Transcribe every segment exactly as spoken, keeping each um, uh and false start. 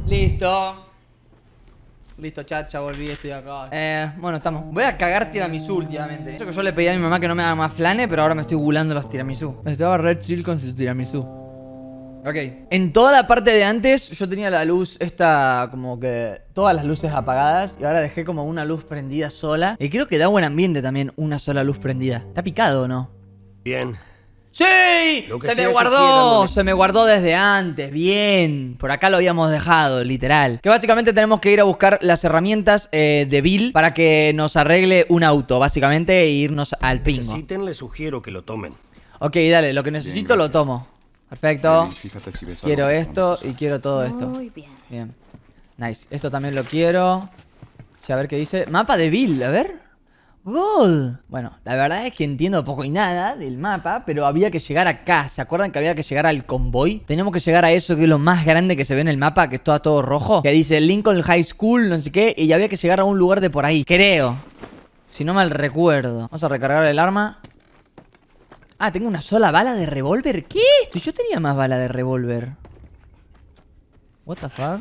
Listo. Listo, chat, ya volví, estoy acá. Eh, bueno, estamos. Voy a cagar tiramisú últimamente. Yo que yo le pedí a mi mamá que no me haga más flane, pero ahora me estoy gulando los tiramisú. Estaba red chill con su tiramisú. Ok. En toda la parte de antes, yo tenía la luz esta, como que todas las luces apagadas. Y ahora dejé como una luz prendida sola. Y creo que da buen ambiente también una sola luz prendida. ¿Está picado o no? Bien. ¡Sí! Se me guardó, se me guardó desde antes, bien. Por acá lo habíamos dejado, literal. Que básicamente tenemos que ir a buscar las herramientas eh, de Bill para que nos arregle un auto, básicamente, e irnos al pingo. Necesiten, les sugiero que lo tomen. Ok, dale, lo que necesito Bien, lo tomo. Perfecto. Eli, fíjate si ves Quiero algo esto necesario. y quiero todo esto. Muy bien. Bien. Nice. Esto también lo quiero. Sí, a ver qué dice. Mapa de Bill, a ver. God. Bueno, la verdad es que entiendo poco y nada del mapa, pero había que llegar acá. ¿Se acuerdan que había que llegar al convoy? Tenemos que llegar a eso que es lo más grande que se ve en el mapa, que está todo rojo. Que dice Lincoln High School, no sé qué. Y había que llegar a un lugar de por ahí, creo. Si no mal recuerdo. Vamos a recargar el arma. Ah, tengo una sola bala de revólver. ¿Qué? Si yo tenía más bala de revólver. What the fuck?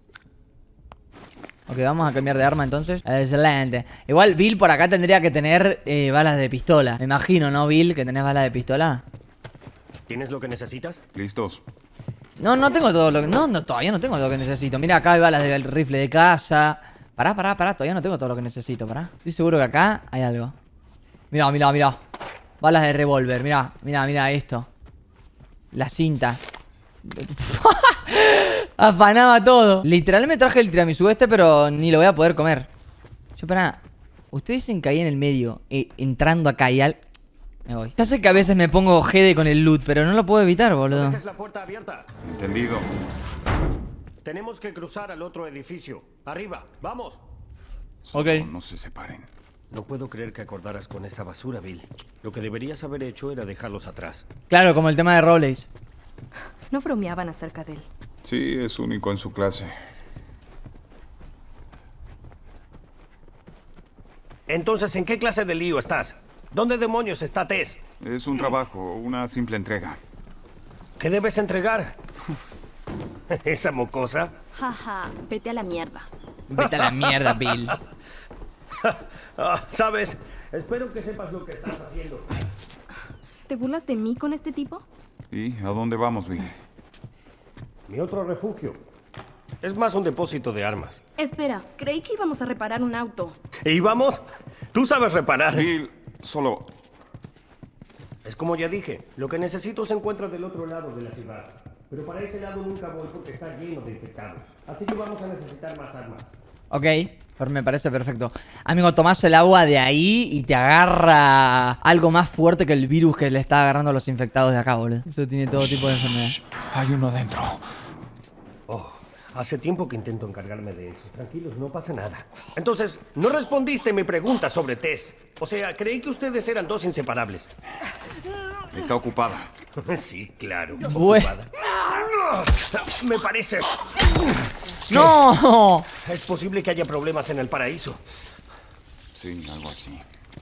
Ok, vamos a cambiar de arma entonces. Excelente. Igual Bill por acá tendría que tener eh, balas de pistola. Me imagino, ¿no, Bill? Que tenés balas de pistola. ¿Tienes lo que necesitas? ¿Listos? No, no tengo todo lo que... No, no, todavía no tengo lo que necesito. Mira, acá hay balas del rifle de caza. Pará, pará, pará. Todavía no tengo todo lo que necesito, pará. Estoy seguro que acá hay algo. Mirá, mirá, mirá. Balas de revólver. Mirá, mirá, mirá esto. La cinta. Afanaba todo. Literalmente traje el tiramisú este, pero ni lo voy a poder comer. Yo, pará. Ustedes dicen que ahí en el medio, eh, entrando acá y al... Me voy. Ya sé que a veces me pongo jede con el loot, pero no lo puedo evitar, boludo. Dejes la puerta abierta. Entendido. Tenemos que cruzar al otro edificio. Arriba, vamos. Solo Ok. no se separen. No puedo creer que acordaras con esta basura, Bill. Lo que deberías haber hecho era dejarlos atrás. Claro, como el tema de Robles. No bromeaban acerca de él. Sí, es único en su clase. Entonces, ¿en qué clase de lío estás? ¿Dónde demonios está Tess? Es un trabajo, una simple entrega. ¿Qué debes entregar? ¿Esa mocosa? Jaja, vete a la mierda. Vete a la mierda, Bill. Ah, ¿sabes? Espero que sepas lo que estás haciendo. ¿Te burlas de mí con este tipo? ¿Y a dónde vamos, Bill? Mi otro refugio. Es más un depósito de armas. Espera, creí que íbamos a reparar un auto. ¿Y vamos? Tú sabes reparar. Bill, solo... Es como ya dije, lo que necesito se encuentra del otro lado de la ciudad. Pero para ese lado nunca voy porque está lleno de infectados. Así que vamos a necesitar más armas. Ok, pero me parece perfecto. Amigo, tomás el agua de ahí y te agarra algo más fuerte que el virus que le está agarrando a los infectados de acá, boludo. Eso tiene todo tipo de enfermedad. Hay uno dentro. Oh, hace tiempo que intento encargarme de eso. Tranquilos, no pasa nada. Entonces, no respondiste mi pregunta sobre Tess. O sea, creí que ustedes eran dos inseparables. Está ocupada. Sí, claro. Bue- Ocupada. Me parece. ¡No! Es posible que haya problemas en el paraíso. Sí, algo así.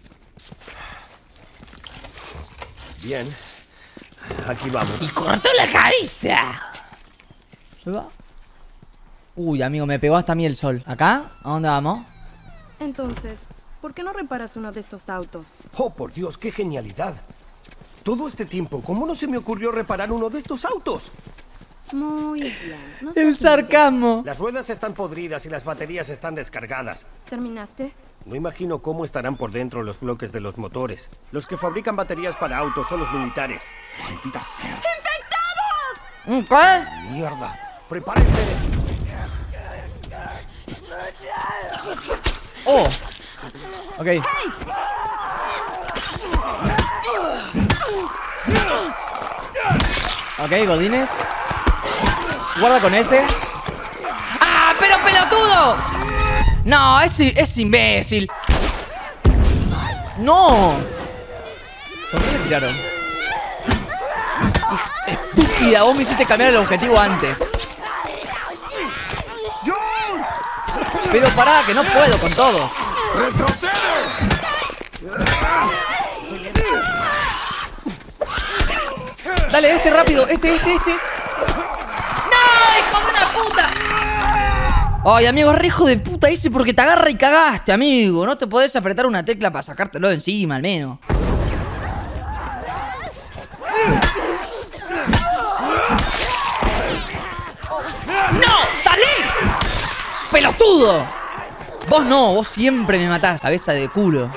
Bien. Aquí vamos. ¡Y cortó la cabeza! ¿Se va? Uy, amigo, me pegó hasta a mí el sol. ¿Acá? ¿A dónde vamos? Entonces, ¿por qué no reparas uno de estos autos? Oh, por Dios, qué genialidad. Todo este tiempo, ¿cómo no se me ocurrió reparar uno de estos autos? Muy bien. No El seas sarcasmo. Las ruedas están podridas y las baterías están descargadas. idiota. ¿Terminaste? No imagino cómo estarán por dentro los bloques de los motores. Los que fabrican baterías para autos son los militares. Maldita sea. ¿Qué? Mierda. Prepárense. Oh. Ok. Ok, Godines. Guarda con ese. ¡Ah, pero pelotudo! No, es, es imbécil. ¡No! ¿Por qué le tiraron? Estúpida, vos me hiciste cambiar el objetivo antes. Pero pará, que no puedo con todo. ¡Retrocede! Dale, este rápido, este, este, este. ¡No, hijo de una puta! Ay, amigo, re hijo de puta ese porque te agarra y cagaste, amigo. No te podés apretar una tecla para sacártelo de encima, al menos. ¡No! ¡Salí! ¡Pelotudo! Vos no, vos siempre me matás. Cabeza de culo.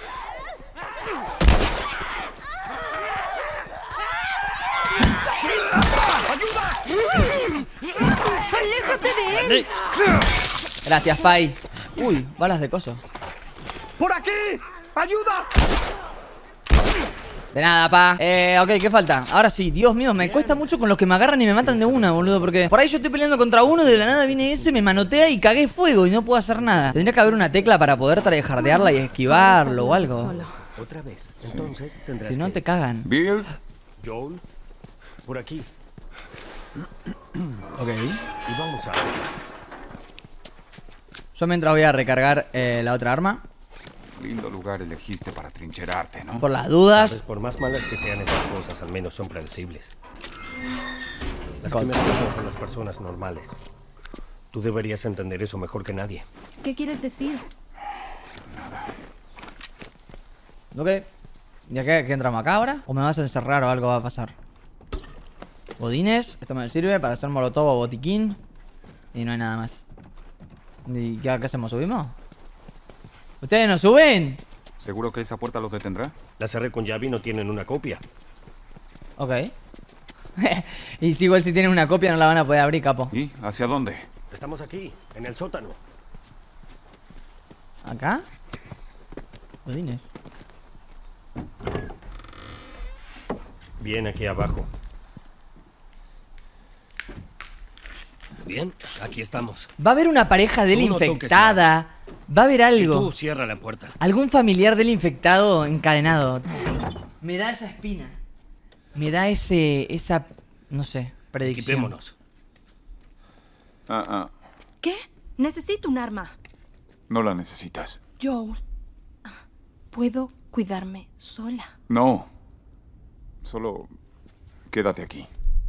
¡Aléjate de él! Gracias, Pai. Uy, balas de coso. ¡Por aquí! ¡Ayuda! De nada, pa. Eh, ok, ¿qué falta? Ahora sí, Dios mío, me cuesta mucho con los que me agarran y me matan de una, boludo. Porque por ahí yo estoy peleando contra uno y de la nada viene ese, me manotea y cagué fuego y no puedo hacer nada. Tendría que haber una tecla para poder tryhardearla y esquivarlo o algo. Otra vez. Entonces tendrás Si no, que... te cagan. Bill, Joel, por aquí. Ok. Y vamos a... Yo mientras voy a recargar eh, la otra arma. lindo lugar elegiste para trincherarte, ¿no? Por las dudas. Sabes, por más malas que sean esas cosas, al menos son predecibles. Las God. que me asustan son las personas normales. Tú deberías entender eso mejor que nadie. ¿Qué quieres decir? Ok. ¿Ya qué, qué entramos acá ahora? ¿O me vas a encerrar o algo va a pasar? Bodines. Esto me sirve para hacer molotov o botiquín. Y no hay nada más. ¿Y qué, qué hacemos? ¿Subimos? ¿Ustedes no suben? ¿Seguro que esa puerta los detendrá? La cerré con llave y no tienen una copia. Ok. Y si igual si tienen una copia no la van a poder abrir, capo. ¿Y hacia dónde? Estamos aquí, en el sótano. ¿Acá? Bodines. Bien, aquí abajo. Bien, aquí estamos. Va a haber una pareja de él Tú no toques infectada. Va a haber Y algo. tú cierra la puerta. Algún familiar del infectado encadenado. Me da esa espina. Me da ese... esa... no sé, predicción. Equipémonos. Ah, ah, ¿Qué? Necesito un arma. no la necesitas. Joel, puedo cuidarme sola. No. Solo quédate aquí.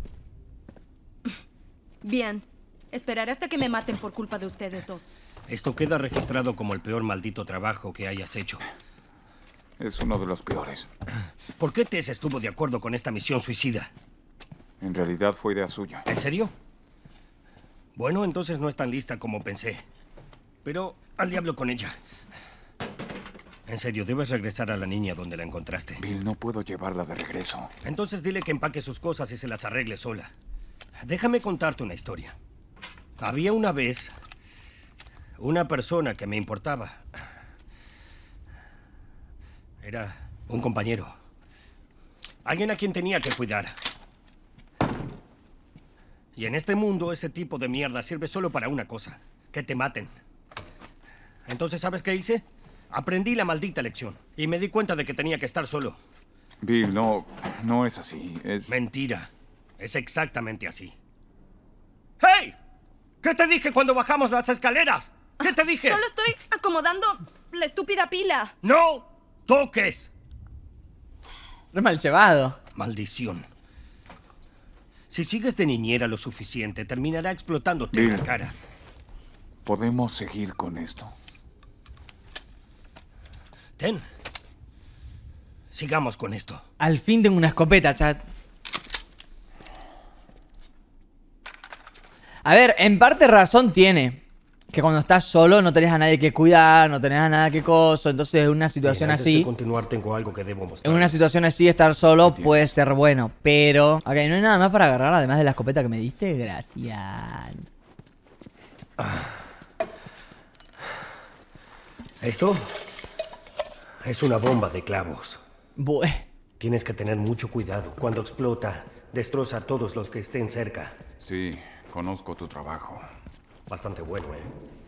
Bien. Esperaré hasta que me maten por culpa de ustedes dos. Esto queda registrado como el peor maldito trabajo que hayas hecho. Es uno de los peores. ¿Por qué Tess estuvo de acuerdo con esta misión suicida? En realidad fue idea suya. ¿En serio? Bueno, entonces no es tan lista como pensé. Pero al diablo con ella. En serio, debes regresar a la niña donde la encontraste. Bill, no puedo llevarla de regreso. Entonces dile que empaque sus cosas y se las arregle sola. Déjame contarte una historia. Había una vez una persona que me importaba. Era un compañero. Alguien a quien tenía que cuidar. Y en este mundo ese tipo de mierda sirve solo para una cosa. Que te maten. Entonces, ¿sabes qué hice? Aprendí la maldita lección. Y me di cuenta de que tenía que estar solo. Bill, no, no es así. Es... Mentira. Es exactamente así. ¡Hey! ¿Qué te dije cuando bajamos las escaleras? ¿Qué te dije? Solo estoy acomodando la estúpida pila. ¡No toques! Re mal llevado. Maldición. Si sigues de niñera lo suficiente, terminará explotándote en la Bill. cara. ¿Podemos seguir con esto? Ten. Sigamos con esto. Al fin tengo una escopeta, chat. A ver, en parte razón tiene. Que cuando estás solo no tenés a nadie que cuidar, no tenés a nada que coso. Entonces en una situación Bien, antes así... de continuar, tengo algo que debo mostrar. En una situación así estar solo Entiendo. puede ser bueno. Pero... Ok, no hay nada más para agarrar además de la escopeta que me diste. Gracias. Esto es una bomba de clavos. Bue... Tienes que tener mucho cuidado. Cuando explota, destroza a todos los que estén cerca. Sí, conozco tu trabajo. Bastante bueno, ¿eh?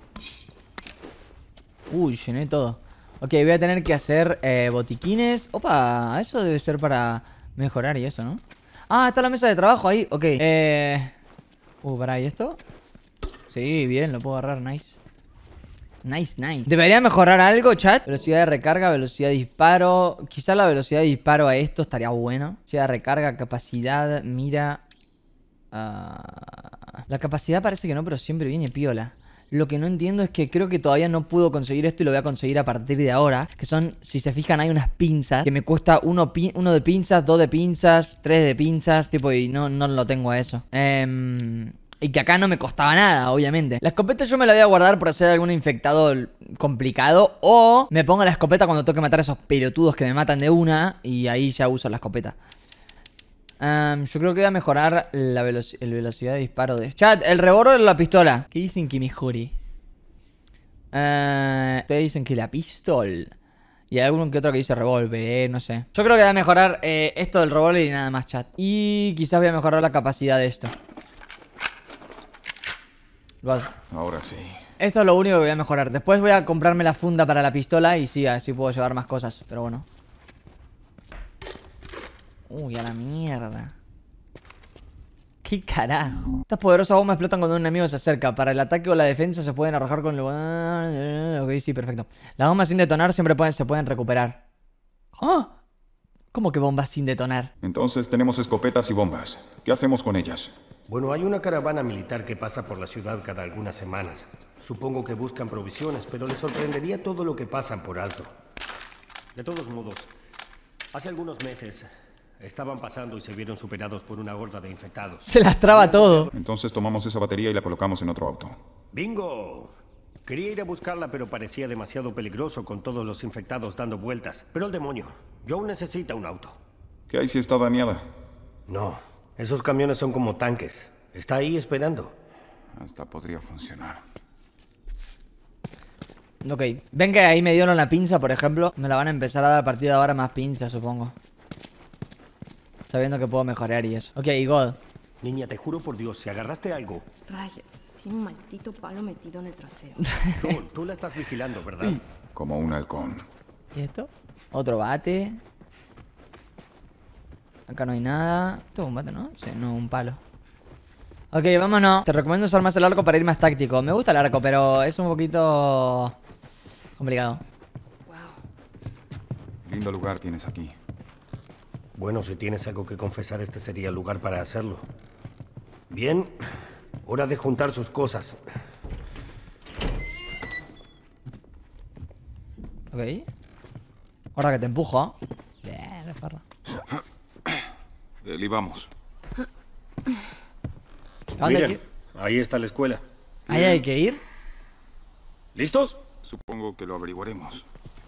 Uy, llené todo. Ok, voy a tener que hacer eh, botiquines. Opa, eso debe ser para mejorar y eso, ¿no? Ah, está la mesa de trabajo ahí. Ok, eh... Uh, pará, ¿y esto? Sí, bien, lo puedo agarrar, nice. Nice, nice. ¿Debería mejorar algo, chat? Velocidad de recarga, velocidad de disparo. Quizá la velocidad de disparo a esto estaría bueno. Velocidad de recarga, capacidad, mira... Ah, la capacidad parece que no, pero siempre viene piola. Lo que no entiendo es que creo que todavía no puedo conseguir esto y lo voy a conseguir a partir de ahora. Que son, si se fijan, hay unas pinzas que me cuesta uno, pi uno de pinzas, dos de pinzas, tres de pinzas. Tipo, y no, no lo tengo a eso. Eh... Y que acá no me costaba nada, obviamente. La escopeta yo me la voy a guardar por hacer algún infectado complicado. O me pongo la escopeta cuando tengo que matar a esos pelotudos que me matan de una. Y ahí ya uso la escopeta. Um, yo creo que voy a mejorar la velo el velocidad de disparo de... Chat, ¿el revólver o la pistola? ¿Qué dicen que mejore? Uh, ustedes dicen que la pistola. Y hay alguno que otro que dice revólver, eh, no sé. Yo creo que voy a mejorar eh, esto del revólver y nada más, chat. Y quizás voy a mejorar la capacidad de esto. God. Ahora sí. Esto es lo único que voy a mejorar. Después voy a comprarme la funda para la pistola y sí, así puedo llevar más cosas. Pero bueno. Uy, a la mierda. ¿Qué carajo? Estas poderosas bombas explotan cuando un enemigo se acerca. Para el ataque o la defensa se pueden arrojar con el... Ok, sí, perfecto. Las bombas sin detonar siempre pueden, se pueden recuperar. ¿Ah? ¿Cómo que bombas sin detonar? Entonces tenemos escopetas y bombas. ¿Qué hacemos con ellas? Bueno, hay una caravana militar que pasa por la ciudad cada algunas semanas. Supongo que buscan provisiones, pero les sorprendería todo lo que pasan por alto. De todos modos, hace algunos meses estaban pasando y se vieron superados por una horda de infectados. Se las traba todo. Entonces tomamos esa batería y la colocamos en otro auto. ¡Bingo! Quería ir a buscarla, pero parecía demasiado peligroso con todos los infectados dando vueltas. Pero el demonio, Joe necesita un auto. ¿Qué hay si está dañada? No. Esos camiones son como tanques. Está ahí esperando. Hasta podría funcionar. Ok. Ven que ahí me dieron la pinza, por ejemplo. Me la van a empezar a dar a partir de ahora más pinzas, supongo. Sabiendo que puedo mejorar y eso. Ok, God. Niña, te juro por Dios, si agarraste algo... Rayos, tiene un maldito palo metido en el trasero. Joel, tú la estás vigilando, ¿verdad? Como un halcón. ¿Y esto? Otro bate. Acá no hay nada. ¿Esto es un bate, no? Sí, no, un palo. Ok, vámonos. Te recomiendo usar más el arco para ir más táctico. Me gusta el arco, pero es un poquito... complicado. Wow. Lindo lugar tienes aquí. Bueno, si tienes algo que confesar, este sería el lugar para hacerlo. Bien, hora de juntar sus cosas. Ok. Ahora que te empujo. Bien, perro. Eli, vamos. ¿A dónde hay que Miren, ir? ahí está la escuela. ¿Ahí hay que ir? ¿Listos? Supongo que lo averiguaremos.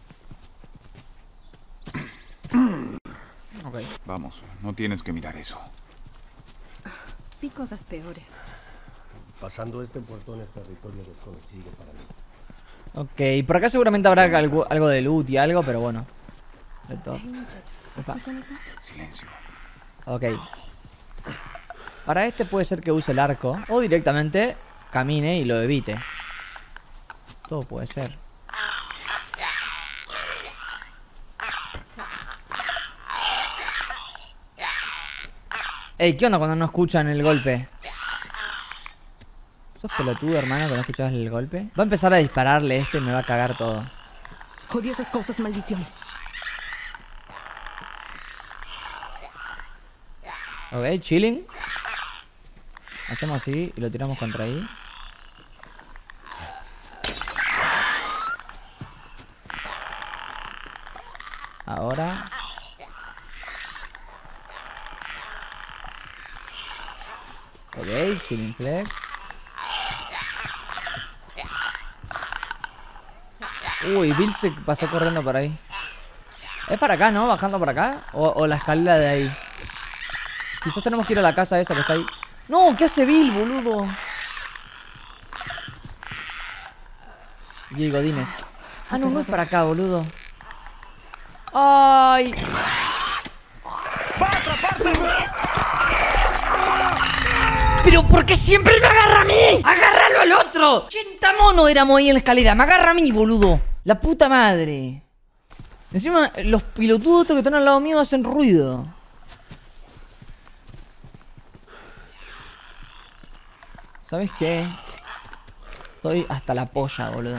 Ok. Vamos, no tienes que mirar eso. Vi cosas peores. Pasando este portón es territorio desconocido para mí. Ok, por acá seguramente habrá algo, algo de loot y algo, pero bueno. De todo. Hey, muchachos, Opa. ¿escuchan eso? Silencio. Ok. Para este puede ser que use el arco. O directamente camine y lo evite. Todo puede ser. Ey, ¿qué onda cuando no escuchan el golpe? ¿Sos pelotudo, hermano, que no escuchabas el golpe? Va a empezar a dispararle este y me va a cagar todo. Odio esas cosas, maldición. Ok, chilling. Hacemos así y lo tiramos contra ahí. Ahora. Ok, chilling flex. Uy, Bill se pasó corriendo por ahí. Es para acá, ¿no? Bajando por acá. O, o la escalera de ahí. Quizás tenemos que ir a la casa esa que está ahí. ¡No! ¿Qué hace Bill, boludo? Y Godines. Ah, no, no es para acá, boludo. ¡Ay! ¿Pero por qué siempre me agarra a mí? ¡Agárralo al otro! ochenta monos éramos ahí en la escalera. Me agarra a mí, boludo. La puta madre. Encima, los pilotudos estos que están al lado mío hacen ruido. ¿Sabes qué? Estoy hasta la polla, boludo.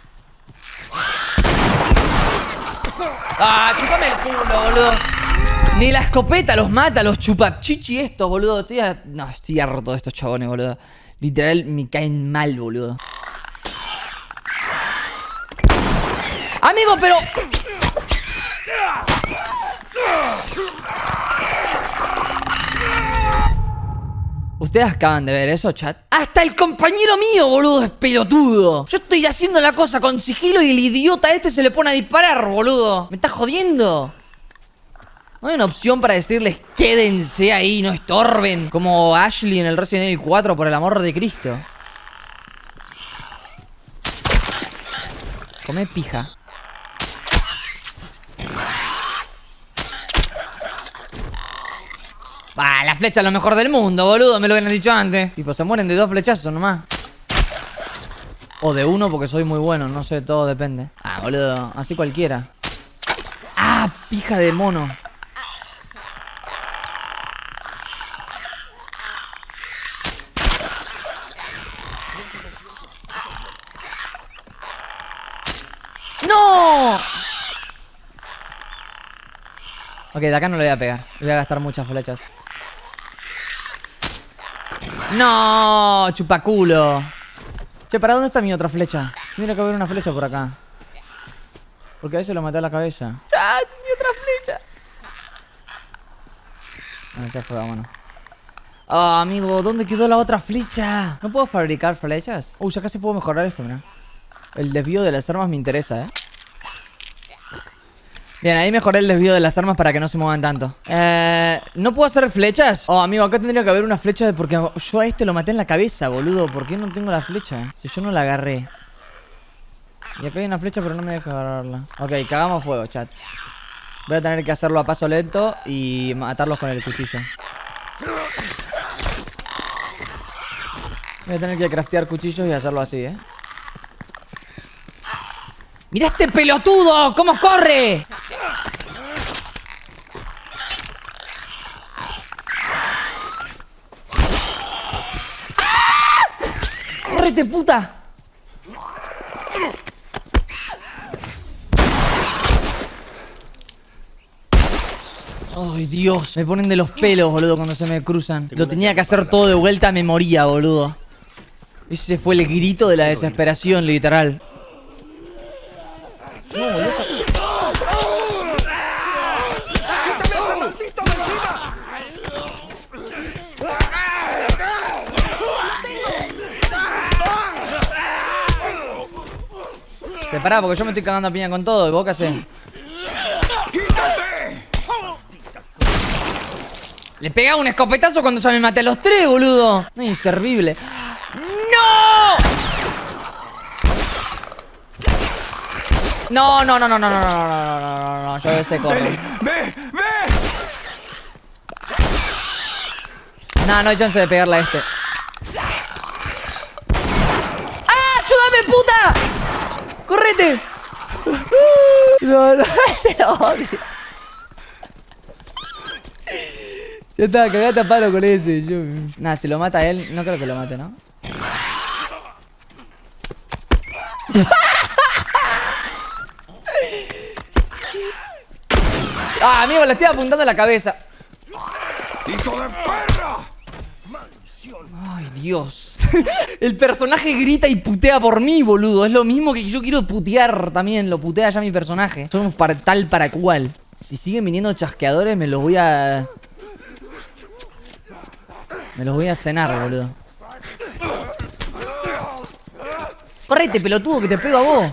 ¡Ah! ¡Chúpame el culo, boludo! Ni la escopeta los mata, los chupapchichi estos, boludo. Estoy a... No, estoy harto de estos chabones, boludo. Literal, me caen mal, boludo. Amigo, pero... ¿Ustedes acaban de ver eso, chat? ¡Hasta el compañero mío, boludo, es pelotudo! Yo estoy haciendo la cosa con sigilo y el idiota este se le pone a disparar, boludo. ¿Me estás jodiendo? ¿No hay una opción para decirles quédense ahí, no estorben? Como Ashley en el Resident Evil cuatro, por el amor de Cristo. Come pija. Bah, la flecha es lo mejor del mundo, boludo. Me lo hubieran dicho antes. Tipo, se mueren de dos flechazos nomás. O de uno porque soy muy bueno. No sé, todo depende. Ah, boludo. Así cualquiera. Ah, pija de mono. ¡No! Ok, de acá no le voy a pegar. Voy a gastar muchas flechas. ¡No! Chupaculo. Che, ¿para dónde está mi otra flecha? Tiene que haber una flecha por acá. Porque a ese lo maté a la cabeza. ¡Ah! ¡Mi otra flecha! No, ya fue, vámonos. Oh, amigo, ¿dónde quedó la otra flecha? ¿No puedo fabricar flechas? Uy, ya casi puedo mejorar esto, mira. El desvío de las armas me interesa, ¿eh? Bien, ahí mejoré el desvío de las armas para que no se muevan tanto. Eh... ¿No puedo hacer flechas? Oh, amigo, acá tendría que haber una flecha de... Porque yo a este lo maté en la cabeza, boludo. ¿Por qué no tengo la flecha? Si yo no la agarré. Y acá hay una flecha, pero no me deja agarrarla. Ok, cagamos fuego, chat. Voy a tener que hacerlo a paso lento y matarlos con el cuchillo. Voy a tener que craftear cuchillos y hacerlo así, ¿eh? ¡Mira este pelotudo! ¿Cómo corre? ¡Ah! ¡Córrete, puta! Ay, Dios. Me ponen de los pelos, boludo, cuando se me cruzan. Lo tenía que hacer todo de vuelta, me moría, boludo. Ese fue el grito de la desesperación, literal. No, boludo. Separá, porque yo me estoy cagando a piña con todo. ¿Y vos qué hacés? Le pegaba un escopetazo cuando ya me maté a los tres, boludo. No, inservible. ¡No! No, no, no, no, no, no, no, no, no, no, no, no, yo ese corro. ¡Ve, ve! No, no hay chance de pegarle a este. ¡Ah! ¡Ayúdame, puta! ¡Correte! No, no, se lo odio. Ya está, cagate a palo con ese. Yo... Nada, si lo mata él, no creo que lo mate, ¿no? Ah, amigo, le estoy apuntando a la cabeza. ¡Hijo de perra! Ay, Dios. El personaje grita y putea por mí, boludo. Es lo mismo que yo quiero putear también. Lo putea ya mi personaje. Somos para tal para cual. Si siguen viniendo chasqueadores, me los voy a... Me los voy a cenar, boludo. Correte, pelotudo, que te pego a vos.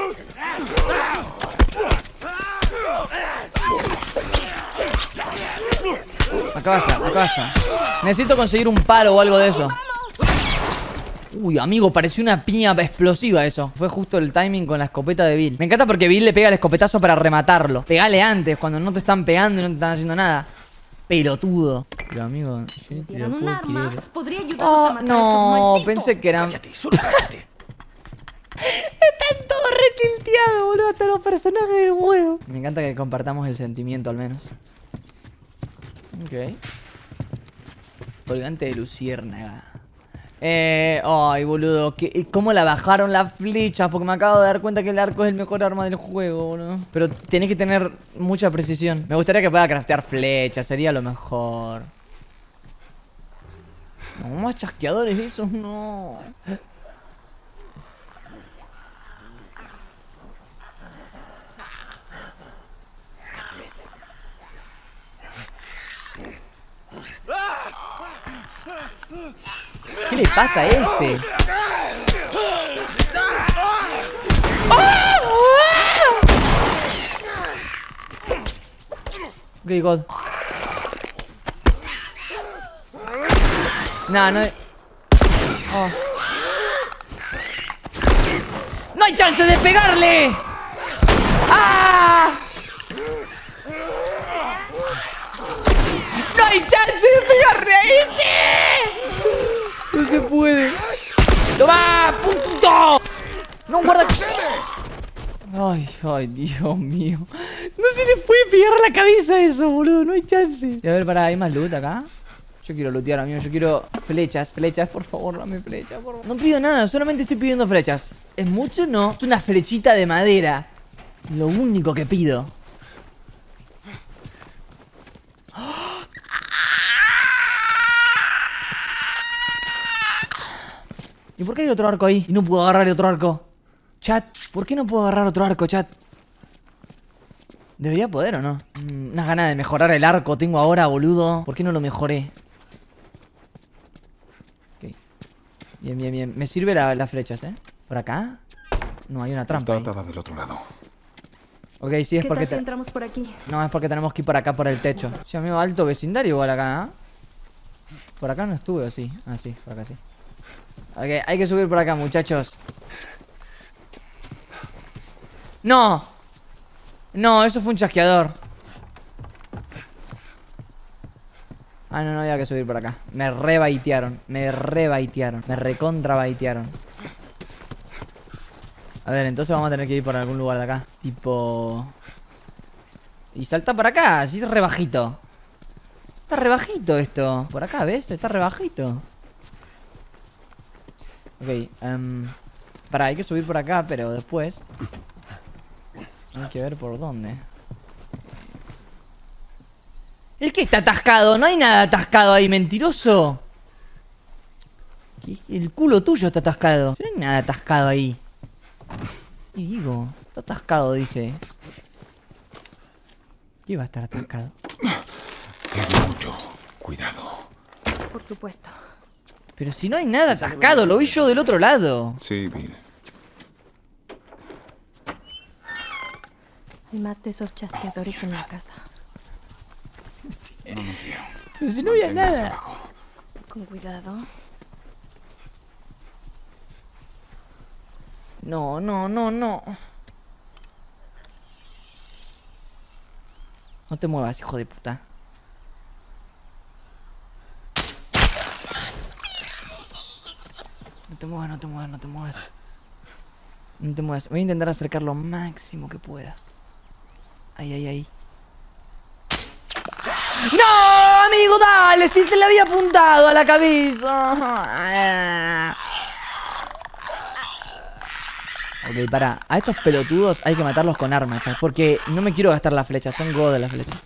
Acá vaya, acá vaya. Necesito conseguir un palo o algo de eso. Uy, amigo, pareció una piña explosiva eso. Fue justo el timing con la escopeta de Bill. Me encanta porque Bill le pega el escopetazo para rematarlo. Pegale antes, cuando no te están pegando y no te están haciendo nada. Pelotudo. Pero amigo, yo te lo puedo querer. Podría ayudarnos Oh, a matar no, a estos malditos. pensé que eran... Cállate, solo cállate. Están todos rechilteados, boludo. Hasta los personajes del juego. Me encanta que compartamos el sentimiento, al menos. Ok. Colgante de luciérnaga. Eh, ay, boludo, ¿qué- ¿cómo la bajaron las flechas? Porque me acabo de dar cuenta que el arco es el mejor arma del juego, boludo. Pero tenés que tener mucha precisión. Me gustaría que pueda craftear flechas, sería lo mejor. No, más chasqueadores esos, no. ¿Qué le pasa a este? Ok, God. Nah, no hay... Oh. ¡No hay chance de pegarle! ¡Ah! ¡No hay chance de pegarle a ese! No se puede. ¡Toma! ¡Punto! ¡No, guarda! Ay, ay, Dios mío. No se le puede pegar la cabeza a eso, boludo. No hay chance. Y a ver, pará, ¿hay más loot acá? Yo quiero lootear, amigo. Yo quiero flechas, flechas, por favor, dame flechas, por favor. No pido nada, solamente estoy pidiendo flechas. ¿Es mucho? No. Es una flechita de madera. Lo único que pido. ¿Y por qué hay otro arco ahí? Y no puedo agarrar el otro arco. Chat, ¿por qué no puedo agarrar otro arco, chat? ¿Debería poder o no? Mm, unas ganas de mejorar el arco tengo ahora, boludo. ¿Por qué no lo mejoré? Ok. Bien, bien, bien. Me sirve la- las flechas, ¿eh? ¿Por acá? No, hay una trampa Está ahí. atada del otro lado. Ok, sí, es ¿Qué porque... tal si te- entramos por aquí? No, es porque tenemos que ir por acá, por el techo. Sí, amigo, alto vecindario igual acá, ¿eh? Por acá no estuve, ¿o sí? Ah, sí, por acá sí. Ok, hay que subir por acá, muchachos. ¡No! No, eso fue un chasqueador. Ah, no, no había que subir por acá. Me rebaitearon, me rebaitearon, me recontra baitearon. A ver, entonces vamos a tener que ir por algún lugar de acá. Tipo... Y salta para acá, así es rebajito. Está rebajito esto. Por acá, ¿ves? Está rebajito. Ok, um, pará, hay que subir por acá, pero después hay que ver por dónde. ¿El que está atascado? No hay nada atascado ahí, mentiroso. ¿Qué? El culo tuyo está atascado. No hay nada atascado ahí. ¿Qué digo? Está atascado, dice. ¿Qué va a estar atascado? Ten mucho cuidado. Por supuesto. Pero si no hay nada atascado, lo vi yo del otro lado. Sí, Bill. Hay más de esos chasqueadores en la casa. No nos vio. Pero si no había Manténganse nada. abajo. Con cuidado. No, no, no, no. No te muevas, hijo de puta. No te muevas, no te muevas, no te muevas. No te muevas. Voy a intentar acercar lo máximo que pueda. Ahí, ahí, ahí. ¡No, amigo! ¡Dale! Si te le había apuntado a la cabeza. Ok, para. A estos pelotudos hay que matarlos con armas, chavos, porque no me quiero gastar las flechas. Son god de las flechas.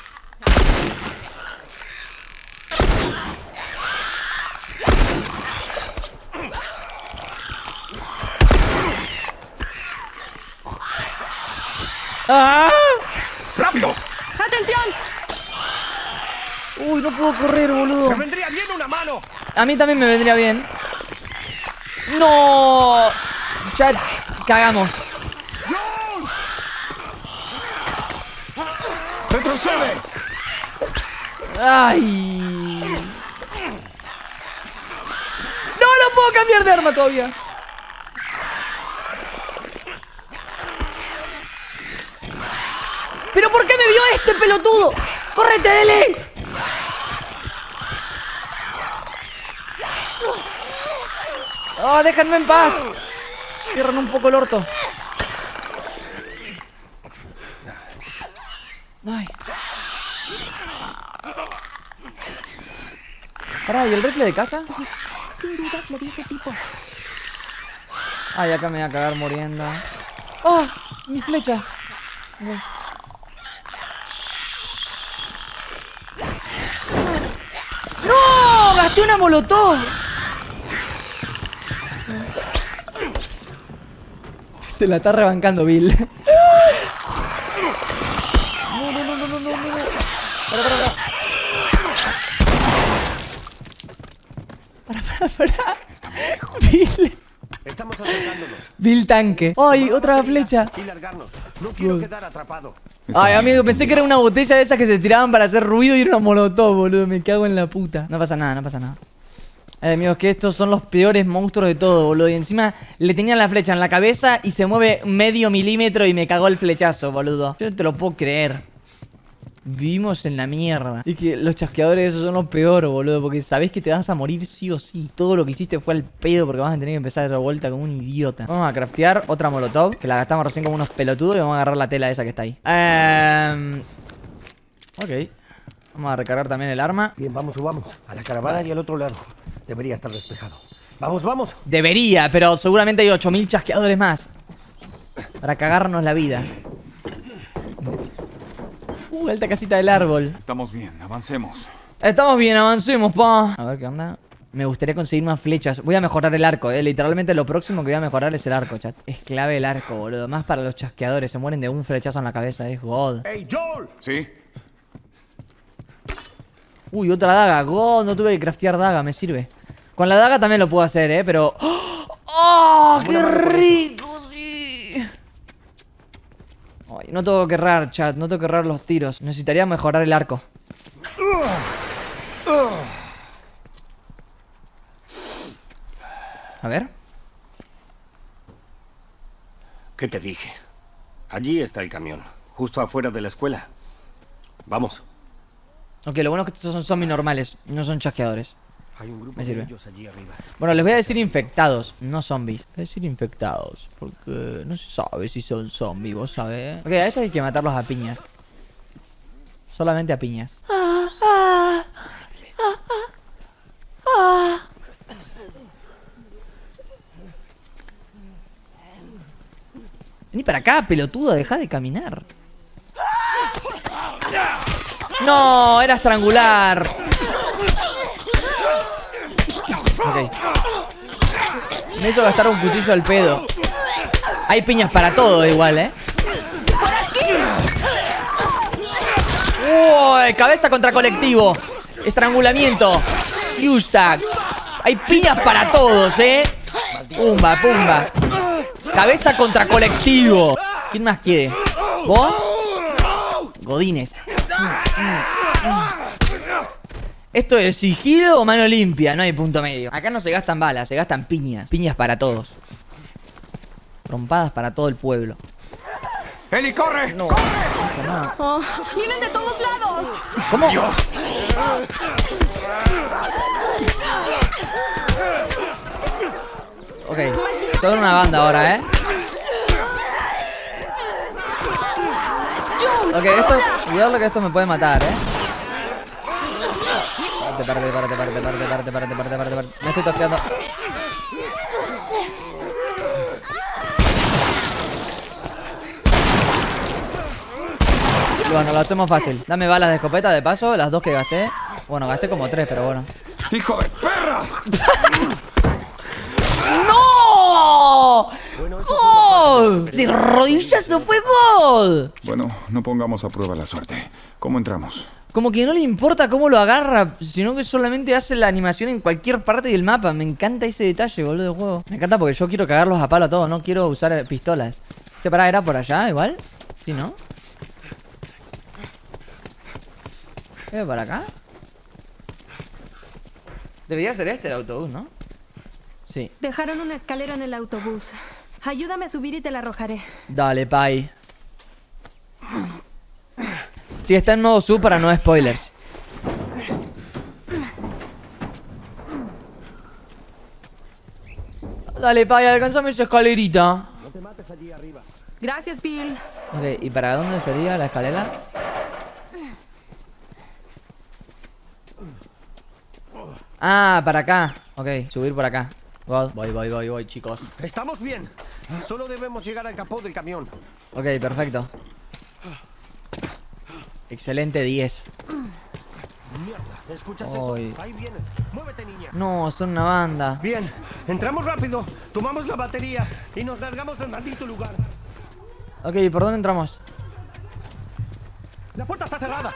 ¡Ah! ¡Rápido! ¡Atención! Uy, no puedo correr, boludo. ¡Me vendría bien una mano! A mí también me vendría bien. ¡No! Chat, cagamos. ¡Retrocede! ¡Ay! ¡No, no puedo cambiar de arma todavía! ¿Pero por qué me vio este pelotudo? ¡Córrete, Dele! ¡Oh, déjenme en paz! Cierran un poco el orto. Ay. Pará, ¿y el rifle de casa? Sí, sin dudas le di ese tipo. Ay, acá me voy a cagar muriendo. ¡Oh! ¡Mi flecha! Okay. ¡No! ¡Gasté una molotov! Se la está rebancando Bill. No, no, no, no, no, no, no. Para, para, para. Para, para, para. Estamos lejos. Bill. Estamos acercándonos. Bill tanque. ¡Ay! Otra flecha. Y largarnos. No quiero quedar atrapado. Está Ay, bien, amigo, pensé entendido. que era una botella de esas que se tiraban para hacer ruido y era una molotov, boludo. Me cago en la puta. No pasa nada, no pasa nada. Ay, amigos, que estos son los peores monstruos de todo, boludo. Y encima le tenían la flecha en la cabeza y se mueve medio milímetro y me cagó el flechazo, boludo. Yo no te lo puedo creer. Vivimos en la mierda. Y que los chasqueadores esos son los peores, boludo. Porque sabés que te vas a morir sí o sí. Todo lo que hiciste fue al pedo porque vas a tener que empezar de otra vuelta como un idiota. Vamos a craftear otra molotov, que la gastamos recién como unos pelotudos. Y vamos a agarrar la tela esa que está ahí. Eh... Ok. Vamos a recargar también el arma. Bien, vamos, subamos. A la caravana y al otro lado. Debería estar despejado. Vamos, vamos. Debería, pero seguramente hay ocho mil chasqueadores más. Para cagarnos la vida. Uh, alta casita del árbol. Estamos bien, avancemos. Estamos bien, avancemos, pa. A ver qué onda. Me gustaría conseguir más flechas. Voy a mejorar el arco, eh. Literalmente lo próximo que voy a mejorar es el arco, chat. Es clave el arco, boludo. Más para los chasqueadores. Se mueren de un flechazo en la cabeza. Es God. ¡Hey, Joel! ¿Sí? Uy, otra daga. God, no tuve que craftear daga. Me sirve. Con la daga también lo puedo hacer, eh. Pero... ¡Oh! ¡Oh, qué rico! Sí. Ay, no tengo que errar, chat. No tengo que errar los tiros. Necesitaría mejorar el arco. A ver. ¿Qué te dije? Allí está el camión, justo afuera de la escuela. Vamos. Ok, lo bueno es que estos son zombies normales. No son chasqueadores. Hay un grupo Me sirve. de ellos allí arriba. Bueno, les voy a decir infectados, no zombies. Voy a decir infectados, porque no se sabe si son zombies, vos sabés. Ok, a estos hay que matarlos a piñas. Solamente a piñas. Vení para acá, pelotudo, deja de caminar. No, era estrangular. Ok. Me hizo gastar un cuchillo al pedo. Hay piñas para todo igual, ¿eh? Uy, cabeza contra colectivo. Estrangulamiento. Ustag. Hay piñas para todos, ¿eh? Pumba, pumba. Cabeza contra colectivo. ¿Quién más quiere? ¿Vos? Godines. ¿Esto es sigilo o mano limpia? No hay punto medio. Acá no se gastan balas, se gastan piñas. Piñas para todos. Trompadas para todo el pueblo. ¡Eli, corre! No. Oh, ¡vienen de todos lados! ¿Cómo? ¡Dios! Ok. Toda una banda ahora, ¿eh? Ok, esto... Cuidado que esto me puede matar, ¿eh? Párate, párate, párate, párate, párate, párate, párate, párate, párate. Me estoy tosqueando. Bueno, lo hacemos fácil. Dame balas de escopeta de paso, las dos que gasté. Bueno, gasté como tres, pero bueno. ¡Hijo de perra! ¡No! ¡Gol! ¡De rodillazo fue gol! Bueno, no pongamos a prueba la suerte. ¿Cómo entramos? Como que no le importa cómo lo agarra, sino que solamente hace la animación en cualquier parte del mapa. Me encanta ese detalle, boludo, del juego. Me encanta porque yo quiero cagarlos a palo a todos, no quiero usar pistolas. ¿Qué pará? ¿Era por allá igual? ¿Sí, no? ¿Qué para acá? Debería ser este el autobús, ¿no? Sí. Dejaron una escalera en el autobús. Ayúdame a subir y te la arrojaré. Dale, pai. Sí, está en modo sub para no spoilers. Dale, pai, alcanzame esa escalerita. No te mates allí arriba. Gracias, Bill. Ok, ¿y para dónde sería la escalera? Ah, para acá. Ok, subir por acá. God. Voy, voy, voy, voy, chicos. Estamos bien. Solo debemos llegar al capó del camión. Ok, perfecto. Excelente diez. Mierda, ¿escuchas Ay. eso? Ahí vienen. Muévete, niña. No, son una banda. Bien, entramos rápido, tomamos la batería y nos largamos del maldito lugar. Ok, ¿por dónde entramos? La puerta está cerrada.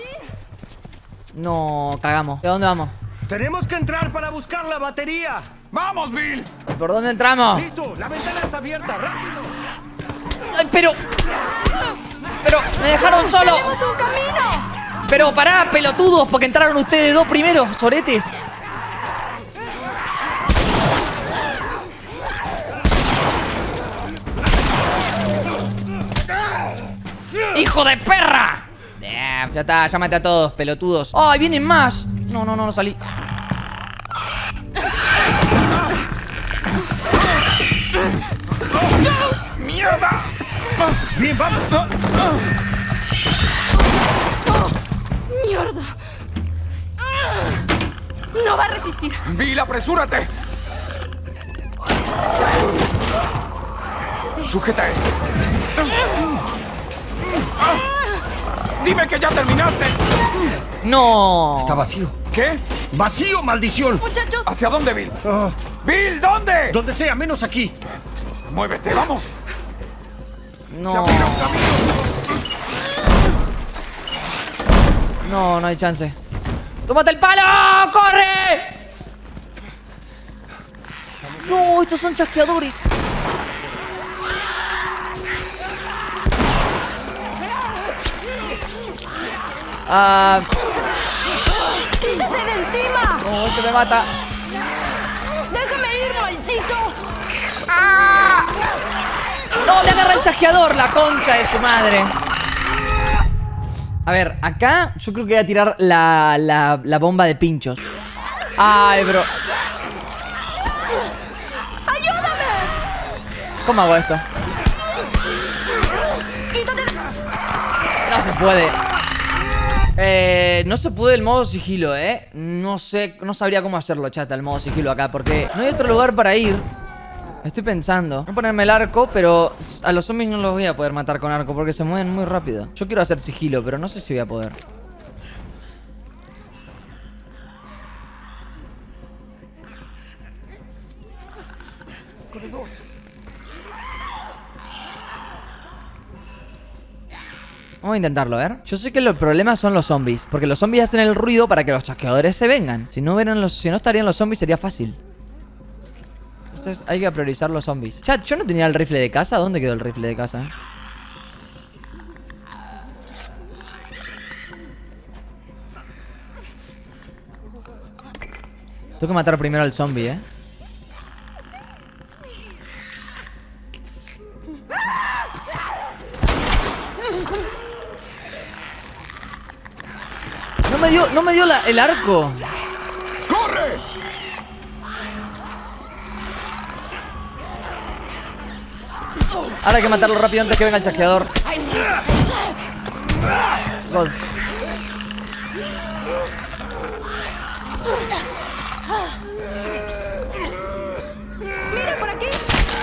No, cagamos. ¿De dónde vamos? Tenemos que entrar para buscar la batería. ¡Vamos, Bill! ¿Por dónde entramos? Listo, la ventana está abierta, rápido. ¡Ay, pero! ¡Pero! ¡Me dejaron solo! ¡Tenemos un camino! Pero pará, pelotudos, porque entraron ustedes dos primeros, soretes. ¡Hijo de perra! Damn, ya está, ya maté a todos, pelotudos. ¡Ay, vienen más! No, no, no, no salí. ¡Mierda! Bien, vamos. ¡Mierda! ¡No va a resistir! Bill, apresúrate. Sujeta esto. Dime que ya terminaste. ¡No! Está vacío. ¿Qué? ¡Vacío, maldición! ¡Muchachos! ¿Hacia dónde, Bill? Ah, ¡Bill, ¿dónde? donde sea, menos aquí. Muévete, vamos. Se No, abrirá un camino. no, no hay chance. ¡Tómate el palo! ¡Corre! No, estos son chasqueadores. Ah, ¡Quítate de encima! no, este me mata. ¡Déjame ir, maldito! No, le agarra el chasqueador, la concha de su madre. A ver, acá yo creo que voy a tirar la, la, la bomba de pinchos. Ay, bro. ¡Ayúdame! ¿Cómo hago esto? ¡Quítate de... No se puede. Eh, no se puede el modo sigilo, eh. No sé, no sabría cómo hacerlo, chata, el modo sigilo acá, porque no hay otro lugar para ir. Estoy pensando. Voy a ponerme el arco, pero a los zombies no los voy a poder matar con arco porque se mueven muy rápido. Yo quiero hacer sigilo, pero no sé si voy a poder. Vamos a intentarlo, a ver. Yo sé que el problema son los zombies, porque los zombies hacen el ruido para que los chasqueadores se vengan. Si no, vieran los, si no estarían los zombies sería fácil. Entonces hay que priorizar los zombies. Chat, yo no tenía el rifle de casa. ¿Dónde quedó el rifle de casa? Tengo que matar primero al zombie, eh. No me dio, no me dio la, el arco. ¡Corre! Ahora hay que matarlo rápido antes que venga el chasqueador. God. ¡Mira por aquí!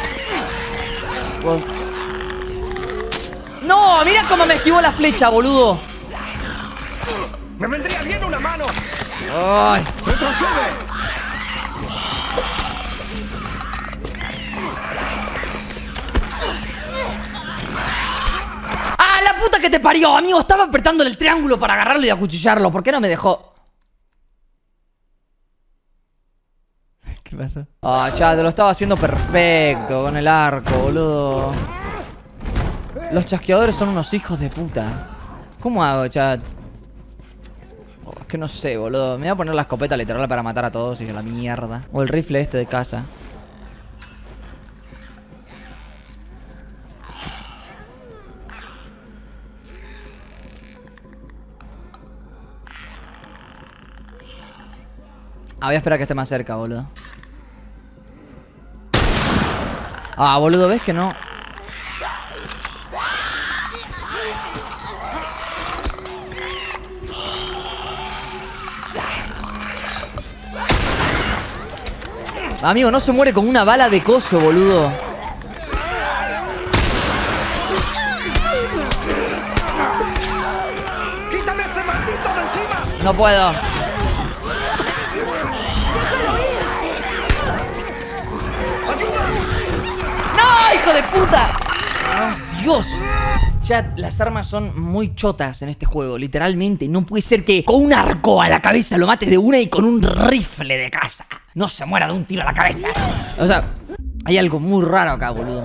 God. ¡No! ¡Mira cómo me esquivó la flecha, boludo! ¡Me vendría bien una mano! ¡Ay! ¡Retrocede! ¡Ah, la puta que te parió, amigo! Estaba apretándole el triángulo para agarrarlo y acuchillarlo. ¿Por qué no me dejó? ¿Qué pasó? Ah, chat, lo estaba haciendo perfecto con el arco, boludo. Los chasqueadores son unos hijos de puta. ¿Cómo hago, chat? Oh, es que no sé, boludo. Me voy a poner la escopeta literal para matar a todos y yo la mierda. O el rifle este de casa. Ah, voy a esperar a que esté más cerca, boludo. Ah, boludo, ¿ves que no? Amigo, no se muere con una bala de coso, boludo. ¡Quítame este maldito de encima! No puedo. ¡No, hijo de puta! Oh, Dios. Chat, las armas son muy chotas en este juego, literalmente. No puede ser que con un arco a la cabeza lo mates de una y con un rifle de caza no se muera de un tiro a la cabeza. O sea, hay algo muy raro acá, boludo.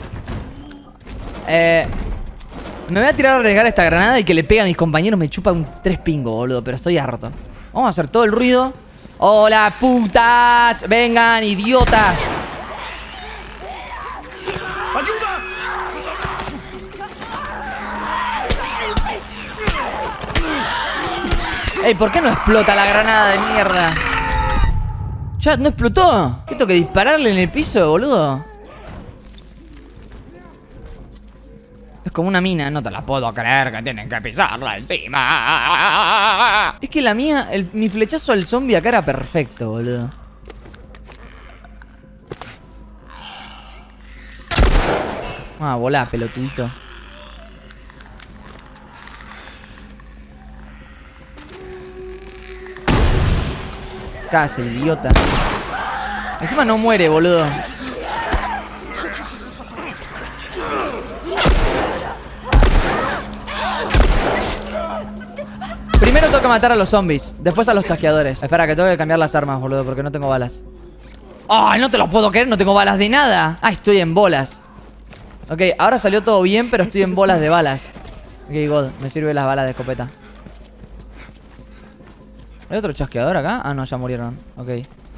Eh... Me voy a tirar a arriesgar esta granada y que le pegue a mis compañeros me chupa un tres pingo, boludo. Pero estoy harto. Vamos a hacer todo el ruido. ¡Hola, putas! ¡Vengan, idiotas! ¡Ayuda! ¡Ey! ¿Por qué no explota la granada de mierda? Chat, ¿no explotó? ¿Qué tengo que dispararle en el piso, boludo? Es como una mina, no te la puedo creer que tienen que pisarla encima. Es que la mía, el, mi flechazo al zombie acá era perfecto, boludo. Ah, volá, pelotudito. Casi, idiota. Encima no muere, boludo. Primero tengo que matar a los zombies, después a los chasqueadores. Espera, que tengo que cambiar las armas, boludo, porque no tengo balas. ¡Ay, no te lo puedo creer! No tengo balas de nada. Ah, estoy en bolas. Ok, ahora salió todo bien, pero estoy en bolas de balas. Ok, God, me sirve las balas de escopeta. ¿Hay otro chasqueador acá? Ah, no, ya murieron. Ok.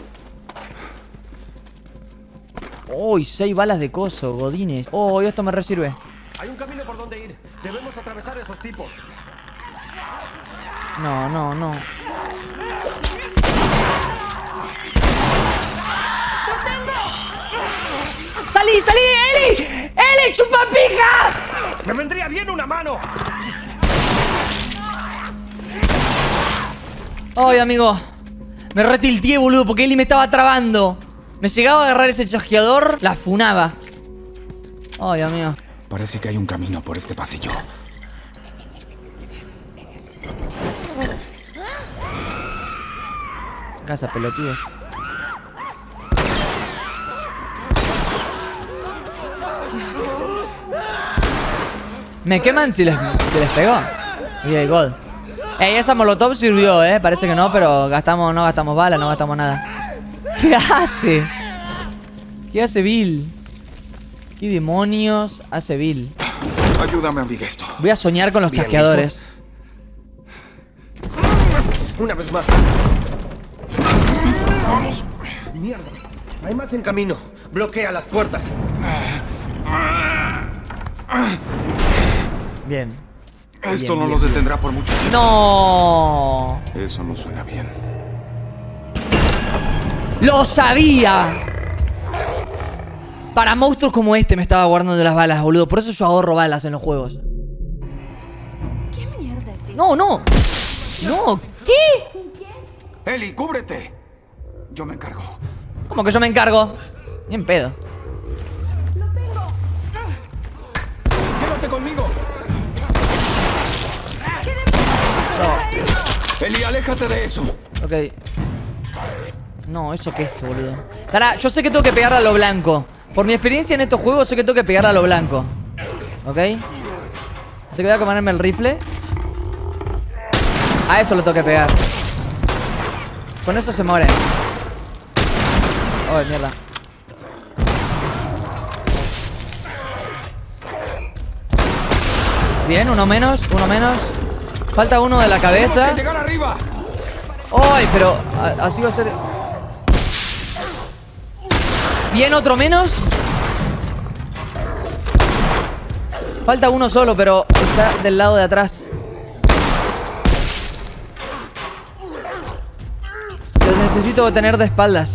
Uy, seis balas de coso, godines. Oh, esto me resirve. Hay un camino por donde ir. Debemos atravesar esos tipos. No, no, no. ¡Salí, salí! ¡Eli! ¡Eli, chupapija! ¡Me vendría bien una mano! Ay, amigo. Me retilteé, boludo, porque Eli me estaba trabando. Me llegaba a agarrar ese chasqueador, la funaba. Ay, amigo. Parece que hay un camino por este pasillo. Casa, pelotudos. ¿Me queman si les, si les pegó? Y God. Ey, esa molotov sirvió, eh. Parece que no, pero gastamos, no gastamos balas, no gastamos nada. ¿Qué hace? ¿Qué hace Bill? ¿Qué demonios hace Bill? Ayúdame a abrir esto. Voy a soñar con los Bien, chasqueadores. ¿listo? Una vez más. Vamos. Mierda. Hay más en camino. Bloquea las puertas. Bien. Esto Bien, no bien, los bien. detendrá por mucho tiempo. ¡No! Eso no suena bien. ¡Lo sabía! Para monstruos como este me estaba guardando las balas, boludo. Por eso yo ahorro balas en los juegos. ¿Qué mierda es eso? ¡No, no! ¡No! ¿Qué? Eli, cúbrete. Yo me encargo. ¿Cómo que yo me encargo? Ni en pedo. Quédate conmigo. Eli, aléjate de eso. Ok. No, ¿eso qué es, boludo? Pará, yo sé que tengo que pegarle a lo blanco. Por mi experiencia en estos juegos sé que tengo que pegarle a lo blanco. ¿Ok? Así que voy a comerme el rifle. A eso lo tengo que pegar. Con eso se muere. Oh, mierda. Bien, uno menos, uno menos. Falta uno de la cabeza. ¡Tenemos que llegar arriba! ¡Ay, pero a- así va a ser! Bien, otro menos. Falta uno solo, pero está del lado de atrás. Lo necesito tener de espaldas.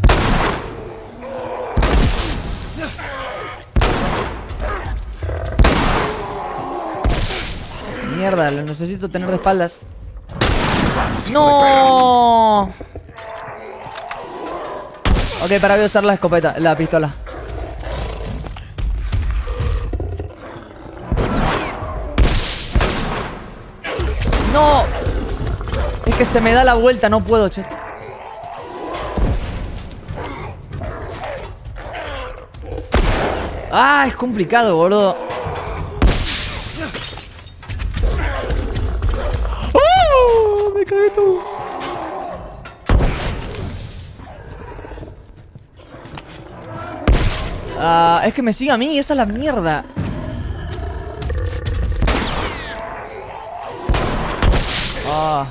Mierda, lo necesito tener de espaldas. ¡No! Ok, para voy a usar la escopeta, la pistola. ¡No! Es que se me da la vuelta, no puedo, che. Ah, es complicado, boludo. ¡Oh! Me cagué todo. Ah, es que me sigue a mí, esa es la mierda. Ah.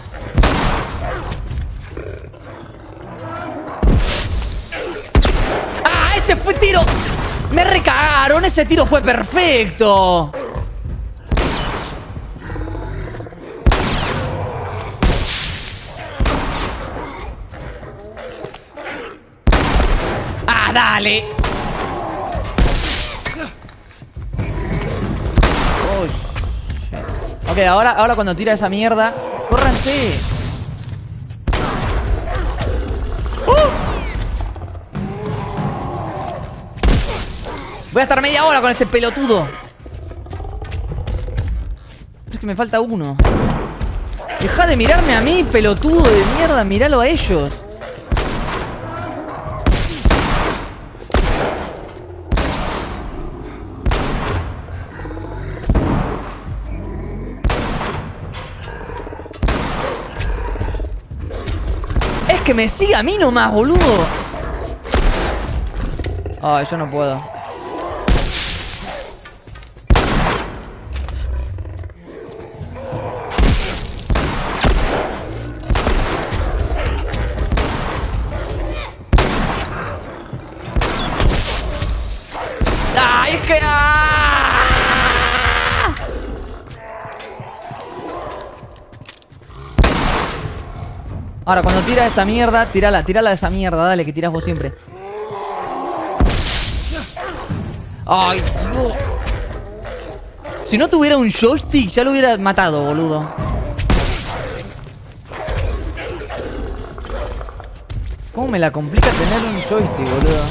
¡Ah! ¡Ese fue tiro! ¡Me recagaron! ¡Ese tiro fue perfecto! ¡Ah, dale! Oh, shit. Ok, ahora, ahora cuando tira esa mierda, ¡córranse! Voy a estar media hora con este pelotudo. Es que me falta uno. Deja de mirarme a mí, pelotudo de mierda. Míralo a ellos. Es que me sigue a mí nomás, boludo. Ay, yo no puedo. ¡Ay, es que... ¡Ah! Ahora, cuando tira esa mierda, tírala, tírala de esa mierda, dale, que tiras vos siempre. ¡Ay, Dios! Si no tuviera un joystick, ya lo hubiera matado, boludo. ¿Cómo me la complica tener un joystick, boludo?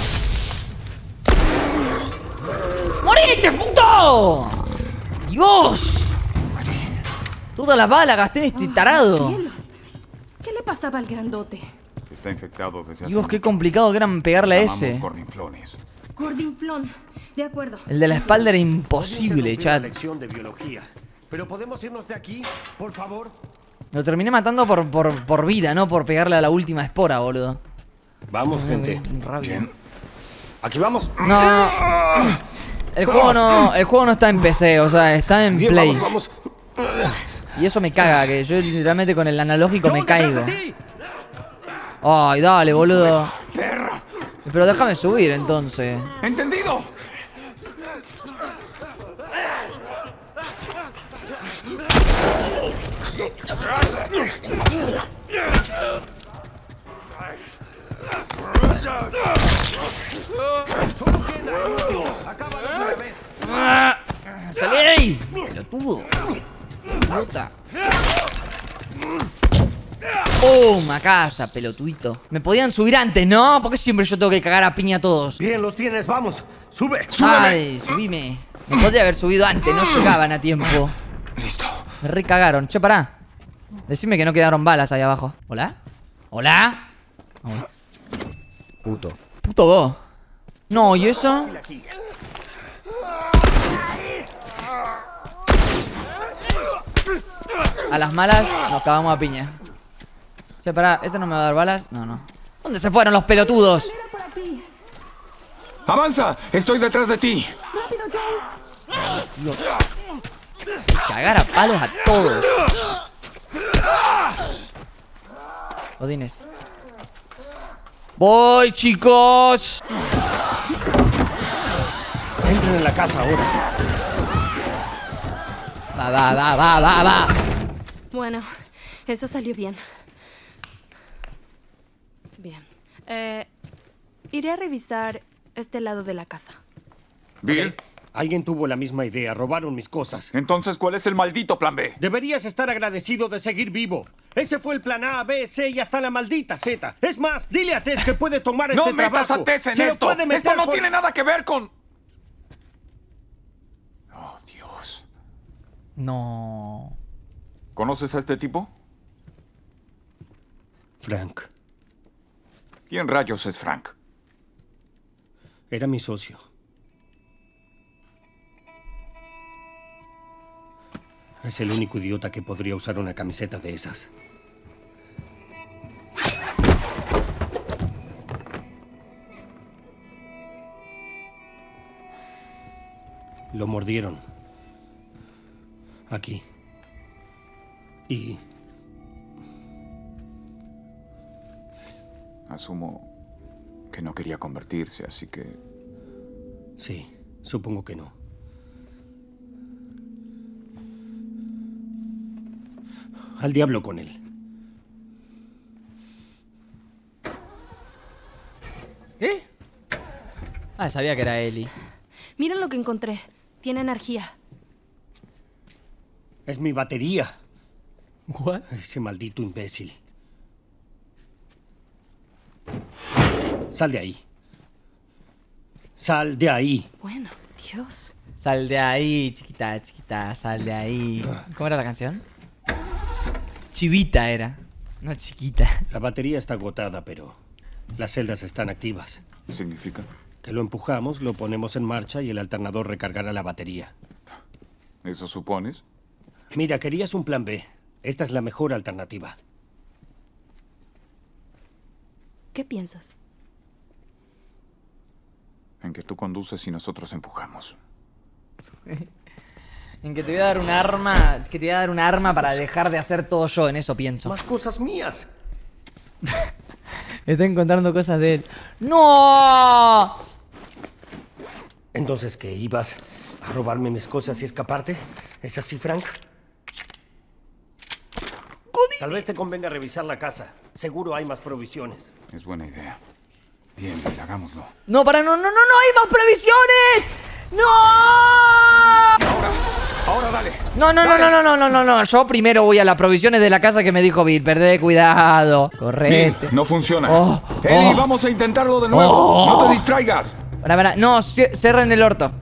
¡Moriste, puto! ¡Dios! Toda la bala gasté en este tarado. Cielos. ¿Qué le pasaba al grandote? Está infectado desde hace Dios, qué mucho. complicado que era pegarle a Llamamos ese. gordinflones. Gordinflón. De acuerdo. El de la espalda era Podría imposible, interrumpir la chat. lección de biología. Pero podemos irnos de aquí, por favor. Lo terminé matando por, por, por vida, no por pegarle a la última espora, boludo. Vamos, gente. Rabia. Bien. Aquí vamos. No, no. El juego no, el juego no está en P C, o sea, está en Bien, Play. vamos, vamos. Y eso me caga, que yo literalmente con el analógico me ¡John, detrás caigo. de ti! Ay, dale, boludo. ¡Perra! Pero déjame subir entonces. ¡Entendido! Acaba de una vez. ¡Ah! ¡Salí ahí! ¡Pelotudo! ¡Puta! ¡Oh, macasa, pelotudito! Me podían subir antes, ¿no? ¿Por qué siempre yo tengo que cagar a piña a todos? Bien, los tienes, vamos. Sube. ¡Ay, subime! Me podría haber subido antes, no llegaban a tiempo. Listo. Me recagaron. Che, pará. Decime que no quedaron balas ahí abajo. ¿Hola? ¿Hola? Hola. Puto. Puto vos. No, ¿y eso? A las malas nos cagamos a piña. Che, pará, ¿este no me va a dar balas? No, no. ¿Dónde se fueron los pelotudos? Mira por aquí. ¡Avanza! ¡Estoy detrás de ti! Rápido, Joe. Dios. Cagar a palos a todos. Odines. Voy, chicos. Entren en la casa ahora. Va, va, va, va, va, va. Bueno, eso salió bien. Bien. Eh, iré a revisar este lado de la casa. Bill, Alguien tuvo la misma idea, robaron mis cosas. Entonces, ¿cuál es el maldito plan B? Deberías estar agradecido de seguir vivo. Ese fue el plan A, B, C y hasta la maldita Z. Es más, dile a Tess que puede tomar este ¡No metas trabajo. a Tess en Se lo esto! puede meter ¡Esto no por- tiene nada que ver con...! Oh, Dios. No. ¿Conoces a este tipo? Frank. ¿Quién rayos es Frank? Era mi socio. Es el único idiota que podría usar una camiseta de esas. Lo mordieron. Aquí. Y... Asumo que no quería convertirse, así que... sí, supongo que no. Al diablo con él. ¿Eh? Ah, sabía que era Ellie. Miren lo que encontré. Tiene energía. Es mi batería. ¿What? Ese maldito imbécil. Sal de ahí. Sal de ahí. Bueno, Dios. Sal de ahí, chiquita, chiquita, sal de ahí. ¿Cómo era la canción? Chivita era, no chiquita. La batería está agotada, pero las celdas están activas. ¿Significa? Que lo empujamos, lo ponemos en marcha y el alternador recargará la batería. ¿Eso supones? Mira, querías un plan B. Esta es la mejor alternativa. ¿Qué piensas? En que tú conduces y nosotros empujamos. En que te voy a dar un arma, que te voy a dar un arma para dejar de hacer todo yo, en eso pienso. Más cosas mías. Está encontrando cosas de él. ¡No! Entonces, ¿qué? ¿Ibas a robarme mis cosas y escaparte? ¿Es así, Frank? Tal vez te convenga revisar la casa. Seguro hay más provisiones. Es buena idea. Bien, hagámoslo. No, para, no, no, no, no, hay más previsiones. ¡No! Ahora, ahora dale. No, no, no, no, no, no, no, no, no. Yo primero voy a las provisiones de la casa que me dijo Bill. Perdé cuidado. Bien, Correte. no funciona. Oh, Ellie, oh. vamos a intentarlo de nuevo. Oh. No te distraigas. Para, para. No, cie- cierren el orto.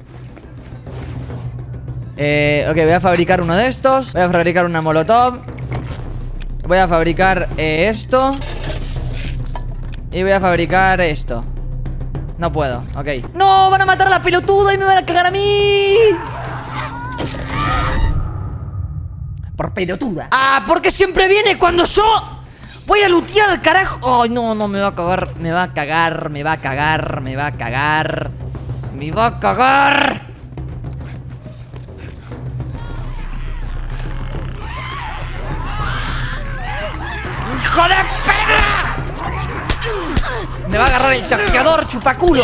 Eh, ok, voy a fabricar uno de estos. Voy a fabricar una molotov. Voy a fabricar eh, esto. Y voy a fabricar esto. No puedo, ok. ¡No! ¡Van a matar a la pelotuda y me van a cagar a mí! Por pelotuda. ¡Ah! Porque siempre viene cuando yo voy a lootear, carajo. ¡Ay, no, no! Me va a cagar. Me va a cagar, me va a cagar, me va a cagar. Me va a cagar. ¡Hijo de perra! Me va a agarrar el chasqueador, chupaculo.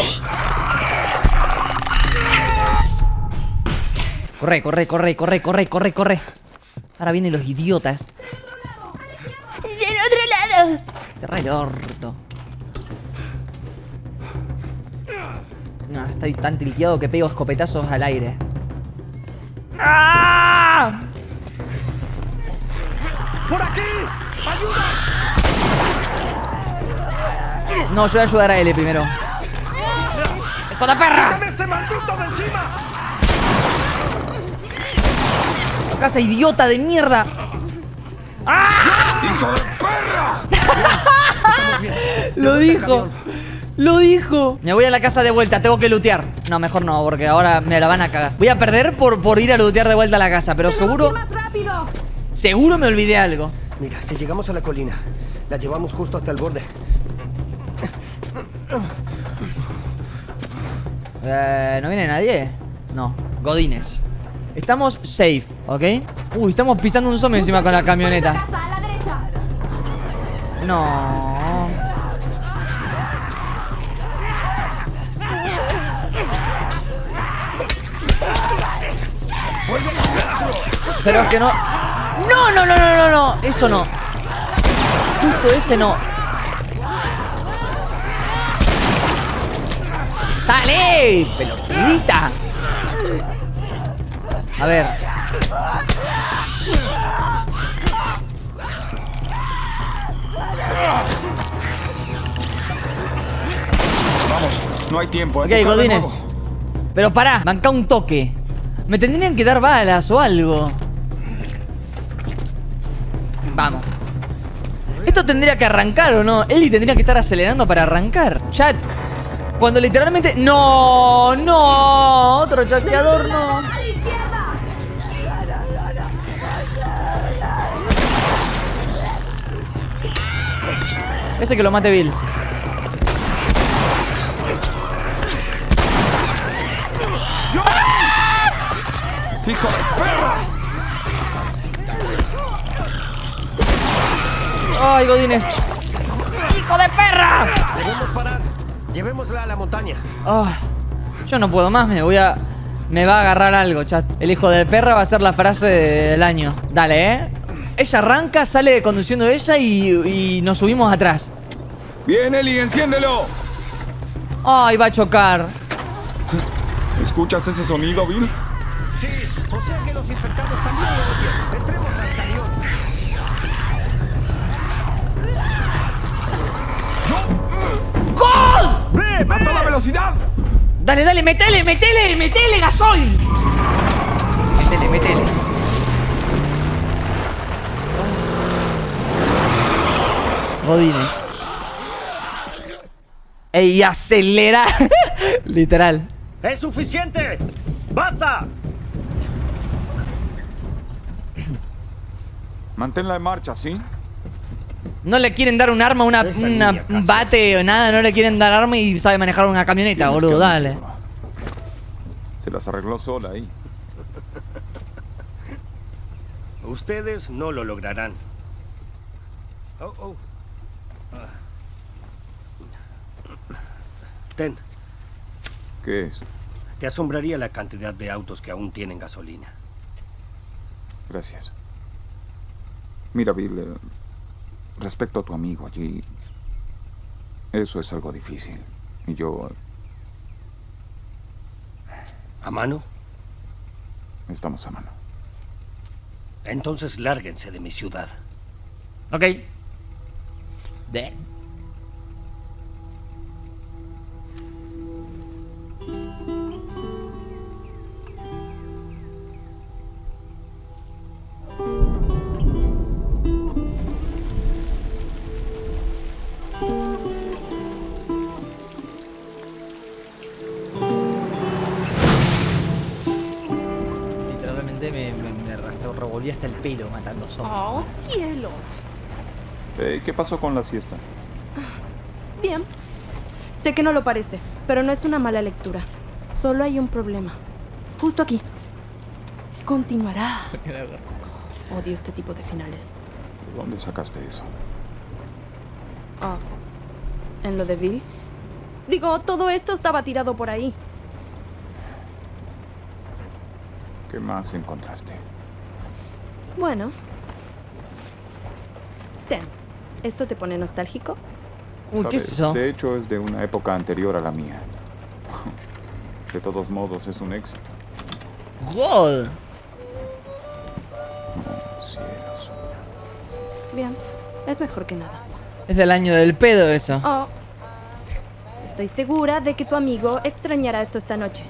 Corre, corre, corre, corre, corre, corre, corre. Ahora vienen los idiotas. Del otro lado. Cerra el orto. No, estoy tan tilteado que pego escopetazos al aire. ¡Ah! ¡Por aquí! ¡Ayuda! No, yo voy a ayudar a él primero. ¡Hijo de perra! ¡Quítame este maldito de encima! ¡Casa idiota de mierda! ¡Hijo de perra! Lo dijo. Lo dijo. Me voy a la casa de vuelta, tengo que lootear. No, mejor no, porque ahora me la van a cagar. Voy a perder por, por ir a lootear de vuelta a la casa, pero seguro... ¡Más rápido! Seguro me olvidé algo. Mira, si llegamos a la colina, la llevamos justo hasta el borde. Eh, ¿no viene nadie? No, Godines. Estamos safe, ¿ok? Uy, estamos pisando un zombie encima con la camioneta. ¡A la derecha! No. Pero es que no. No, no, no, no, no, no. Eso no. Justo ese no. ¡Dale! ¡Pelotudita! A ver. Vamos, no hay tiempo. Ok, Godines. Pero pará, banca un toque. Me tendrían que dar balas o algo. Vamos. Esto tendría que arrancar, ¿o no? Ellie tendría que estar acelerando para arrancar. Chat. Cuando literalmente... ¡No! ¡No! Otro chasqueador, no. Ese que lo mate Bill. ¡Hijo de perra! ¡Ay, Godines! ¡Hijo de perra! Debemos parar. Llevémosla a la montaña. Oh, yo no puedo más, me voy a... Me va a agarrar algo, chat. El hijo de perra va a ser la frase del año. Dale, ¿eh? Ella arranca, sale conduciendo ella y, y nos subimos atrás. Bien, Ellie, enciéndelo. Ay, va a chocar. ¿Escuchas ese sonido, Bill? Sí, o sea que los infectados también lo oyen. Entremos al cañón. ¡Gol! ¡A toda velocidad! Dale, dale, metele, metele, metele, gasol. Metele, metele. Godines. Ey, acelera. Literal. ¡Es suficiente! ¡Basta! Manténla en marcha, ¿sí? No le quieren dar un arma, una, Esa una- niña un casi bate o nada. No le quieren dar arma y sabe manejar una camioneta, Tienes boludo. que Dale. admitirlo. Se las arregló sola ahí. Ustedes no lo lograrán. Oh, oh. Ah. Ten, ¿Qué es? te asombraría la cantidad de autos que aún tienen gasolina. Gracias. Mira, Bill, eh, respecto a tu amigo allí, eso es algo difícil. Y yo... ¿A mano? Estamos a mano. Entonces lárguense de mi ciudad. Ok. De. Literalmente me, me, me arrastró, revolví hasta el pelo matando zombies. ¡Oh, cielos! Eh, ¿Qué pasó con la siesta? Bien. Sé que no lo parece, pero no es una mala lectura. Solo hay un problema. Justo aquí. Continuará. Odio este tipo de finales. ¿De dónde sacaste eso? Ah, ¿en lo de Bill? Digo, todo esto estaba tirado por ahí. ¿Qué más encontraste? Bueno. Ten. ¿Esto te pone nostálgico? Uy, ¿qué es ¿Sabes? eso? De hecho, es de una época anterior a la mía. De todos modos, es un éxito. ¡Gol! Oh, cielos. Bien. Es mejor que nada. Es del año del pedo eso. Oh. Estoy segura de que tu amigo extrañará esto esta noche.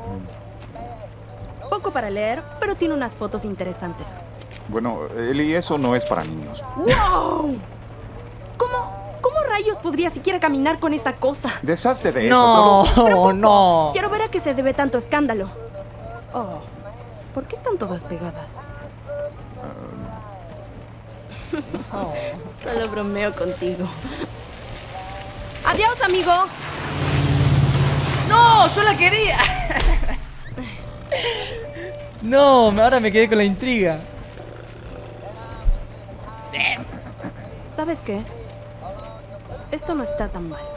Ujú. Poco para leer, pero tiene unas fotos interesantes. Bueno, Ellie, eso no es para niños. ¡Wow! ¿Cómo, cómo rayos podría siquiera caminar con esa cosa? Deshazte de eso. No, solo- Pero poco. no. Quiero ver a qué se debe tanto escándalo. Oh, ¿por qué están todas pegadas? Solo bromeo contigo. Adiós, amigo. ¡No! ¡Yo la quería! No, ahora me quedé con la intriga. ¿Sabes qué? Esto no está tan mal.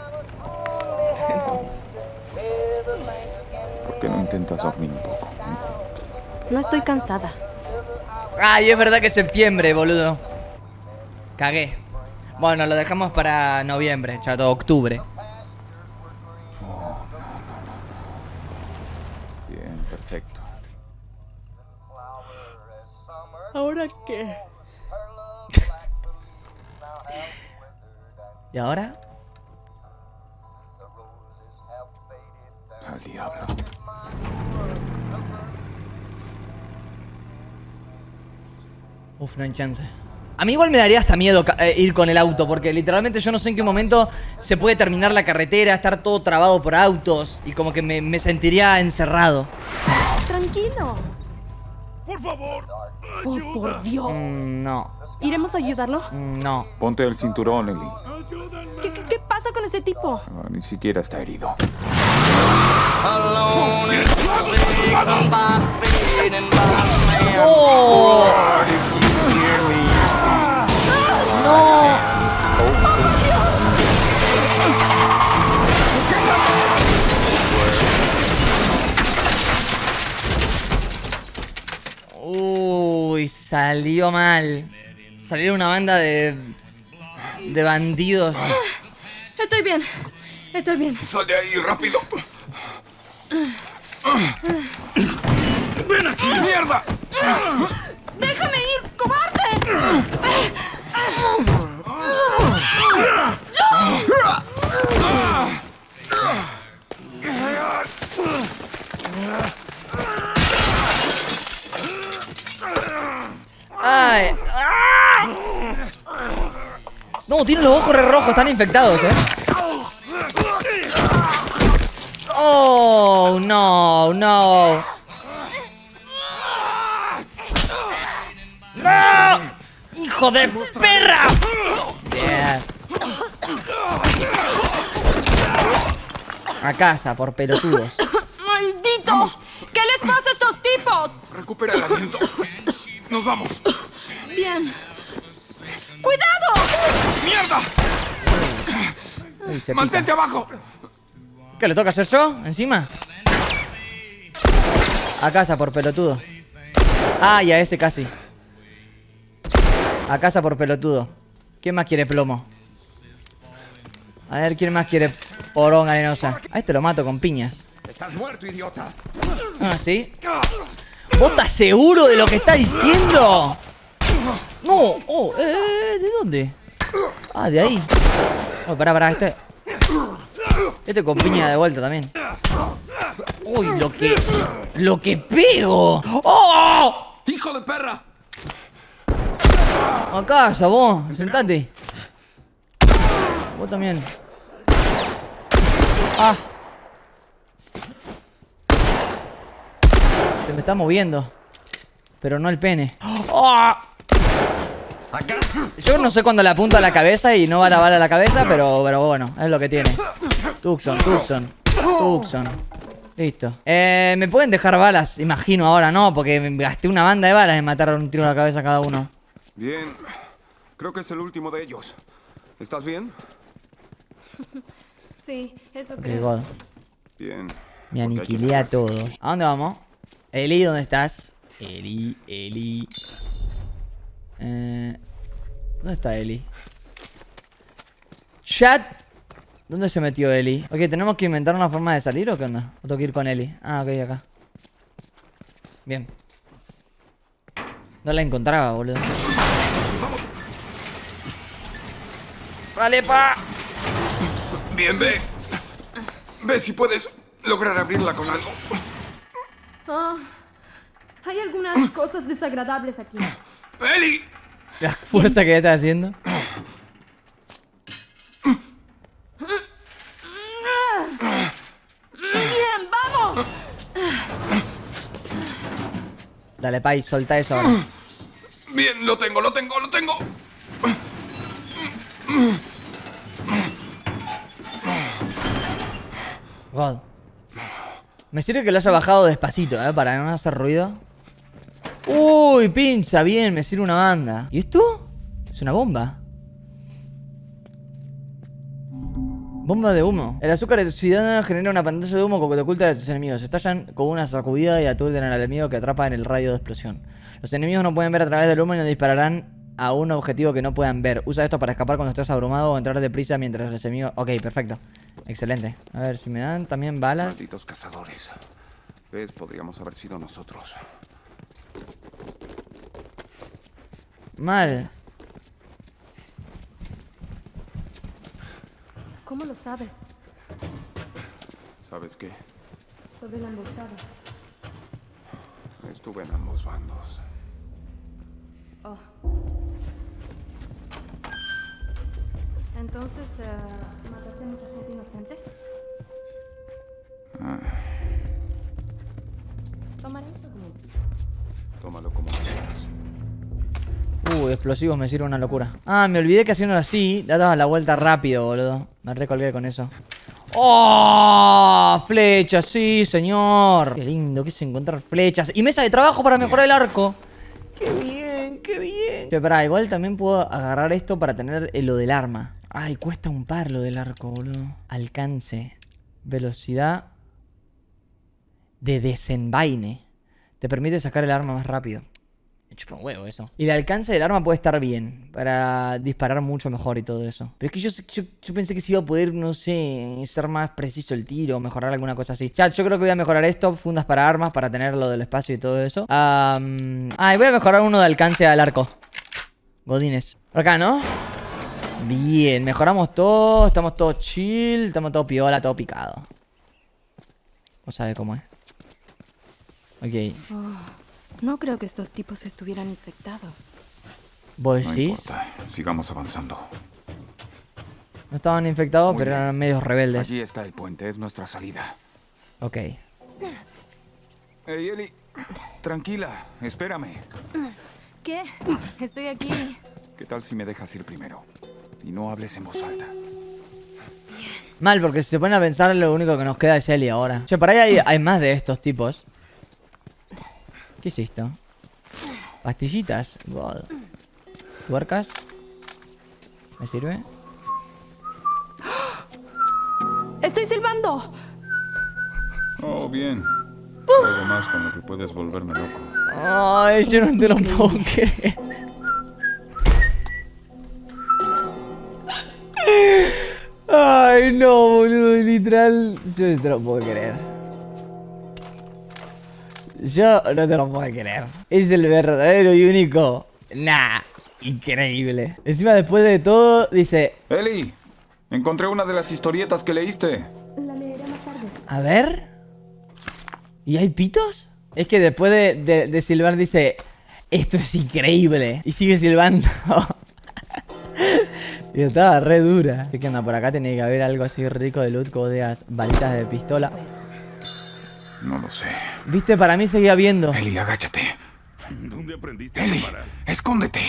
¿Por qué no intentas dormir un poco? No estoy cansada. Ay, es verdad que es septiembre, boludo. Cagué. Bueno, lo dejamos para noviembre, chato, octubre. Bien, perfecto. ¿Ahora qué? ¿Y ahora? Al diablo. Uf, no hay chance. A mí igual me daría hasta miedo eh, ir con el auto, porque literalmente yo no sé en qué momento se puede terminar la carretera, estar todo trabado por autos, y como que me, me sentiría encerrado. Tranquilo. Por favor. Oh, por Dios. Mm, no, ¿Iremos a ayudarlo? mm, no. Ponte el cinturón, Ellie. ¿Qué, qué, qué pasa con ese tipo? Ah, ni siquiera está herido. ¡Oh! ¡No! Uy, salió mal. Salió una banda de... de bandidos. Estoy bien. Estoy bien. ¡Sal de ahí, rápido! ¡Ven aquí! ¡Mierda! ¡Déjame ir, cobarde! ¡Ay! No, tienen los ojos re rojos, están infectados, eh. Oh, no, no. ¡No! ¡Hijo de perra! Bien. A casa, por pelotudos. ¡Malditos! ¿Qué les pasa a estos tipos? Recupera el aliento. Nos vamos. Bien. ¡Cuidado! ¡Mierda! Uy, se ¡Mantente pica. abajo! ¿Qué le toca hacer yo? ¿Encima? A casa, por pelotudo. Ah, y a ese casi. A casa por pelotudo. ¿Quién más quiere plomo? A ver, ¿quién más quiere porón arenosa? A este lo mato con piñas. Estás muerto, idiota. Ah, ¿sí? ¿Vos estás seguro de lo que está diciendo? No, oh, eh, eh, ¿de dónde? Ah, de ahí. Oh, pará, pará, este. Este con piña de vuelta también. Uy, lo que. Lo que pego. ¡Oh! ¡Hijo de perra! A casa, vos, sentate. Vos también. Ah. Se me está moviendo. Pero no el pene. ¡Oh! Yo no sé cuándo le apunto a la cabeza y no va la bala a la cabeza, pero, pero bueno, es lo que tiene. Tucson, Tucson, Tucson. Listo. Eh, ¿me pueden dejar balas? Imagino ahora, ¿no? Porque me gasté una banda de balas en matar un tiro a la cabeza a cada uno. Bien. Creo que es el último de ellos. ¿Estás bien? Sí, eso Ok, creo. God. Bien. Me Porque hay aniquilé que a dejarse. todos. ¿A dónde vamos? Eli, ¿dónde estás? Eli, Eli. Eh, ¿Dónde está Eli? Chat. ¿Dónde se metió Eli? Ok, ¿tenemos que inventar una forma de salir o qué onda? ¿O tengo que ir con Eli? Ah, ok, acá. Bien. No la encontraba, boludo. ¡Vale, pa! Bien, ve. Ve si puedes lograr abrirla con algo. Ah, hay algunas cosas desagradables aquí. ¡Eli! La fuerza que está haciendo. Bien, vamos. Dale, pa, y solta eso ahora. Bien, lo tengo, lo tengo, lo tengo. God. Me sirve que lo haya bajado despacito, ¿eh? Para no hacer ruido. Uy, pinza, bien, me sirve una banda. ¿Y esto? Es una bomba. Bomba de humo. El azúcar oxidada genera una pantalla de humo que te oculta de tus enemigos. Estallan con una sacudida y aturden al enemigo que atrapa en el radio de explosión. Los enemigos no pueden ver a través del humo y no dispararán a un objetivo que no puedan ver. Usa esto para escapar cuando estés abrumado o entrar deprisa mientras los enemigos... Ok, perfecto. Excelente. A ver, si me dan también balas... Malditos cazadores. ¿Ves? Podríamos haber sido nosotros. Mal. ¿Cómo lo sabes? ¿Sabes qué? Sobre la emboscada. Estuve en ambos bandos. Oh. Entonces, uh, ¿mataste a mucha gente inocente? Ah, Tomaré esto como... tómalo como quieras. Uh, explosivos me sirve una locura. Ah, me olvidé que haciendo así, le dabas la vuelta rápido, boludo. Me recolgué con eso. ¡Oh! Flechas, sí, señor. Qué lindo que es encontrar flechas. Y mesa de trabajo para mejorar el arco. Qué bien, qué bien. Che, pará, igual también puedo agarrar esto para tener lo del arma. Ay, cuesta un par lo del arco, boludo. Alcance. Velocidad de desenvaine. Te permite sacar el arma más rápido. Me chupa un huevo eso. Y el alcance del arma puede estar bien para disparar mucho mejor y todo eso. Pero es que yo, yo, yo pensé que se iba a poder, no sé, ser más preciso el tiro, mejorar alguna cosa así. Chat, yo creo que voy a mejorar esto, fundas para armas, para tener lo del espacio y todo eso. Um, ah, y voy a mejorar uno de alcance al arco. Godines. Por acá, ¿no? Bien, mejoramos todo, estamos todos chill, estamos todo piola, todo picado. ¿Vos sabés cómo es? Ok. Oh, no creo que estos tipos estuvieran infectados. ¿Vos No decís? importa, sigamos avanzando. No estaban infectados, Muy pero bien. eran medios rebeldes. Allí está el puente, es nuestra salida. Ok. Hey, Eli, tranquila, espérame. ¿Qué? Estoy aquí. ¿Qué tal si me dejas ir primero? Y no hables en voz alta. Mal, porque si se ponen a pensar, lo único que nos queda es Ellie ahora. Che, por ahí hay, hay más de estos tipos. ¿Qué es esto? Pastillitas. God. Tuercas. ¿Me sirve? ¡Estoy silbando! Oh, bien. Algo más con lo que puedes volverme loco. Ay, yo no te lo puedo creer. Ay, no, boludo, literal. Yo no te lo puedo creer. Yo no te lo puedo creer. Es el verdadero y único. Nah, increíble. Encima, después de todo, dice: Eli, encontré una de las historietas que leíste. La leeré más tarde. a ver. ¿Y hay pitos? Es que después de, de, de silbar dice: esto es increíble. Y sigue silbando. Y estaba re dura. ¿Qué onda? Por acá tiene que haber algo así rico de loot, como digas, balitas de pistola. No lo sé. Viste, para mí seguía viendo. Eli, agáchate. ¿Dónde aprendiste a Eli, disparar? escóndete.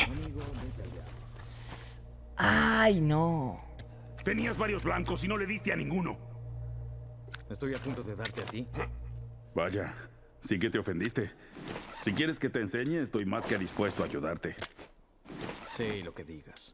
Ay, no. Tenías varios blancos y no le diste a ninguno. Estoy a punto de darte a ti. Vaya, sí que te ofendiste. Si quieres que te enseñe, estoy más que dispuesto a ayudarte. Sí, lo que digas.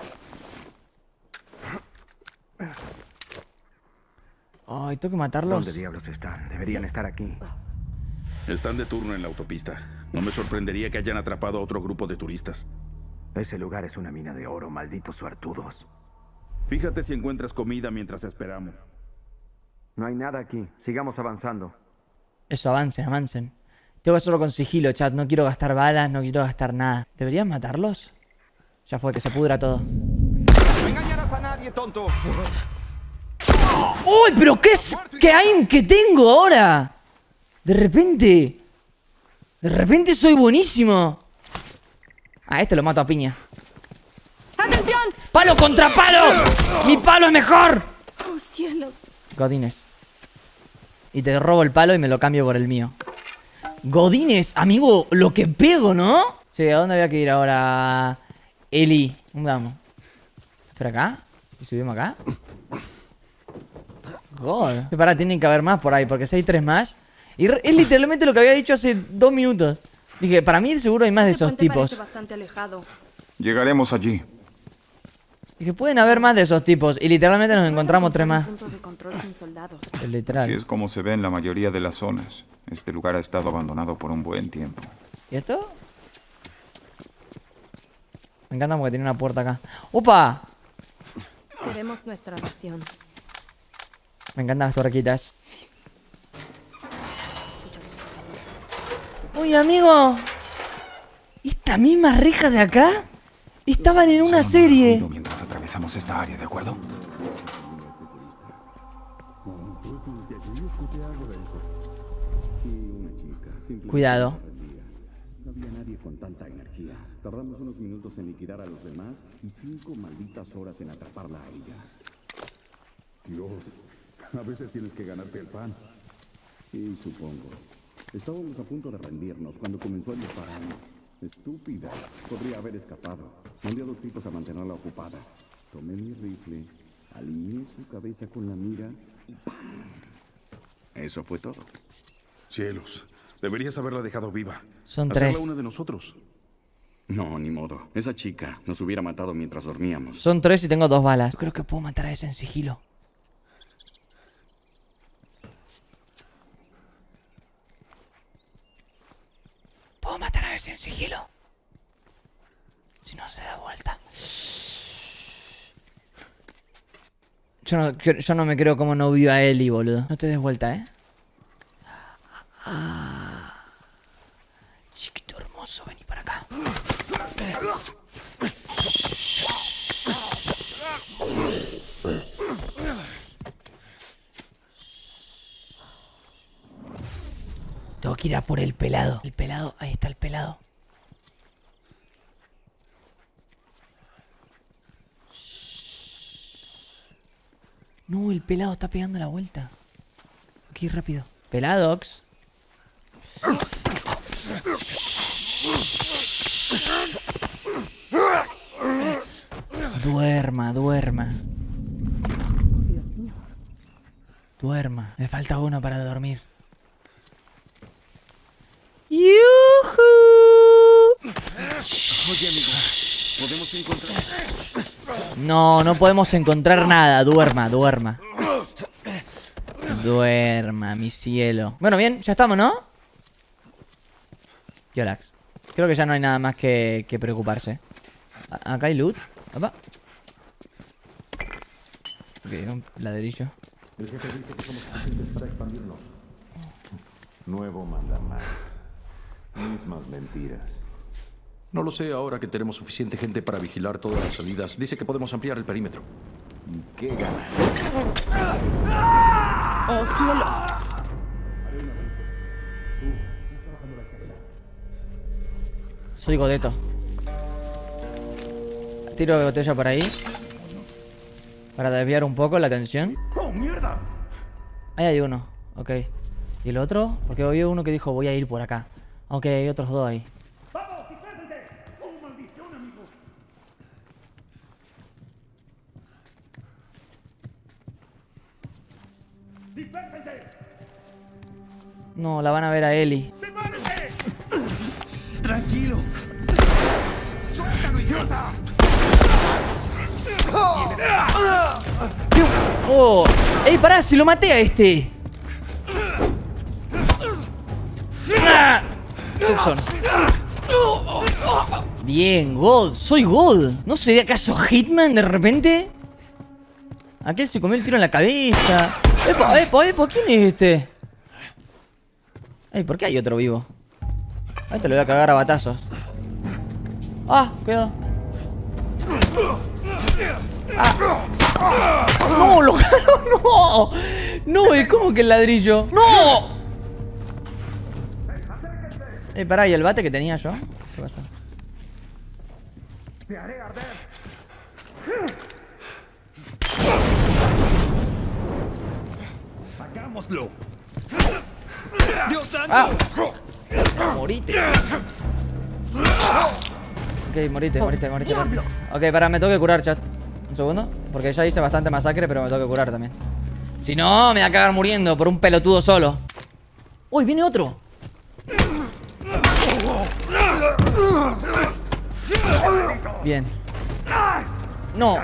Ay, tengo que matarlos. ¿Dónde diablos están? Deberían estar aquí. Están de turno en la autopista. No me sorprendería que hayan atrapado a otro grupo de turistas. Ese lugar es una mina de oro, malditos suertudos. Fíjate si encuentras comida mientras esperamos. No hay nada aquí. Sigamos avanzando. Eso, avancen, avancen. Tengo que hacerlo con sigilo, chat. No quiero gastar balas, no quiero gastar nada. ¿Deberían matarlos? Ya fue, que se pudra todo. No engañarás a nadie, tonto. ¡Uy! ¿Pero qué es? ¿Qué aim que tengo ahora? De repente. De repente soy buenísimo. A este lo mato a piña. ¡Atención! ¡Palo contra palo! ¡Mi palo es mejor! ¡Oh, cielos! Godines. Y te robo el palo y me lo cambio por el mío. Godines, amigo, lo que pego, ¿no? Sí, ¿a dónde había que ir ahora? Eli, ¿dónde vamos? ¿Por acá? ¿Y subimos acá? God. Que para, tienen que haber más por ahí, porque si hay tres más. Y es literalmente lo que había dicho hace dos minutos. Dije, para mí seguro hay más de Ese esos puente tipos. parece bastante alejado. Llegaremos allí. Dije, pueden haber más de esos tipos. Y literalmente nos encontramos tres más. Un punto de control sin soldados. Es literal. Así es como se ve en la mayoría de las zonas. Este lugar ha estado abandonado por un buen tiempo. ¿Y esto? Me encanta porque tiene una puerta acá. ¡Opa! Queremos nuestra ración. Me encantan las torrequitas. ¡Uy, amigo! ¿Esta misma reja de acá? Estaban en una Solo no serie. hagas ruido mientras atravesamos esta área, ¿de acuerdo? Cuidado. No había nadie con tanta energía. Tardamos unos minutos en liquidar a los demás y cinco malditas horas en atraparla a ella. Dios, a veces tienes que ganarte el pan. Sí, supongo. Estábamos a punto de rendirnos cuando comenzó a disparar. Estúpida. Podría haber escapado. Mandé a los tipos a mantenerla ocupada. Tomé mi rifle, alineé su cabeza con la mira y ¡pam! Eso fue todo. Cielos, deberías haberla dejado viva. Son Hacerla tres. una de nosotros. No, ni modo. Esa chica nos hubiera matado mientras dormíamos. Son tres y tengo dos balas. Creo que puedo matar a ese en sigilo. Puedo matar a ese en sigilo. Si no se da vuelta. Yo no, yo no me creo como no vio a Ellie, boludo. No te des vuelta, ¿eh? Ah. Chiquito hermoso, vení para acá. Tengo que ir a por el pelado. El pelado, ahí está el pelado. No, el pelado está pegando la vuelta. Aquí rápido. Peladox. Duerma, duerma. Duerma. Me falta uno para dormir. ¡Yujú! Oye, amigo, ¿podemos encontrar? No, no podemos encontrar nada. Duerma, duerma. Duerma, mi cielo. Bueno, bien, ya estamos, ¿no? Yolax. Creo que ya no hay nada más que, que preocuparse. A- acá hay loot. Opa. Ok, un ladrillo. El jefe dice que somos suficientes para expandirnos. Nuevo manda más. Mismas mentiras. No lo sé ahora que tenemos suficiente gente para vigilar todas las salidas. Dice que podemos ampliar el perímetro. ¿Y qué gana? ¡Oh, cielos! Soy Godeto. Tiro de botella por ahí. Para desviar un poco la atención. ¡Oh, mierda! Ahí hay uno. Ok. ¿Y el otro? Porque había uno que dijo voy a ir por acá. Ok, hay otros dos ahí. ¡Vamos, dispersense! ¡Oh, maldición, amigo! ¡Dispersense! No, la van a ver a Ellie. ¡Sepárense! Tranquilo. ¡Suéltalo, idiota! ¡Oh! ¡Ey, pará! ¡Se lo maté a este! ¡Ah! Tucson. Bien, God. Soy God. ¿No sería acaso Hitman de repente? Aquel se comió el tiro en la cabeza. ¡Epa, epa, epa! ¿Quién es este? Ey, ¿por qué hay otro vivo? A este lo voy a cagar a batazos. Ah, cuidado. Ah. No, lo no. No, es como que el ladrillo. ¡No! Eh, pará, ¿y el bate que tenía yo? ¿Qué pasa? ¡Te haré arder! ¡Hagámoslo! ¡Dios santo! ¡Ah! Morite. Ok, morite, morite, morite, morite. Ok, pará, me tengo que curar, chat. Un segundo. Porque ya hice bastante masacre, pero me tengo que curar también. Si no, me va a cagar muriendo por un pelotudo solo. ¡Uy, viene otro! Bien. No.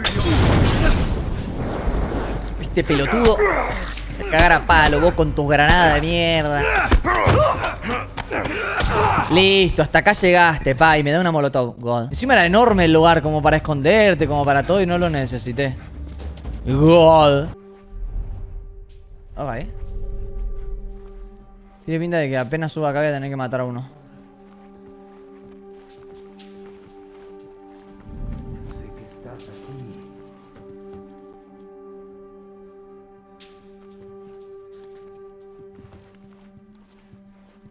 Viste, pelotudo. Te cagar a palo, vos con tus granadas de mierda. Listo, hasta acá llegaste, pa. Y me da una molotov, God. Encima era enorme el lugar como para esconderte, como para todo, y no lo necesité. God. Ok. Tiene pinta de que apenas suba acá voy a tener que matar a uno.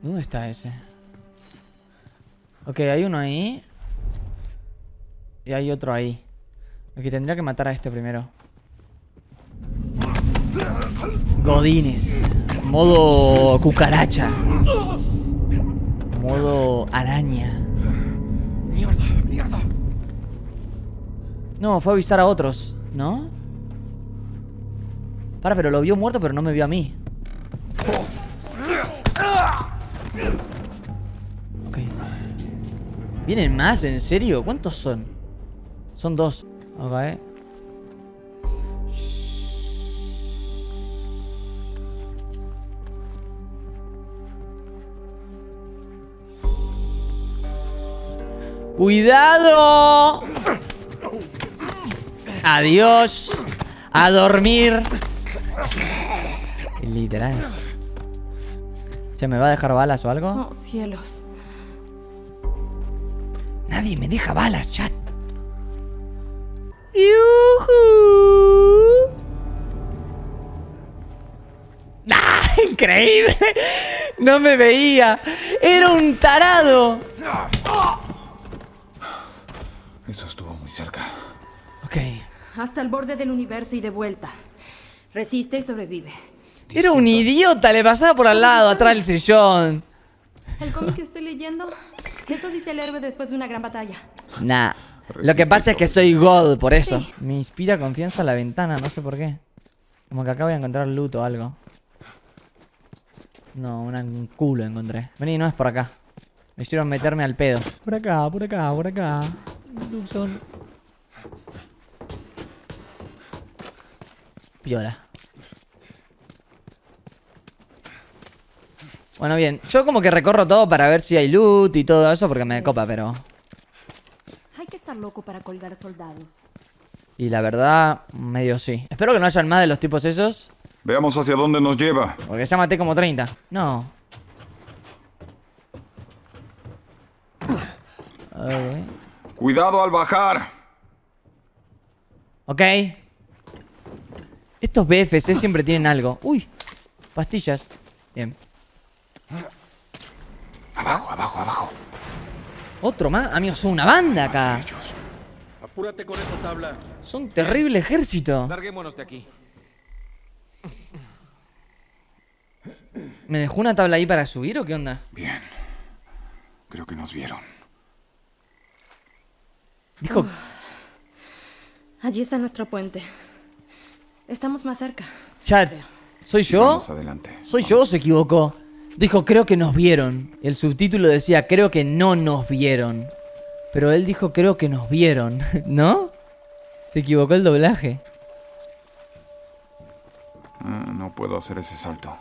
¿Dónde está ese? Ok, hay uno ahí. Y hay otro ahí. Ok, tendría que matar a este primero. Godines. Modo cucaracha. Modo araña. Mierda, mierda. No, fue a avisar a otros, ¿no? Para, pero lo vio muerto, pero no me vio a mí. Ok. ¿Vienen más? ¿En serio? ¿Cuántos son? Son dos. Ok. ¡Cuidado! Adiós. A dormir. Literal. ¿Se me va a dejar balas o algo? Oh, cielos. Nadie me deja balas, chat. ¡Yujú! ¡Ah! ¡Increíble! No me veía. Era un tarado. Eso estuvo muy cerca. Ok. Hasta el borde del universo y de vuelta. Resiste y sobrevive. Era un idiota, le pasaba por al lado, atrás del sillón. El cómic que estoy leyendo, eso dice el héroe después de una gran batalla. Nah. Lo que pasa es que soy God, por eso. Sí. Me inspira confianza la ventana, no sé por qué. Como que acá voy a encontrar loot o algo. No, una, un culo encontré. Vení, no es por acá. Me hicieron meterme al pedo. Por acá, por acá, por acá. Luxon. Piola. Bueno, bien. Yo como que recorro todo para ver si hay loot y todo eso porque me copa, pero... Hay que estar loco para colgar soldados. Y la verdad, medio sí. Espero que no hayan más de los tipos esos. Veamos hacia dónde nos lleva. Porque ya maté como treinta. No. Okay. Cuidado al bajar. Ok. Estos B F C siempre tienen algo. Uy. Pastillas. Bien. Abajo, abajo, abajo. Otro más. Amigos, son una banda acá. Apúrate con esa tabla. Son terrible ejército. Larguémonos de aquí. ¿Me dejó una tabla ahí para subir o qué onda? Bien. Creo que nos vieron. Dijo... Uf. Allí está nuestro puente. Estamos más cerca. Chat, ¿soy yo? Vamos adelante. ¿Soy yo o se equivocó? Dijo, creo que nos vieron. El subtítulo decía, creo que no nos vieron. Pero él dijo, creo que nos vieron. ¿No? Se equivocó el doblaje. Ah, no puedo hacer ese salto.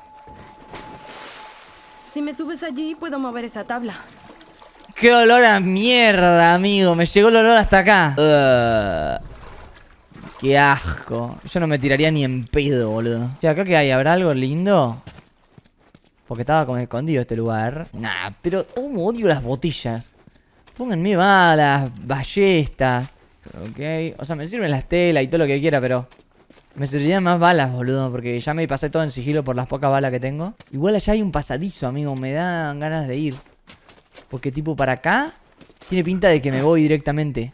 Si me subes allí, puedo mover esa tabla. ¡Qué olor a mierda, amigo! Me llegó el olor hasta acá. Uh, ¡Qué asco! Yo no me tiraría ni en pedo, boludo. ¿Y acá qué hay? ¿Habrá algo lindo? Porque estaba como escondido este lugar. Nah, pero cómo odio las botellas. Pónganme balas, ballestas. Ok. O sea, me sirven las telas y todo lo que quiera, pero... me servirían más balas, boludo. Porque ya me pasé todo en sigilo por las pocas balas que tengo. Igual allá hay un pasadizo, amigo. Me dan ganas de ir. Porque tipo para acá tiene pinta de que me voy directamente.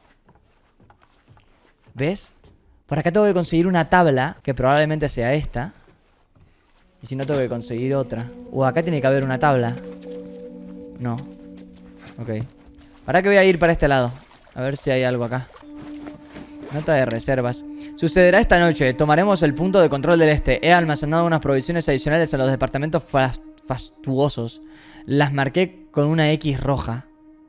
¿Ves? Por acá tengo que conseguir una tabla, que probablemente sea esta. Y si no, tengo que conseguir otra. O acá tiene que haber una tabla. No. Ok. Ahora que voy a ir para este lado. A ver si hay algo acá. Nota de reservas. Sucederá esta noche. Tomaremos el punto de control del este. He almacenado unas provisiones adicionales en los departamentos fast fastuosos. Las marqué con una X roja.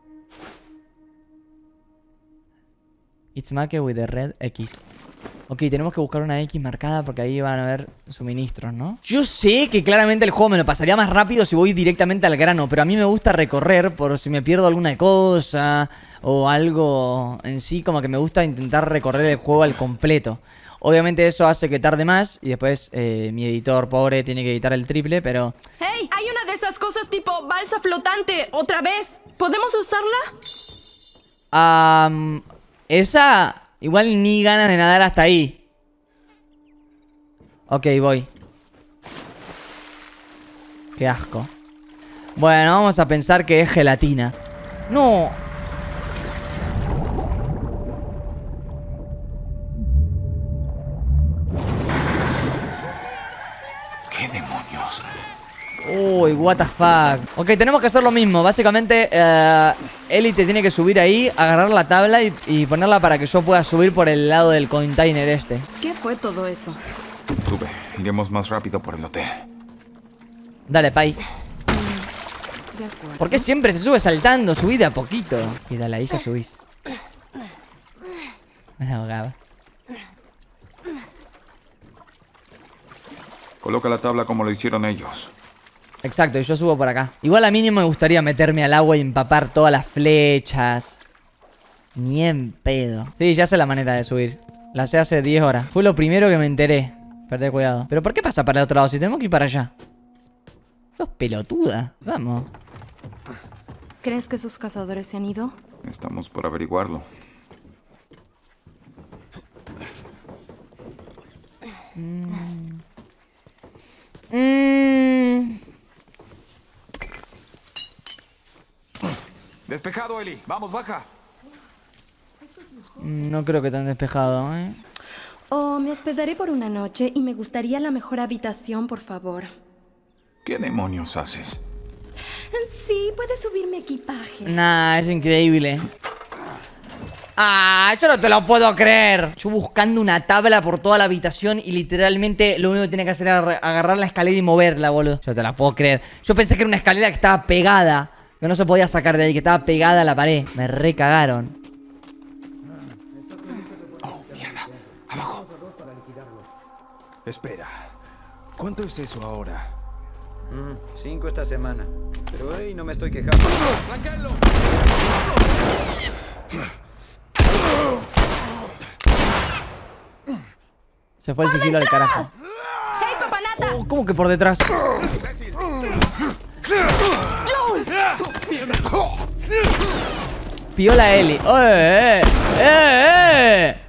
It's marked with a red X. Ok, tenemos que buscar una X marcada porque ahí van a haber suministros, ¿no? Yo sé que claramente el juego me lo pasaría más rápido si voy directamente al grano, pero a mí me gusta recorrer por si me pierdo alguna cosa o algo en sí, como que me gusta intentar recorrer el juego al completo. Obviamente eso hace que tarde más y después eh, mi editor pobre tiene que editar el triple, pero... ¡Hey! Hay una de esas cosas tipo balsa flotante. ¿Otra vez? ¿Podemos usarla? Um, esa... igual ni ganas de nadar hasta ahí. Ok, voy. Qué asco. Bueno, vamos a pensar que es gelatina. No. ¿Qué demonios? Uy, what the fuck. Ok, tenemos que hacer lo mismo. Básicamente, uh, Ellie te tiene que subir ahí, agarrar la tabla y, y ponerla para que yo pueda subir por el lado del container este. ¿Qué fue todo eso? Sube. Iremos más rápido por el hotel. Dale, Pai. De acuerdo. ¿Por qué siempre se sube saltando? Subí de a poquito. Y dale, ahí ya subís. Me ahogaba. Coloca la tabla como lo hicieron ellos. Exacto, y yo subo por acá. Igual a mí no me gustaría meterme al agua y empapar todas las flechas. Ni en pedo. Sí, ya sé la manera de subir. La sé hace diez horas. Fue lo primero que me enteré. Perdé cuidado. ¿Pero por qué pasa para el otro lado si tenemos que ir para allá? Sos pelotuda. Vamos. ¿Crees que sus cazadores se han ido? Estamos por averiguarlo. Mm. Mm. Despejado, Ellie. Vamos, baja. No creo que tan despejado, ¿eh? Oh, me hospedaré por una noche y me gustaría la mejor habitación, por favor. ¿Qué demonios haces? Sí, puedes subir mi equipaje. Nah, es increíble. Ah, yo no te lo puedo creer. Yo buscando una tabla por toda la habitación y literalmente lo único que tiene que hacer era agarrar la escalera y moverla, boludo. Yo te la puedo creer. Yo pensé que era una escalera que estaba pegada, que no se podía sacar de ahí, que estaba pegada a la pared. Me recagaron. Oh, mierda. Abajo. Espera. ¿Cuánto es eso ahora? Mm, cinco esta semana. Pero hey, no me estoy quejando. ¡Tranquilo! Se fue el sigilo al carajo. ¡Hey, papanata! Oh, ¿cómo que por detrás? Piola Ellie. ¡Oh, eh, eh! ¡Eh, eh!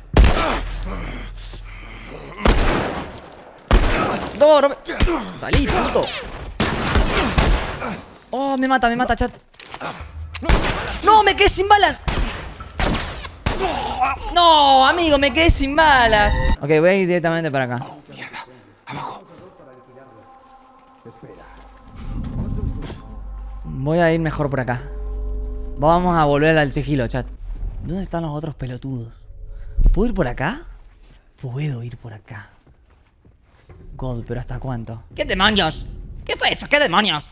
No, no me... Salí, puto. Oh, me mata, me mata, chat. No, me quedé sin balas. No, amigo, me quedé sin balas. Ok, voy a ir directamente para acá. Oh, mierda. Abajo. Voy a ir mejor por acá. Vamos a volver al sigilo, chat. ¿Dónde están los otros pelotudos? ¿Puedo ir por acá? Puedo ir por acá. God, pero ¿hasta cuánto? ¿Qué demonios? ¿Qué fue eso? ¿Qué demonios?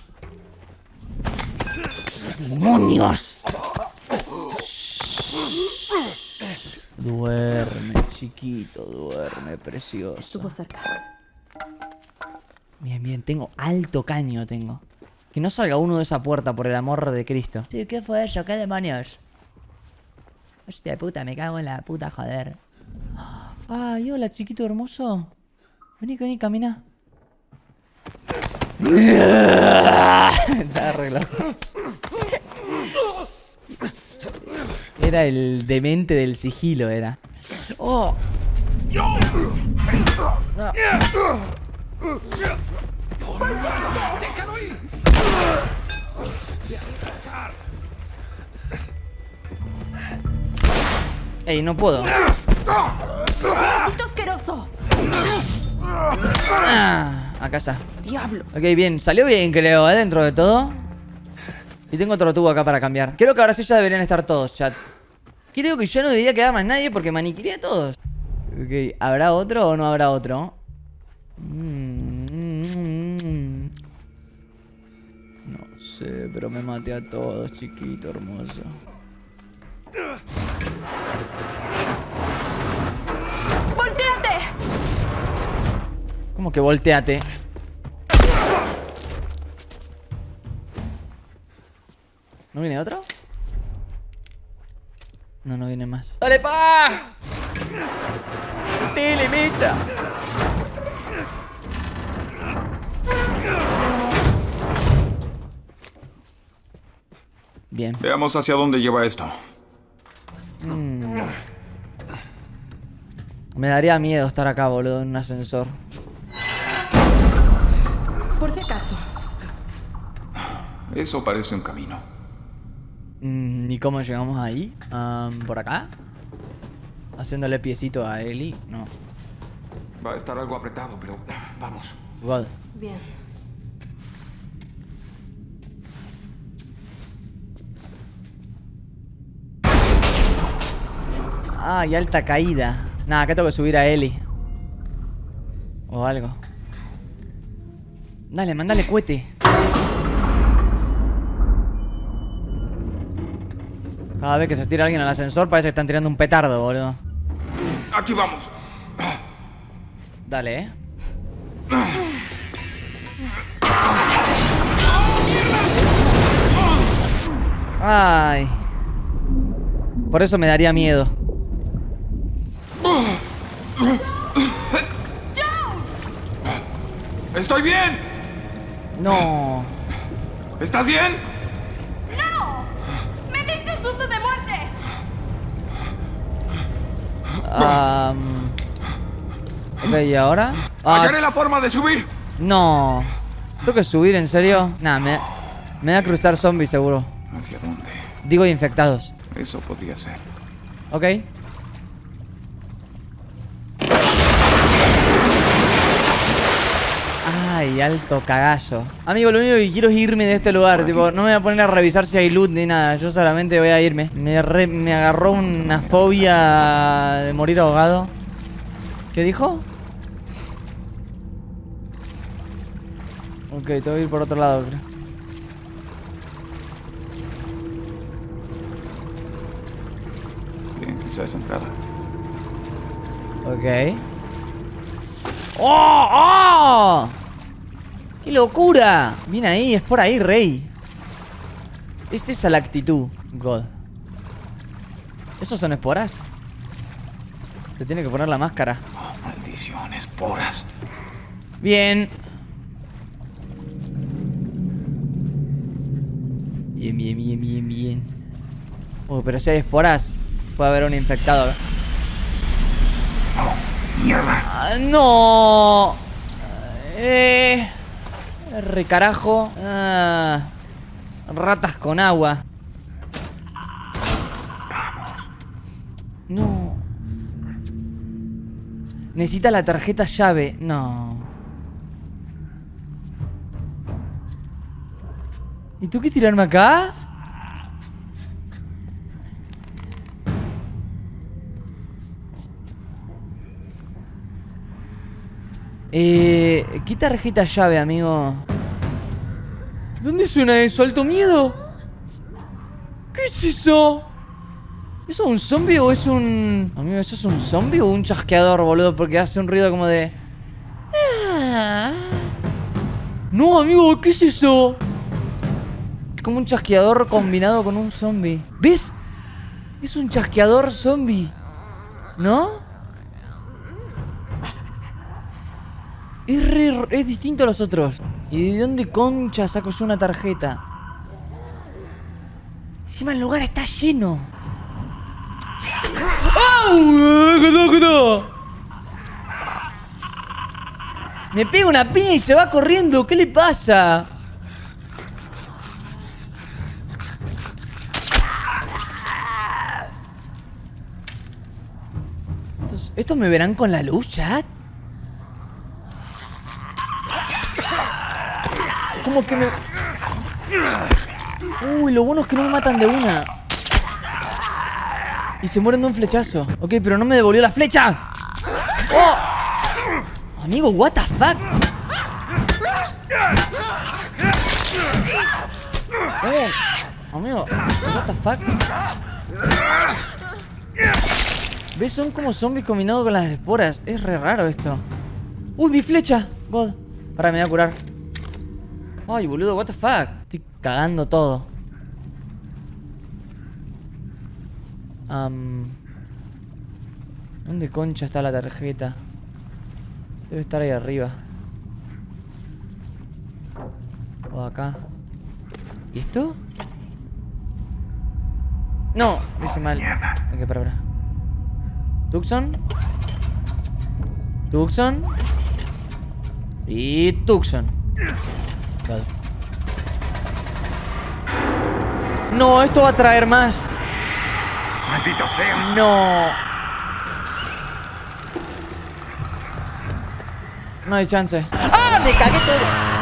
¡Demonios! Duerme, chiquito, duerme, precioso. Estuvo cerca. Bien, bien, tengo alto caño, tengo. Que no salga uno de esa puerta, por el amor de Cristo. Sí, ¿qué fue eso? ¿Qué demonios? Hostia puta, me cago en la puta, joder. Ay, hola, chiquito hermoso. Vení, vení, camina. Está arreglado. Era el demente del sigilo, era. ¡Oh! No. ¡Déjalo ir! Ey, no puedo. ¡Maldito asqueroso! Ah, acá está. ¡Diablo! Ok, bien. Salió bien, creo, ¿eh? Dentro de todo. Y tengo otro tubo acá para cambiar. Creo que ahora sí ya deberían estar todos, chat. Creo que ya no debería quedar más nadie porque maniquiré a todos. Ok, ¿habrá otro o no habrá otro? Mm, mm, mm. No sé, pero me maté a todos, chiquito hermoso. ¡Voltéate! ¿Cómo que volteate? ¿No viene otro? No, no viene más. ¡Dale, pa! ¡Tili, micha! Bien. Veamos hacia dónde lleva esto. Mm. Me daría miedo estar acá, boludo, en un ascensor. Por si acaso. Eso parece un camino. Mm, ¿Y cómo llegamos ahí? Um, ¿Por acá? Haciéndole piecito a Ellie. No. Va a estar algo apretado, pero vamos. God. Bien. Ah, y alta caída. Nada, acá tengo que subir a Ellie. O algo. Dale, mandale cohete. Cada vez que se tira alguien al ascensor parece que están tirando un petardo, boludo. Aquí vamos. Dale, eh. Ay. Por eso me daría miedo. ¡Estoy bien! No. ¿Estás bien? ¡No! ¡Me diste un susto de muerte! Um, ok, ¿y ahora? Ah, ¡Hallaré la forma de subir! no. ¿Tengo que subir, en serio? Nah, me, me va a cruzar zombies seguro. ¿Hacia dónde? Digo infectados. Eso podría ser. Ok. Ay, alto cagazo. Amigo, lo único que quiero es irme de este lugar. Tipo, no me voy a poner a revisar si hay loot ni nada. Yo solamente voy a irme. Me, re, me agarró una fobia de morir ahogado. ¿Qué dijo? Ok, tengo que ir por otro lado, creo. Bien, quizás es entrada. Ok. ¡Oh! ¡Oh! ¡Qué locura! Viene ahí, es por ahí, rey. Es esa la actitud, God. ¿Esos son esporas? Se tiene que poner la máscara. Oh, maldición, esporas. Bien. Bien, bien, bien, bien, bien. Oh, pero si hay esporas, puede haber un infectado. Ah, no. Eh. Recarajo. Ah, ratas con agua. No. Necesita la tarjeta llave. No. ¿Y tú qué tirarme acá? Eh, ¿qué tarjeta llave, amigo? ¿Dónde suena eso? ¿Alto miedo? ¿Qué es eso? ¿Eso es un zombie o es un...? Amigo, ¿eso es un zombie o un chasqueador, boludo? Porque hace un ruido como de... Ah. No, amigo, ¿qué es eso? Es como un chasqueador combinado con un zombie. ¿Ves? Es un chasqueador zombie, ¿no? Es, re, es distinto a los otros. ¿Y de dónde concha saco yo una tarjeta? Encima el lugar está lleno. ¡Au! Me pega una piña y se va corriendo. ¿Qué le pasa? ¿Estos, ¿Estos me verán con la luz, chat? ¿Cómo que me...? Uy, lo bueno es que no me matan de una. Y se mueren de un flechazo. Ok, pero no me devolvió la flecha. ¡Oh! Amigo, what the fuck. Oh, amigo, what the fuck. ¿Ves? Son como zombies combinados con las esporas. Es re raro esto. Uy, mi flecha. God. Para, me voy a curar. Ay, boludo, what the fuck. Estoy cagando todo. Um, ¿Dónde concha está la tarjeta? Debe estar ahí arriba. O acá. ¿Y esto? No, lo hice mal. Ok, para, para. Tucson. Tucson. Y Tucson. God. No, esto va a traer más. ¡Maldito sea! No. No hay chance. ¡Ah! Me cagué todo.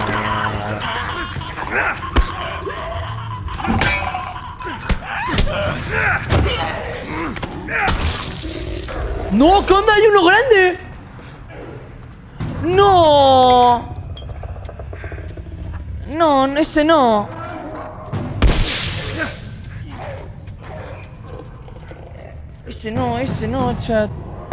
No, ¿qué onda? Hay uno grande. No. No, ese no. Ese no, ese no, chat.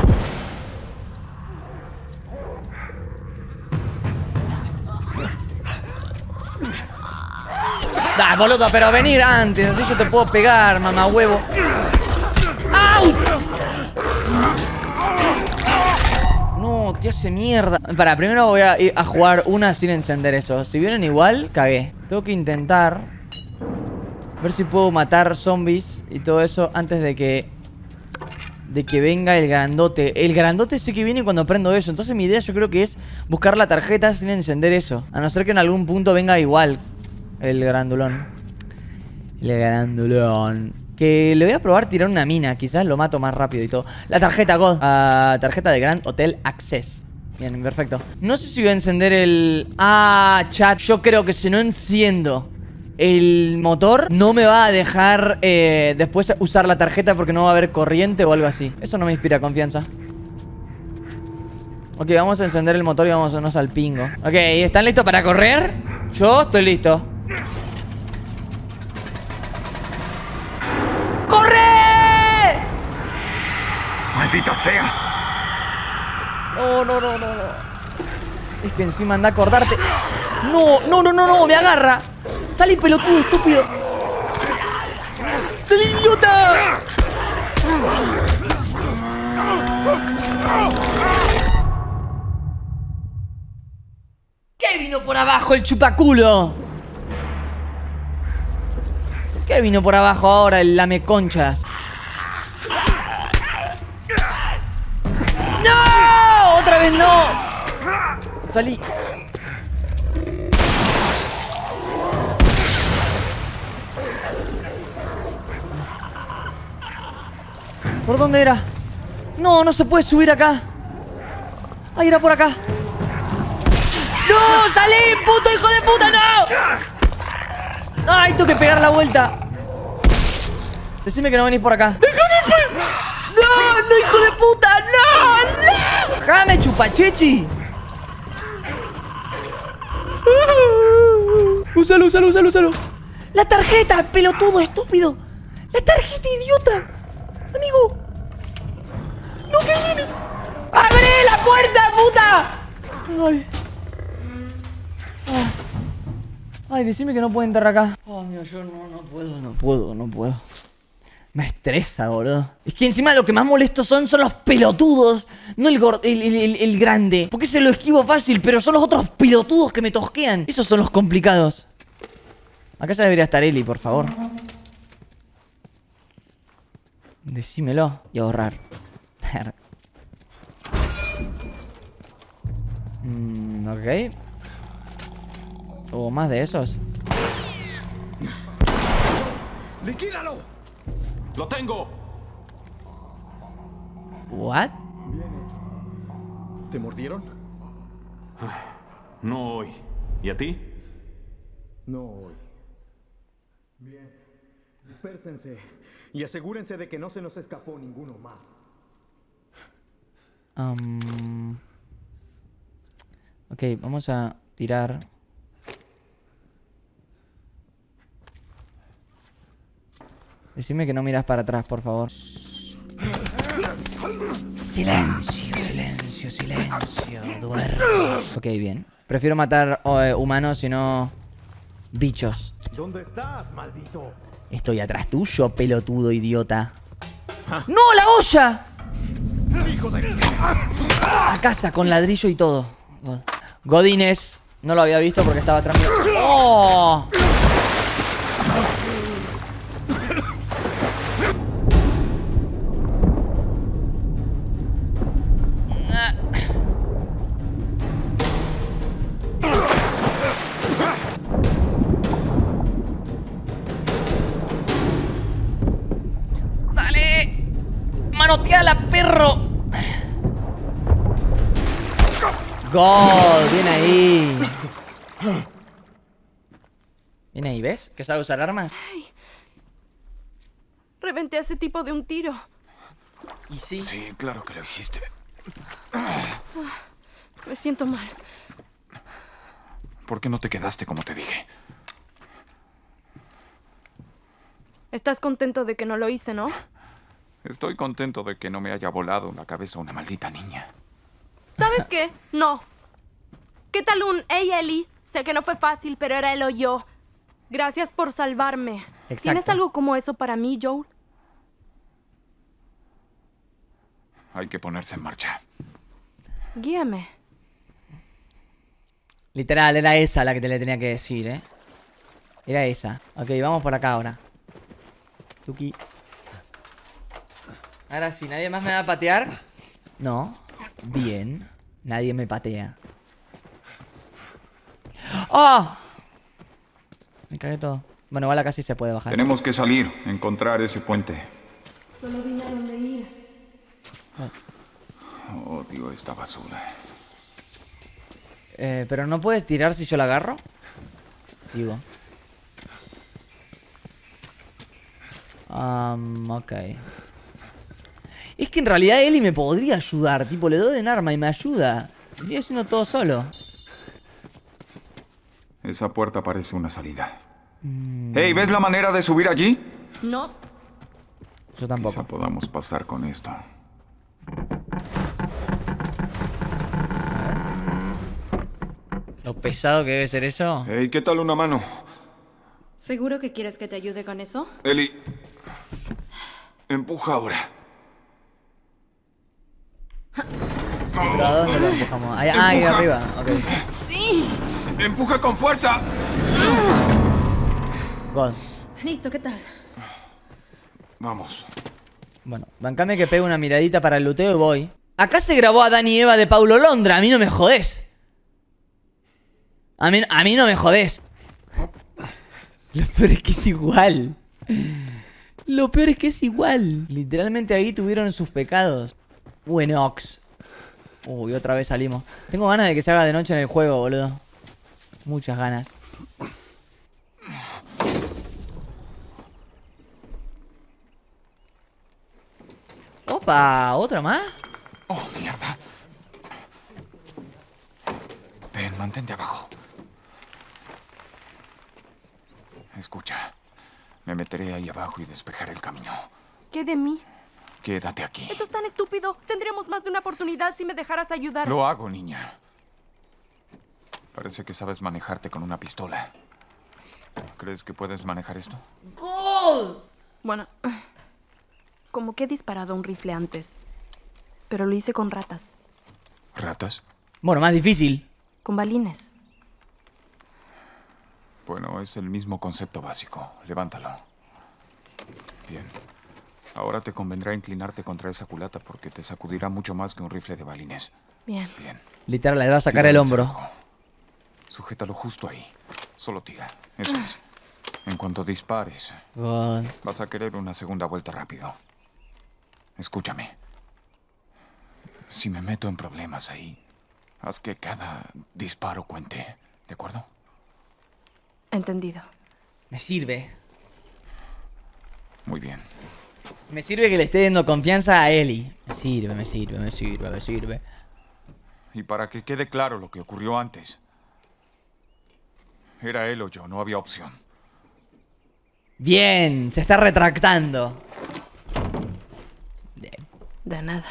Ah, boludo, pero venir antes, así yo te puedo pegar, mamá huevo. ¡Au! No, te hace mierda. Para, primero voy a ir a jugar una sin encender eso. Si vienen igual, cagué. Tengo que intentar ver si puedo matar zombies y todo eso antes de que de que venga el grandote. El grandote sé que viene cuando prendo eso. Entonces mi idea yo creo que es buscar la tarjeta sin encender eso. A no ser que en algún punto venga igual el grandulón. El grandulón. Que le voy a probar tirar una mina. Quizás lo mato más rápido y todo. La tarjeta, God. Uh, tarjeta de Grand Hotel Access. Bien, perfecto. No sé si voy a encender el... Ah, chat. Yo creo que si no enciendo el motor, no me va a dejar eh, después usar la tarjeta porque no va a haber corriente o algo así. Eso no me inspira confianza. Ok, vamos a encender el motor y vamos a irnos al pingo. Ok, ¿están listos para correr? Yo estoy listo. ¡Corre! ¡Maldito sea! No, no, no, no, no. Es que encima anda a acordarte. No, no, no, no, no, me agarra. Salí, pelotudo, estúpido. ¡Salí, idiota! ¿Qué vino por abajo el chupaculo? ¿Qué vino por abajo ahora el lameconchas? ¡No! ¡Otra vez no! Salí. ¿Por dónde era? No, no se puede subir acá. Ahí era por acá. ¡No! ¡Salí, puto hijo de puta! ¡No! ¡Ay, tengo que pegar la vuelta! Decime que no venís por acá. ¡Déjame! ¡No! ¡No, hijo de puta! ¡No! ¡No! ¡Déjame, chupachechi! Úsalo, úsalo, úsalo, úsalo. ¡La tarjeta, pelotudo, estúpido! ¡La tarjeta, idiota! ¡Amigo! ¡No, que viene! ¡Abre la puerta, puta! ¡Ay! ¡Ay! ¡Ay, decime que no puedo entrar acá! ¡Oh, mío, yo no, no puedo, no puedo, no puedo! Me estresa, boludo. Es que encima lo que más molesto son son los pelotudos. No el, gordo, el, el, el, el grande. Porque se lo esquivo fácil, pero son los otros pelotudos que me tosquean. Esos son los complicados. Acá ya debería estar Eli, por favor. Decímelo y ahorrar. mm, ok. ¿O más de esos? ¡Liquídalo! ¡Lo tengo! ¿What? ¿Te mordieron? No hoy. ¿Y a ti? No hoy. Bien. Dispérsense y asegúrense de que no se nos escapó ninguno más. Um, ok, vamos a tirar. Decime que no miras para atrás, por favor. Silencio, silencio, silencio. Duerme. Ok, bien. Prefiero matar eh, humanos y no bichos. ¿Dónde estás, maldito? Estoy atrás tuyo, pelotudo idiota. ¡No, la olla! ¡Hijo de... A casa, con ladrillo y todo. God. Godínez. No lo había visto porque estaba atrás mío. ¡Oh! ¡Manoteala, perro! ¡Gol! Bien ahí. Bien ahí, ¿ves? ¿Que sabe usar armas? Ay. Reventé a ese tipo de un tiro. ¿Y sí? Sí, claro que lo hiciste. Me siento mal. ¿Por qué no te quedaste como te dije? ¿Estás contento de que no lo hice, no? Estoy contento de que no me haya volado en la cabeza una maldita niña. ¿Sabes qué? No. ¿Qué tal un hey, Ellie? Sé que no fue fácil, pero era él o yo. Gracias por salvarme. Exacto. ¿Tienes algo como eso para mí, Joel? Hay que ponerse en marcha. Guíame. Literal, era esa la que te le tenía que decir, ¿eh? Era esa. Ok, vamos por acá ahora. Tuki. Ahora sí, ¿nadie más me va a patear? No. Bien. Nadie me patea. ¡Oh! Me cagué todo. Bueno, igual acá sí se puede bajar. Tenemos que salir, encontrar ese puente. Solo vine a dónde ir. Odio esta basura. Eh, pero no puedes tirar si yo la agarro. Digo. Um, ok. Es que en realidad Ellie me podría ayudar. Tipo, le doy un arma y me ayuda. Estoy haciendo todo solo. Esa puerta parece una salida. Mm. Hey, ¿ves la manera de subir allí? No. Yo tampoco. Quizá podamos pasar con esto. Lo pesado que debe ser eso. Hey, ¿qué tal una mano? ¿Seguro que quieres que te ayude con eso? Ellie, empuja ahora. ¿Pero a dónde lo empujamos? Ahí, ah, ahí arriba. Ok. ¡Sí! ¡Empuja con fuerza! God. Listo, ¿qué tal? Vamos. Bueno, bancame que pegue una miradita para el luteo y voy. Acá se grabó a Dani y Eva de Paulo Londra. A mí no me jodés. A mí, a mí no me jodés. Lo peor es que es igual. Lo peor es que es igual. Literalmente ahí tuvieron sus pecados. Bueno, Ox. Uy, otra vez salimos. Tengo ganas de que se haga de noche en el juego, boludo. Muchas ganas. Opa, ¿otra más? Oh, mierda. Ven, mantente abajo. Escucha. Me meteré ahí abajo y despejaré el camino. ¿Qué de mí? Quédate aquí. Esto es tan estúpido. Tendríamos más de una oportunidad si me dejaras ayudar. Lo hago, niña. Parece que sabes manejarte con una pistola. ¿Crees que puedes manejar esto? ¡Gol! Bueno, como que he disparado un rifle antes. Pero lo hice con ratas. ¿Ratas? Bueno, más difícil. Con balines. Bueno, es el mismo concepto básico. Levántalo. Bien. Ahora te convendrá inclinarte contra esa culata porque te sacudirá mucho más que un rifle de balines. Bien. Bien. Literal, le va a sacar Tira el del hombro. cerco. Sujétalo justo ahí. Solo tira. Eso es. En cuanto dispares, God. vas a querer una segunda vuelta rápido. Escúchame. Si me meto en problemas ahí, haz que cada disparo cuente. ¿De acuerdo? Entendido. Me sirve. Muy bien. Me sirve que le esté dando confianza a Ellie. Me sirve, me sirve, me sirve, me sirve. Y para que quede claro lo que ocurrió antes. Era él o yo, no había opción. Bien, se está retractando. Bien. De nada.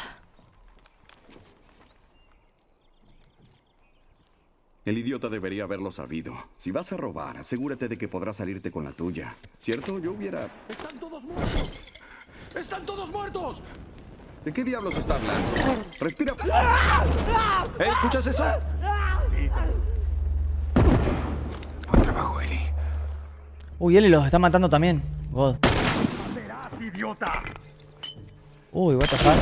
El idiota debería haberlo sabido. Si vas a robar, asegúrate de que podrás salirte con la tuya. ¿Cierto? Yo hubiera... ¡Están todos muertos! ¡Están todos muertos! ¿De qué diablos está hablando? Respira... ¿Eh? ¿Escuchas eso? Sí. Buen trabajo, Ellie. Uy, Ellie los está matando también. God. ¡Verás, idiota! Uy, what the fuck.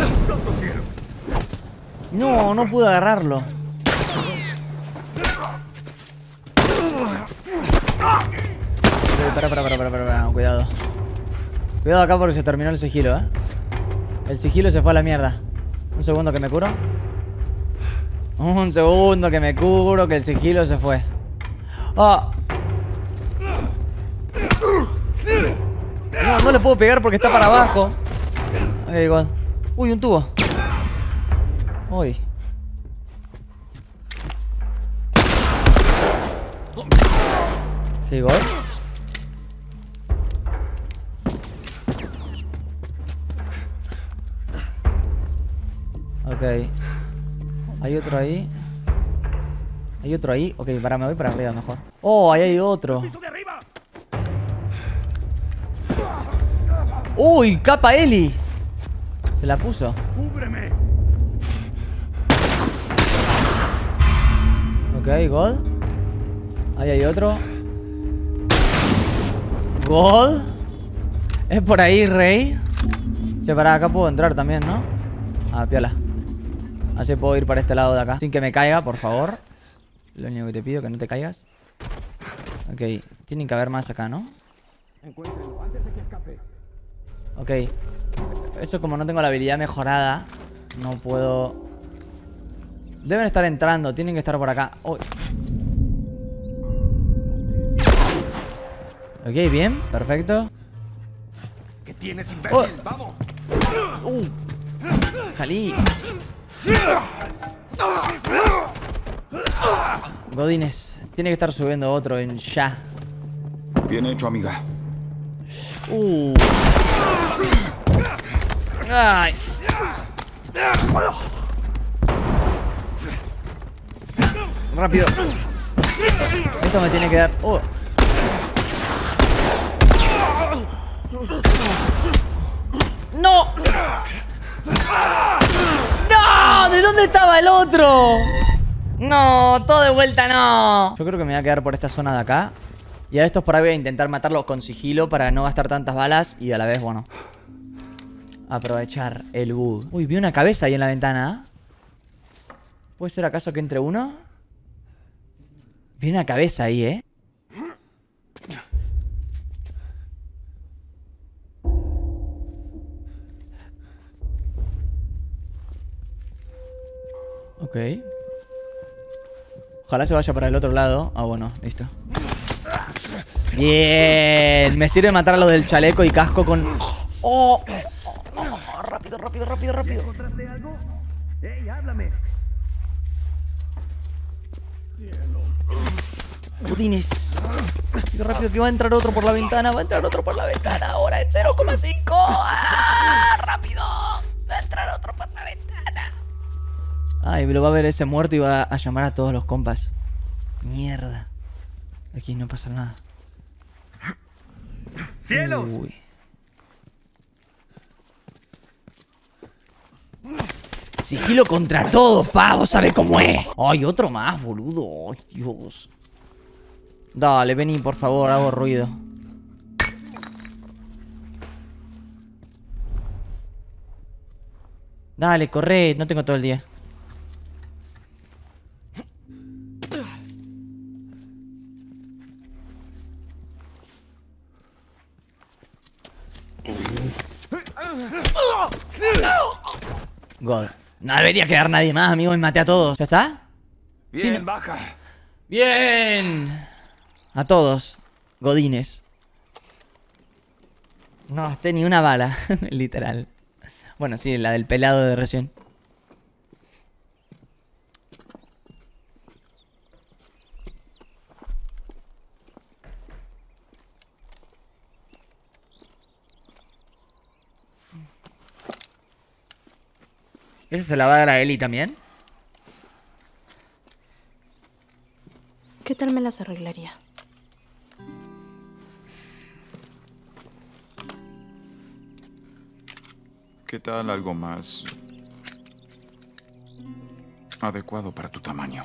No, no pude agarrarlo. Para, para, para, para, para, para, cuidado. Cuidado acá porque se terminó el sigilo, eh. El sigilo se fue a la mierda. Un segundo que me curo. Un segundo que me curo, que el sigilo se fue. ¡Oh! No, no le puedo pegar porque está para abajo. Ok, God. Uy, un tubo. Uy. Ok, God. Ok. Hay otro ahí. Hay otro ahí. Ok, para, me voy para arriba mejor. Oh, ahí hay otro. Uy, capa Eli. Se la puso. Ok, God. Ahí hay otro. God. Es por ahí, rey. Che, pará, acá puedo entrar también, ¿no? Ah, piola. Así puedo ir para este lado de acá. Sin que me caiga, por favor. Lo único que te pido, que no te caigas. Ok, tienen que haber más acá, ¿no? Ok. Eso como no tengo la habilidad mejorada, no puedo... Deben estar entrando, tienen que estar por acá. Oh. Ok, bien, perfecto. ¿Qué tienes, imbécil? Oh. ¡Vamos! Uh. Salí. Godines, tiene que estar subiendo otro en ya. Bien hecho, amiga. Uh. Ay. Rápido. Esto me tiene que dar. Oh. ¡No! ¡No! ¿De dónde estaba el otro? No, todo de vuelta no. Yo creo que me voy a quedar por esta zona de acá. Y a estos por ahí voy a intentar matarlos con sigilo para no gastar tantas balas. Y a la vez, bueno, aprovechar el bug. Uy, vi una cabeza ahí en la ventana. ¿Puede ser acaso que entre uno? Vi una cabeza ahí, ¿eh? Ok. Ojalá se vaya para el otro lado. Ah, bueno, listo. Bien. Me sirve matar a los del chaleco y casco con... ¡Oh! Oh, rápido, rápido, rápido, rápido. ¿Encontraste algo? ¡Ey, háblame! Putines. Rápido, rápido, que va a entrar otro por la ventana. Va a entrar otro por la ventana. Ahora es cero coma cinco. ¡Ah! ¡Rápido! Va a entrar otro por la ventana. Ay, lo va a ver ese muerto y va a llamar a todos los compas. Mierda. Aquí no pasa nada. ¡Cielos! Uy. Sigilo contra todos, pavo, ¿sabe cómo es? Ay, otro más, boludo. Ay, Dios. Dale, vení, por favor, hago ruido. Dale, corre, no tengo todo el día. God. No debería quedar nadie más, amigo, y maté a todos. ¿Ya está? Bien, Sí, no. baja. Bien. A todos. Godines. No gasté ni una bala. Literal. Bueno, sí, la del pelado de recién. ¿Eso se la va a dar a Eli también? ¿Qué tal me las arreglaría? ¿Qué tal algo más adecuado para tu tamaño?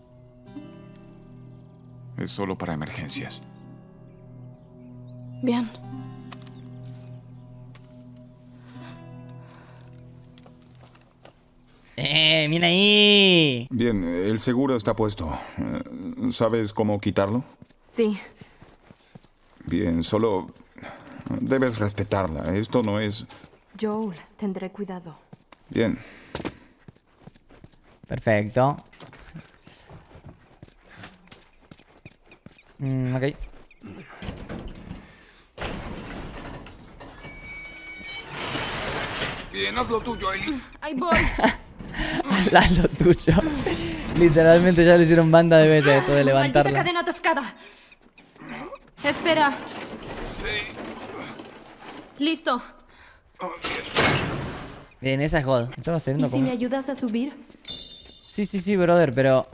Es solo para emergencias. Bien. ¡Eh, mira ahí! Bien, el seguro está puesto. Eh, ¿Sabes cómo quitarlo? Sí. Bien, solo debes respetarla. Esto no es... Joel, tendré cuidado. Bien. Perfecto. Mm, ok. Bien, haz lo tuyo, Ellie. Ahí voy. Haz lo tuyo. Literalmente ya lo hicieron banda de veces esto de levantarla. Maldita cadena atascada. Espera. Sí. Listo. Bien, esa es God. Estaba ¿Y haciendo si como... me ayudas a subir? Sí, sí, sí, brother, pero...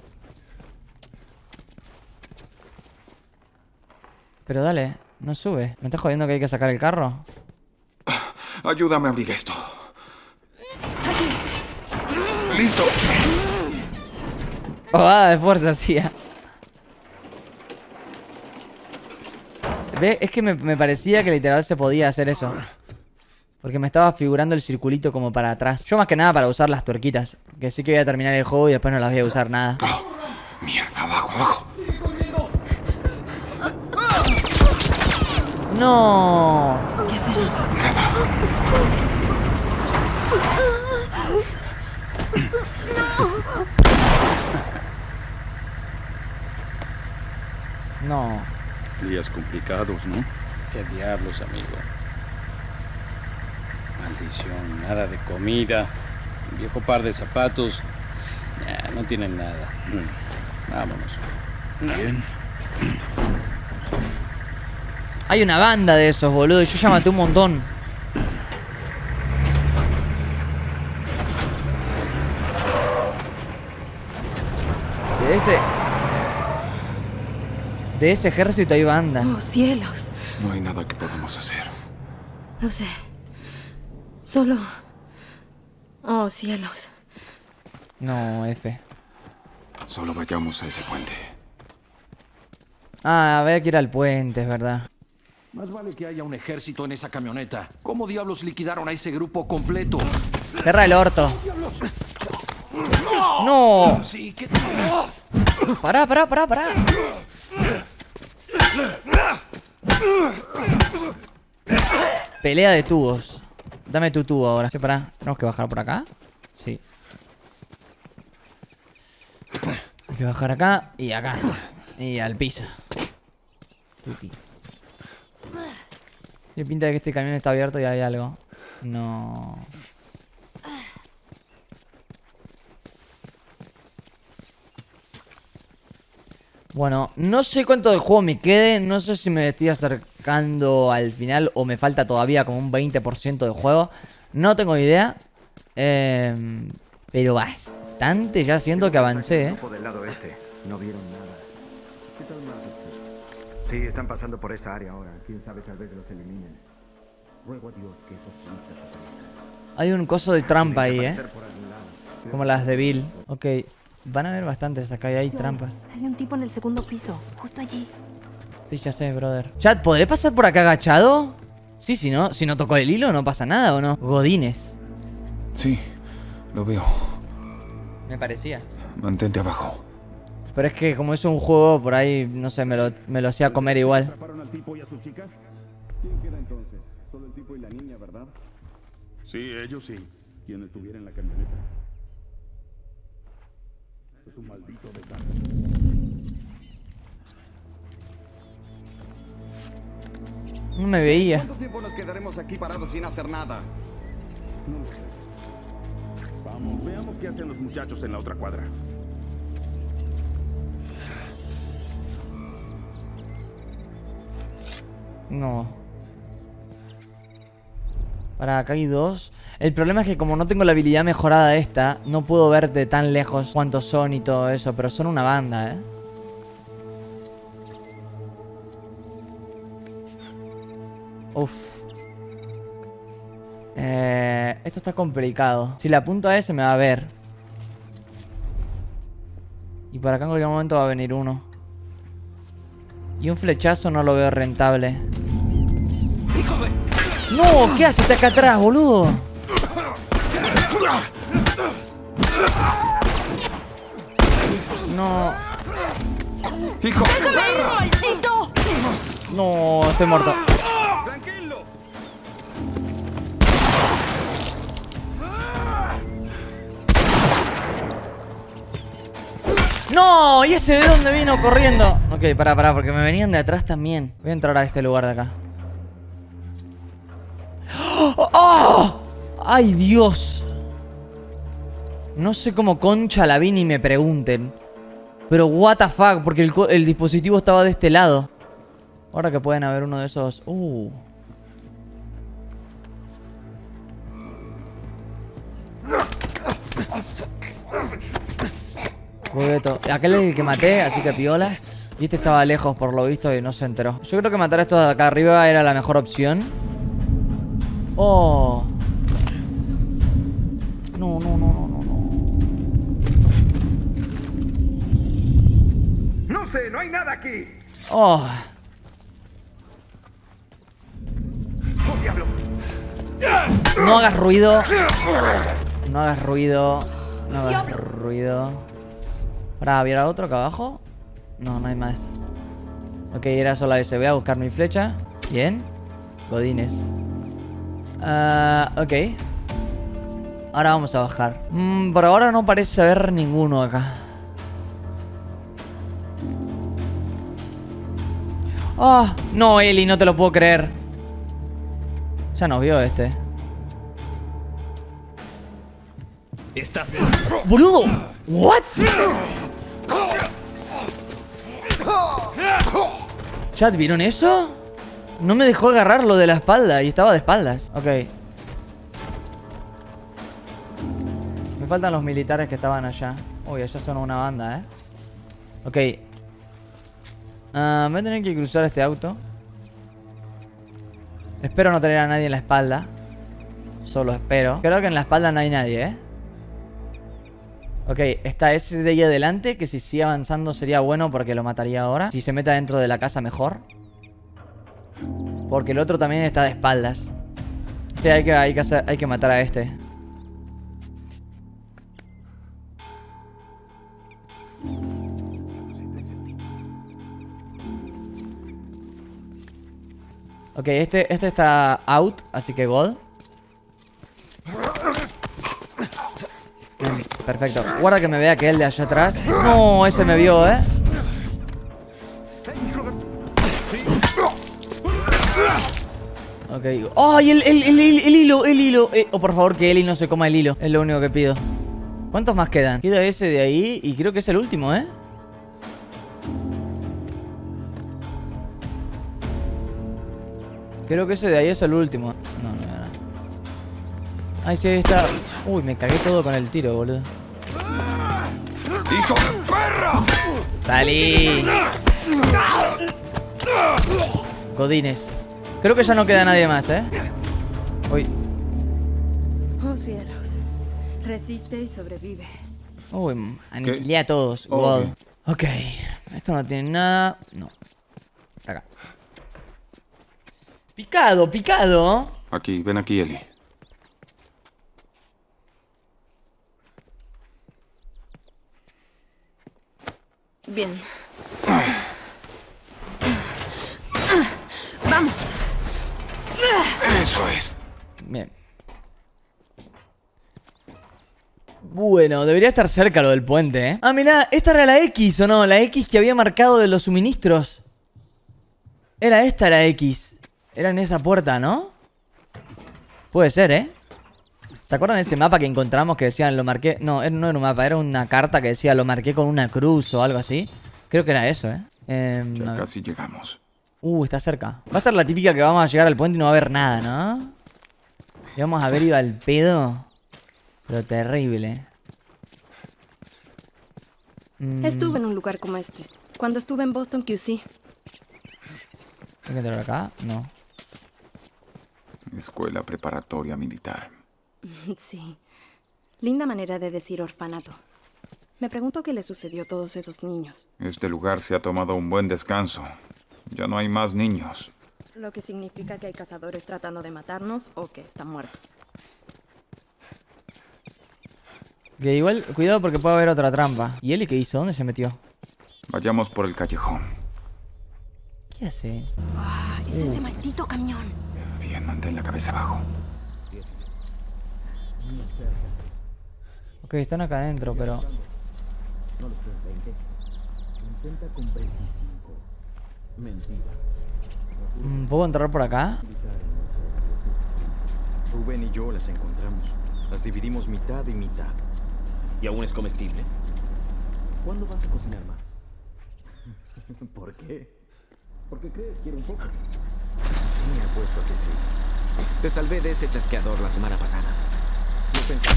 Pero dale, no sube. ¿Me estás jodiendo que hay que sacar el carro? Ayúdame a abrir esto. ¡Listo! Pavada de fuerza hacía. ¿Ves? Es que me, me parecía que literal se podía hacer eso. Porque me estaba figurando el circulito como para atrás. Yo más que nada para usar las tuerquitas. Que sí que voy a terminar el juego y después no las voy a usar nada. Oh, mierda, abajo, abajo. ¡No! ¿Qué hacemos? Nada. No. Días complicados, ¿no? ¿Qué diablos, amigo? Maldición, nada de comida, un viejo par de zapatos. Nah, no tienen nada. Vámonos. Bien. Hay una banda de esos, boludo. Y yo ya maté un montón. De ese... De ese ejército hay banda. Oh, cielos. No hay nada que podamos hacer. No sé. Solo... Oh, cielos. No, F. Solo vayamos a ese puente. Ah, había que ir al puente, es verdad. Más vale que haya un ejército en esa camioneta. ¿Cómo diablos liquidaron a ese grupo completo? Cerra el orto. ¡No! Sí, ¿qué Pará, pará, pará, pará. Pelea de tubos. Dame tu tubo ahora. ¿Qué pará? ¿Tenemos que bajar por acá? Sí. Hay que bajar acá y acá. Y al piso. Tuki. Tiene pinta de que este camión está abierto y hay algo. No. Bueno, no sé cuánto del juego me quede. No sé si me estoy acercando al final o me falta todavía como un veinte por ciento de juego. No tengo idea. Eh, pero bastante ya siento que avancé, ¿eh? Del lado este. No vieron nada. ¿Qué tal más? Sí, están pasando por esa área ahora. Quién sabe, tal vez los eliminen. Ruego a Dios que esos turistas aparezcan. Hay un coso de trampa ahí, ¿eh? Como las de Bill. Ok. Van a haber bastantes acá y hay trampas. Hay un tipo en el segundo piso, justo allí. Sí, ya sé, brother. Chat, ¿podré pasar por acá agachado? Sí, si no, si no tocó el hilo no pasa nada, ¿o no? Godines. Sí, lo veo. Me parecía. Mantente abajo. Pero es que como es un juego, por ahí, no sé, me lo, me lo hacía comer igual. ¿Atraparon al tipo y a su chica? ¿Quién queda entonces? Solo el tipo y la niña, ¿verdad? Sí, ellos sí. Quien estuviera en la camioneta. Es un maldito desastre. No me veía. ¿Cuánto tiempo nos quedaremos aquí parados sin hacer nada? No lo sé. Vamos, veamos qué hacen los muchachos en la otra cuadra. No. Para acá hay dos. El problema es que como no tengo la habilidad mejorada esta, no puedo ver de tan lejos cuántos son y todo eso. Pero son una banda, ¿eh? Uf. Eh, esto está complicado. Si le apunto a ese me va a ver. Y por acá en cualquier momento va a venir uno. Y un flechazo no lo veo rentable. ¡No! ¿Qué hace? Está acá atrás, boludo. No. ¡Hijo! ¡Maldito! No, estoy muerto. ¡No! ¿Y ese de dónde vino corriendo? Ok, pará, pará, porque me venían de atrás también. Voy a entrar a este lugar de acá. ¡Oh! ¡Oh! ¡Ay, Dios! No sé cómo concha la vi ni me pregunten. Pero what the fuck, porque el, el dispositivo estaba de este lado. Ahora que pueden haber uno de esos... Uh... Jugueto. Aquel es el que maté, así que piola. Y este estaba lejos por lo visto y no se enteró. Yo creo que matar a estos de acá arriba era la mejor opción. Oh. No, no, no, no, no, no. No sé, no hay nada aquí. Oh. ¡Oh, diablo! No hagas ruido. No hagas ruido. No hagas ruido. Para, ¿había otro acá abajo? No, no hay más. Ok, era solo ese. Voy a buscar mi flecha. Bien. Godines. Uh, ok. Ahora vamos a bajar. Mm, por ahora no parece haber ninguno acá. Oh, no, Eli, no te lo puedo creer. Ya nos vio este. Estás... ¡Boludo! ¿What? ¿Chat, vieron eso? No me dejó agarrarlo de la espalda y estaba de espaldas. Ok. Me faltan los militares que estaban allá. Uy, allá son una banda, ¿eh? Ok. Uh, voy a tener que cruzar este auto. Espero no tener a nadie en la espalda. Solo espero. Creo que en la espalda no hay nadie, ¿eh? Ok, está ese de ahí adelante, que si sigue avanzando sería bueno porque lo mataría ahora. Si se mete dentro de la casa, mejor. Porque el otro también está de espaldas. Sí, hay que, hay que, hacer, hay que matar a este. Ok, este, este está out, así que God. Bien, perfecto. Guarda que me vea que él de allá atrás. No, ese me vio, ¿eh? Ok. ¡Ay, el, el, el, el, el hilo! El hilo. Eh, oh, por favor, que Eli no se coma el hilo. Es lo único que pido. ¿Cuántos más quedan? Queda ese de ahí y creo que es el último, ¿eh? Creo que ese de ahí es el último. No, no, no. Ay, sí, ahí está. Uy, me cagué todo con el tiro, boludo. ¡Hijo de perra! ¡Salí! Godines. Creo que ya no queda nadie más, ¿eh? Uy. Oh, cielos. Resiste y sobrevive. Uy, aniquilé a todos. God. Ok. Esto no tiene nada. No. Acá. Picado, picado. Aquí, ven aquí, Eli. Bien. Vamos. Eso es. Bien. Bueno, debería estar cerca lo del puente, ¿eh? Ah, mirá, esta era la X, ¿o no? La X que había marcado de los suministros. Era esta la X. Era en esa puerta, ¿no? Puede ser, ¿eh? ¿Se acuerdan de ese mapa que encontramos que decían lo marqué? No, no era un mapa, era una carta que decía lo marqué con una cruz o algo así. Creo que era eso, ¿eh? eh ya casi llegamos. Uh, está cerca. Va a ser la típica que vamos a llegar al puente y no va a haber nada, ¿no? Y vamos a haber ido al pedo. Pero terrible. Mm. Estuve en un lugar como este. Cuando estuve en Boston Q C. ¿Hay que entrar acá? No. Escuela preparatoria militar. Sí. Linda manera de decir orfanato. Me pregunto qué le sucedió a todos esos niños. Este lugar se ha tomado un buen descanso. Ya no hay más niños. Lo que significa que hay cazadores tratando de matarnos o que están muertos. Que igual, cuidado porque puede haber otra trampa. ¿Y Eli qué hizo? ¿Dónde se metió? Vayamos por el callejón. ¿Qué hace? Ah, es uh. ese maldito camión. Bien, mantén la cabeza abajo. Ok, están acá adentro, pero... No lo sé, veinte. Intenta con veinticinco. Mentira. ¿Puedo entrar por acá? Rubén y yo las encontramos. Las dividimos mitad y mitad. ¿Y aún es comestible? ¿Cuándo vas a cocinar más? ¿Por qué? Porque crees, quiero un poco. Sí, apuesto que sí. Te salvé de ese chasqueador la semana pasada. Yo pensé...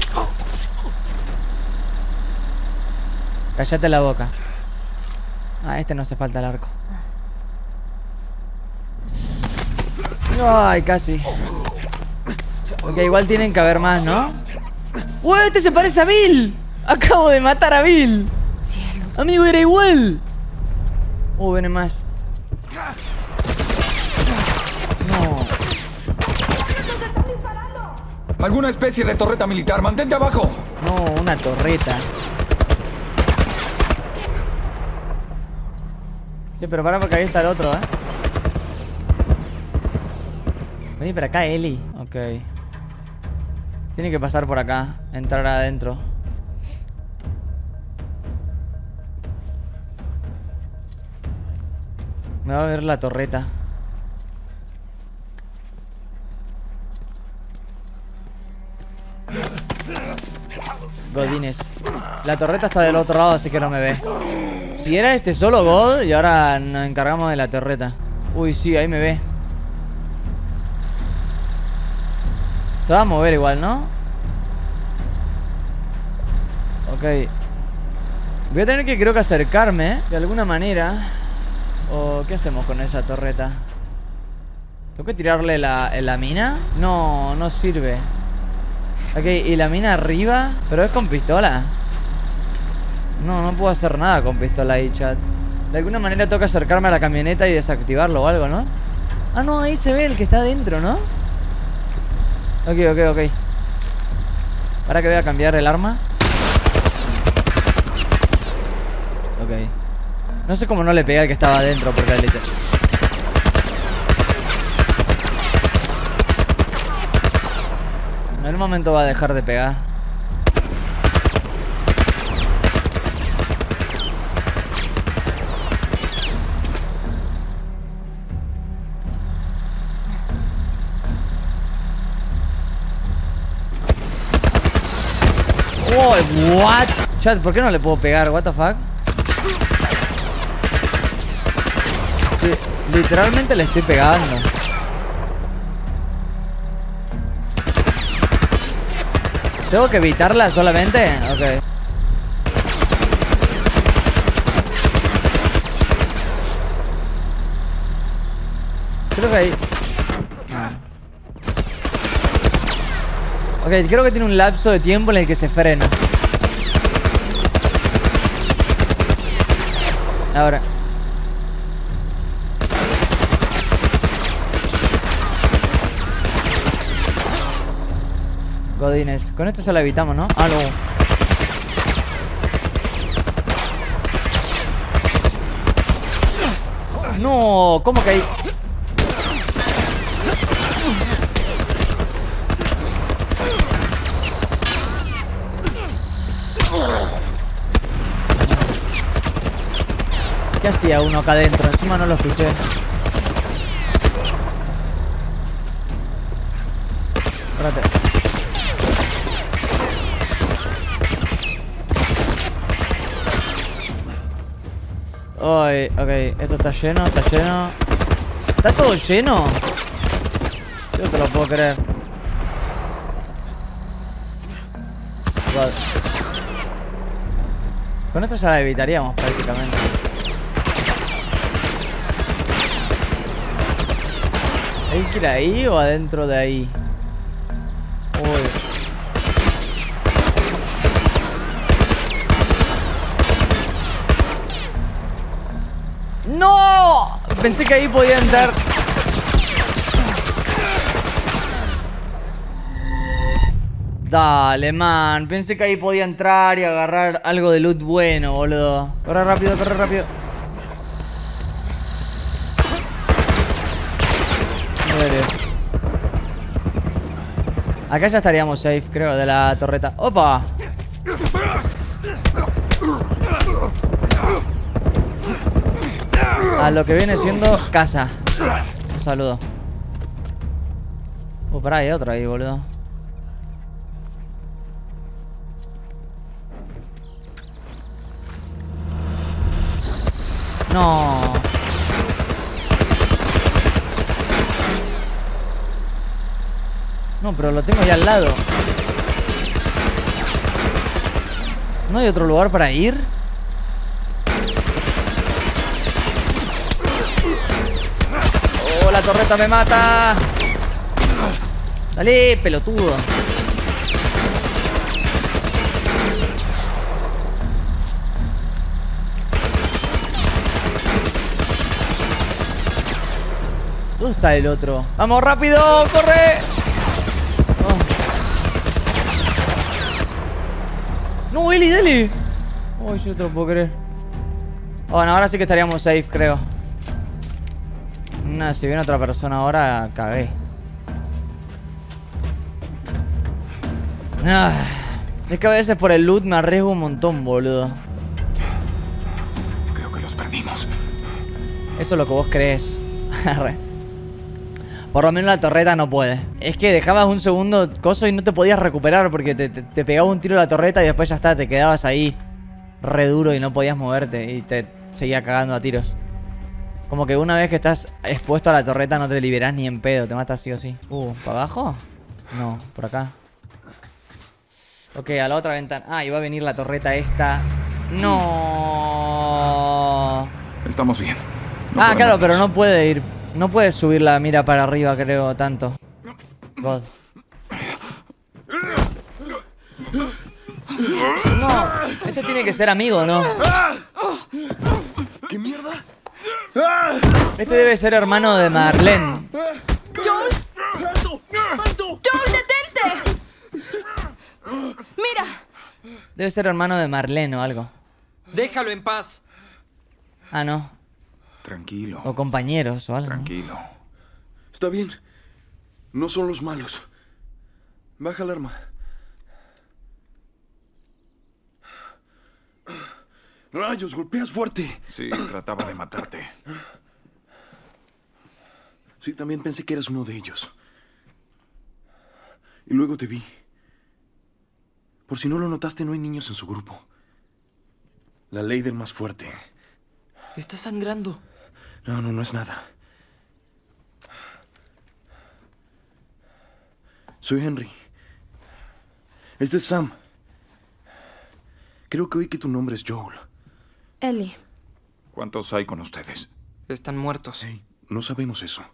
Cállate la boca. Ah, este no hace falta el arco. Ay, casi. Ok, igual tienen que haber más, ¿no? ¡Uy, este se parece a Bill! Acabo de matar a Bill. Cielos. Amigo, era igual. Uh, viene más. No. ¿Alguna especie de torreta militar? ¡Mantente abajo! No, una torreta. Sí, pero para porque ahí está el otro, ¿eh? Vení para acá, Eli. Ok. Tiene que pasar por acá. Entrar adentro. Me va a ver la torreta. Godines. La torreta está del otro lado, así que no me ve. Si era este solo God, y ahora nos encargamos de la torreta. Uy, sí, ahí me ve. Se va a mover igual, ¿no? Ok. Voy a tener que, creo que acercarme, ¿eh? De alguna manera. ¿O qué hacemos con esa torreta? ¿Tengo que tirarle la, la mina? No, no sirve. Ok, y la mina arriba. Pero es con pistola. No, no puedo hacer nada con pistola ahí, chat. De alguna manera tengo que acercarme a la camioneta y desactivarlo o algo, ¿no? Ah, no, ahí se ve el que está adentro, ¿no? Ok, ok, ok. Ahora que voy a cambiar el arma. Ok. No sé cómo no le pegué al que estaba adentro porque le... En un momento va a dejar de pegar. Oh, what? Chat, ¿por qué no le puedo pegar? What the fuck? Sí, literalmente le estoy pegando. ¿Tengo que evitarla solamente? Ok. Creo que ahí... Ah. Ok, creo que tiene un lapso de tiempo en el que se frena. Ahora. Godines. Con esto se la evitamos, ¿no? Ah, no. No, ¿cómo que hay? ¿Qué hacía uno acá adentro? Encima no lo escuché. Espérate. Ay, ok, esto está lleno, está lleno. ¿Está todo lleno? Yo te lo puedo creer. God. Con esto ya la evitaríamos prácticamente. ¿Hay que ir ahí o adentro de ahí? Uy. ¡No! Pensé que ahí podía entrar. Dale, man. Pensé que ahí podía entrar y agarrar algo de loot bueno, boludo. Corre rápido, corre rápido. Acá ya estaríamos safe, creo, de la torreta. ¡Opa! a lo que viene siendo casa. Un saludo. Uh, pará, hay otro ahí, boludo. No. No, pero lo tengo ahí al lado. ¿No hay otro lugar para ir? ¡Oh, la torreta me mata! Dale, pelotudo. ¿Dónde está el otro? ¡Vamos, rápido! ¡Corre! Oh. ¡No, Eli, dale! Uy, yo no te lo puedo creer. Bueno, ahora sí que estaríamos safe, creo. Nah, si viene otra persona ahora, cagué. Ah, es que a veces por el loot me arriesgo un montón, boludo. Creo que los perdimos. Eso es lo que vos crees. Por lo menos la torreta no puede. Es que dejabas un segundo coso y no te podías recuperar porque te, te, te pegaba un tiro la torreta y después ya está, te quedabas ahí re duro y no podías moverte y te seguía cagando a tiros. Como que una vez que estás expuesto a la torreta no te liberás ni en pedo, te matas sí o sí. Uh, ¿para abajo? No, por acá. Ok, a la otra ventana. Ah, y va a venir la torreta esta. No. Estamos bien. No ah, claro, pero no puede ir. No puede subir la mira para arriba, creo, tanto. God. No, este tiene que ser amigo, ¿no? ¿Qué mierda? Este debe ser hermano de Marlene. ¡Joel! ¡Joel, detente! ¡Mira! Debe ser hermano de Marlene o algo. Déjalo en paz. Ah, no. Tranquilo. O compañeros o algo. Tranquilo. Está bien. No son los malos. Baja el arma. Rayos, golpeas fuerte. Sí, trataba de matarte. Sí, también pensé que eras uno de ellos. Y luego te vi. Por si no lo notaste, no hay niños en su grupo. La ley del más fuerte. Está sangrando. No, no, no es nada. Soy Henry. Este es Sam. Creo que oí que tu nombre es Joel. Ellie. ¿Cuántos hay con ustedes? Están muertos. Hey, no sabemos eso.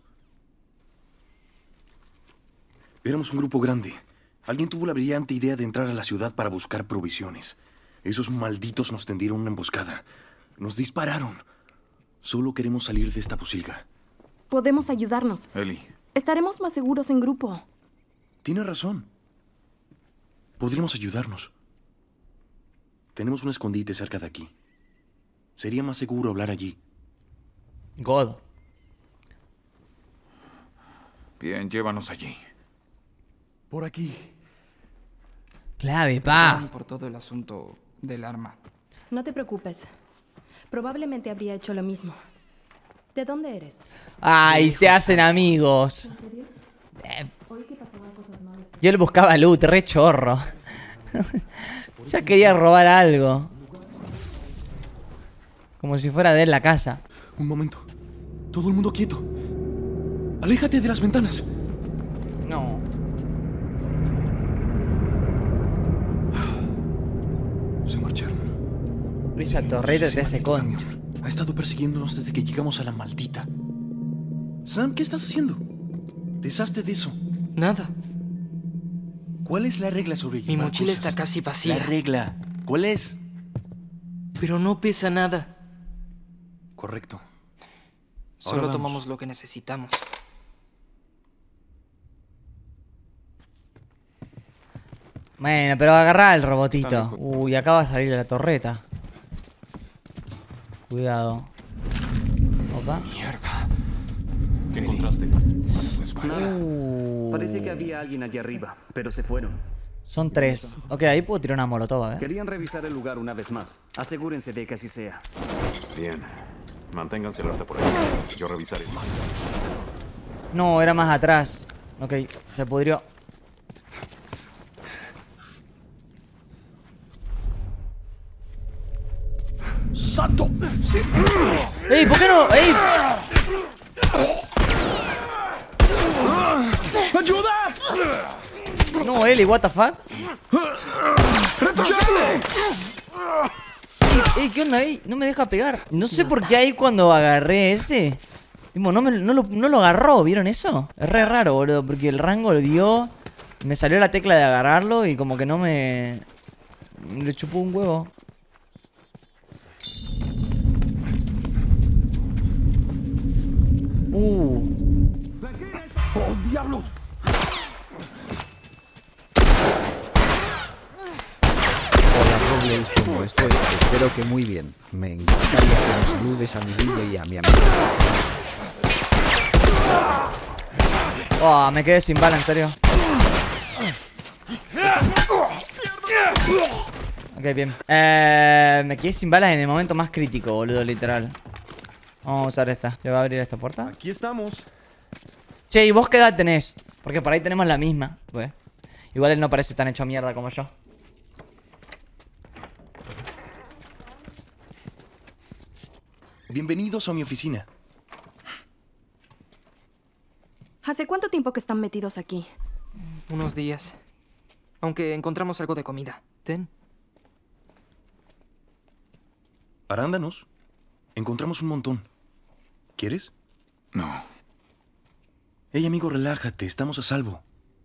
Éramos un grupo grande. Alguien tuvo la brillante idea de entrar a la ciudad para buscar provisiones. Esos malditos nos tendieron una emboscada. Nos dispararon. Solo queremos salir de esta posilga. Podemos ayudarnos. Ellie. Estaremos más seguros en grupo. Tiene razón. Podríamos ayudarnos. Tenemos un escondite cerca de aquí. Sería más seguro hablar allí. God. Bien, llévanos allí. Por aquí. Clave, pa. Por todo el asunto del arma. No te preocupes. Probablemente habría hecho lo mismo. ¿De dónde eres? Ay, se hacen amigos. Eh, yo le buscaba loot, re chorro. Ya quería robar algo. Como si fuera de él la casa. Un momento. Todo el mundo quieto. Aléjate de las ventanas. No. Se marcharon. Esa torreta te hace concha. Ha estado persiguiéndonos desde que llegamos a la maldita. Sam, ¿qué estás haciendo? Deshazte de eso. Nada. ¿Cuál es la regla sobre llevar Mi mochila cosas? está casi vacía. La regla. ¿Cuál es? Pero no pesa nada. Correcto. Solo Ahora tomamos vamos. lo que necesitamos. Bueno, pero agarrá el robotito. Uy, acá va a salir la torreta. Cuidado. Opa. Mierda. ¿Qué encontraste? Uh. Parece que había alguien allá arriba, pero se fueron. Son tres. Ok, ahí puedo tirar una molotov, ¿eh? Querían revisar el lugar una vez más. Asegúrense de que así sea. Bien. Manténganse alerta por ahí. Yo revisaré más. No, era más atrás. Ok, se pudrió. ¡Santo! Sí. ¡Ey! ¿Por qué no? ¡Ey! ¡Ayuda! No, Eli, what the fuck? Ey, ¿qué onda ahí? No me deja pegar. No sé por qué ahí cuando agarré ese tipo, no, me, no, lo, no lo agarró, ¿vieron eso? Es re raro, boludo, porque el rango lo dio. Me salió la tecla de agarrarlo y como que no me... Le chupó un huevo. Uh. ¡Oh, diablos! Hola, Robles, ¿cómo estoy? Espero que muy bien. Me encantaría que me saludes a mi vida y a mi amigo. Oh, me quedé sin bala, en serio. Ok, bien. Eh, me quedé sin balas en el momento más crítico, boludo, literal. Vamos a usar esta. ¿Se va a abrir esta puerta? Aquí estamos. Che, ¿y vos qué edad tenés? Porque por ahí tenemos la misma, pues. Igual él no parece tan hecho mierda como yo. Bienvenidos a mi oficina. ¿Hace cuánto tiempo que están metidos aquí? Unos días. Aunque encontramos algo de comida. Ten. Arándanos. Encontramos un montón. ¿Quieres? No. Hey, amigo, relájate. Estamos a salvo.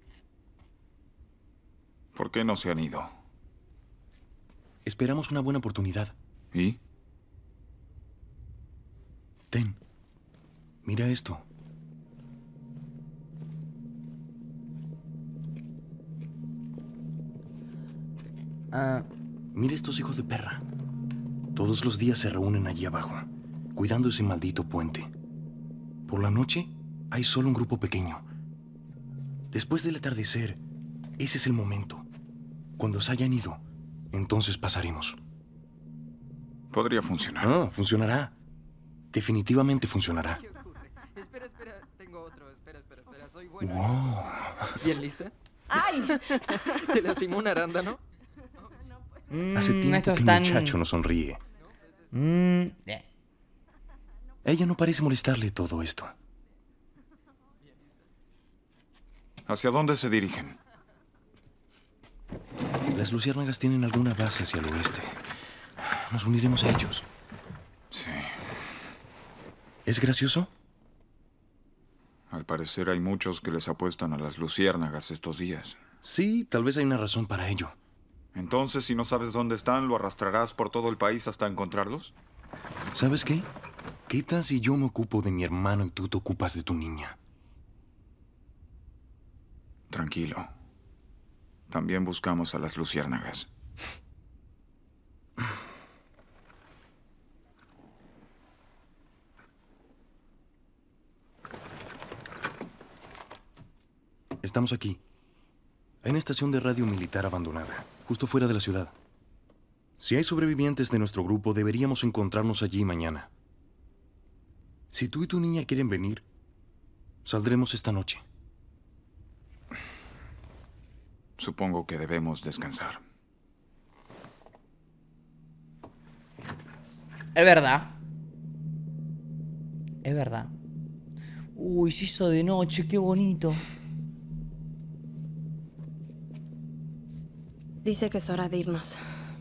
¿Por qué no se han ido? Esperamos una buena oportunidad. ¿Y? Ten. Mira esto. Uh... Mira estos hijos de perra. Todos los días se reúnen allí abajo, cuidando ese maldito puente. Por la noche, hay solo un grupo pequeño. Después del atardecer, ese es el momento. Cuando se hayan ido, entonces pasaremos. Podría funcionar. Ah, funcionará. Definitivamente funcionará. Espera, espera, tengo otro. Espera, espera, espera. Soy buena. Wow. ¿Bien lista? ¡Ay! ¿Te lastimó un arándano? Mm, Hace tiempo que el tan... muchacho no sonríe. Mm, yeah. A ella no parece molestarle todo esto. ¿Hacia dónde se dirigen? Las luciérnagas tienen alguna base hacia el oeste. Nos uniremos a ellos. Sí. ¿Es gracioso? Al parecer hay muchos que les apuestan a las luciérnagas estos días. Sí, tal vez hay una razón para ello. Entonces, si no sabes dónde están, ¿lo arrastrarás por todo el país hasta encontrarlos? ¿Sabes qué? ¿Qué tal si yo me ocupo de mi hermano y tú te ocupas de tu niña? Tranquilo. También buscamos a las luciérnagas. Estamos aquí. Hay una estación de radio militar abandonada, justo fuera de la ciudad. Si hay sobrevivientes de nuestro grupo, deberíamos encontrarnos allí mañana. Si tú y tu niña quieren venir, saldremos esta noche. Supongo que debemos descansar. Es verdad. Es verdad. Uy, se hizo de noche, qué bonito. Dice que es hora de irnos.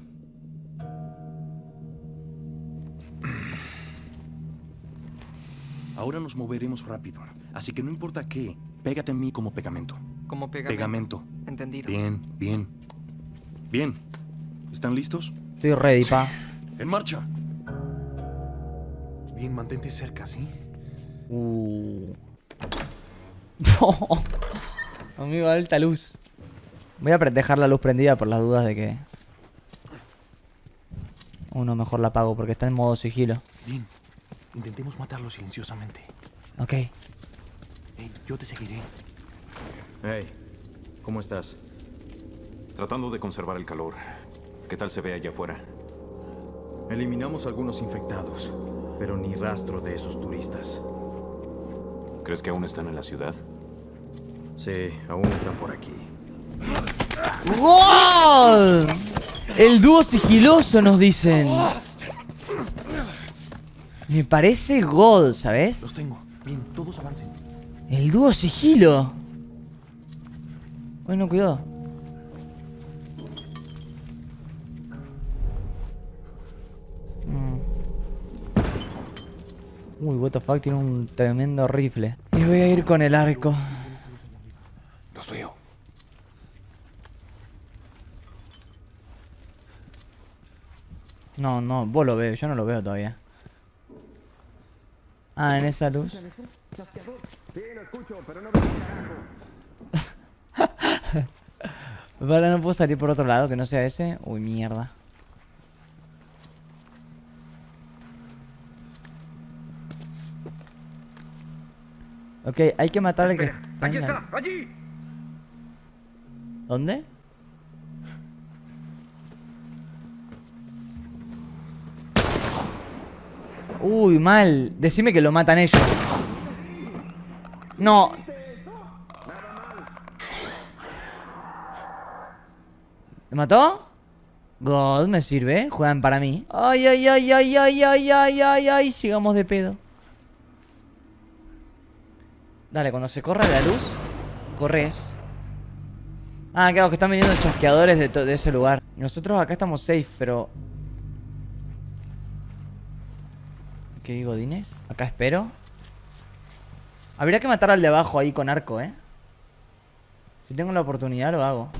Ahora nos moveremos rápido, así que no importa qué, pégate a mí como pegamento. Como pegamento. Pegamento. Entendido. Bien, bien. Bien. ¿Están listos? Estoy ready, pa. ¡En marcha! Bien, mantente cerca, ¿sí? Uh. Amigo, alta luz. Voy a dejar la luz prendida por las dudas de que... Uno mejor la apago porque está en modo sigilo. Bien. Intentemos matarlo silenciosamente. Ok. Hey, yo te seguiré. Hey, ¿cómo estás? Tratando de conservar el calor. ¿Qué tal se ve allá afuera? Eliminamos algunos infectados. Pero ni rastro de esos turistas. ¿Crees que aún están en la ciudad? Sí, aún están por aquí. ¡Gol! El dúo sigiloso nos dicen. Me parece gol, ¿sabes? Los tengo. Bien, todos avancen. El dúo sigilo. Bueno, cuidado. Mm. Uy, what the fuck, tiene un tremendo rifle. Y voy a ir con el arco. Los veo. No, no, vos lo veo, yo no lo veo todavía. Ah, en esa luz. Sí, lo escucho, pero no veo un carajo. Vale, no puedo salir por otro lado que no sea ese. Uy, mierda. Ok, hay que matar al que está ¡Allí en la- está! ¡Allí! ¿Dónde? Uy, mal. Decime que lo matan ellos. No. ¿Me mató? God, me sirve. Juegan para mí. Ay, ay, ay, ay, ay, ay, ay, ay, ay. Llegamos de pedo. Dale, cuando se corra la luz, corres. Ah, claro, que están viniendo chasqueadores de, to- de ese lugar. Nosotros acá estamos safe, pero... ¿Qué digo, Dines? Acá espero. Habría que matar al de abajo ahí con arco, ¿eh? Si tengo la oportunidad lo hago.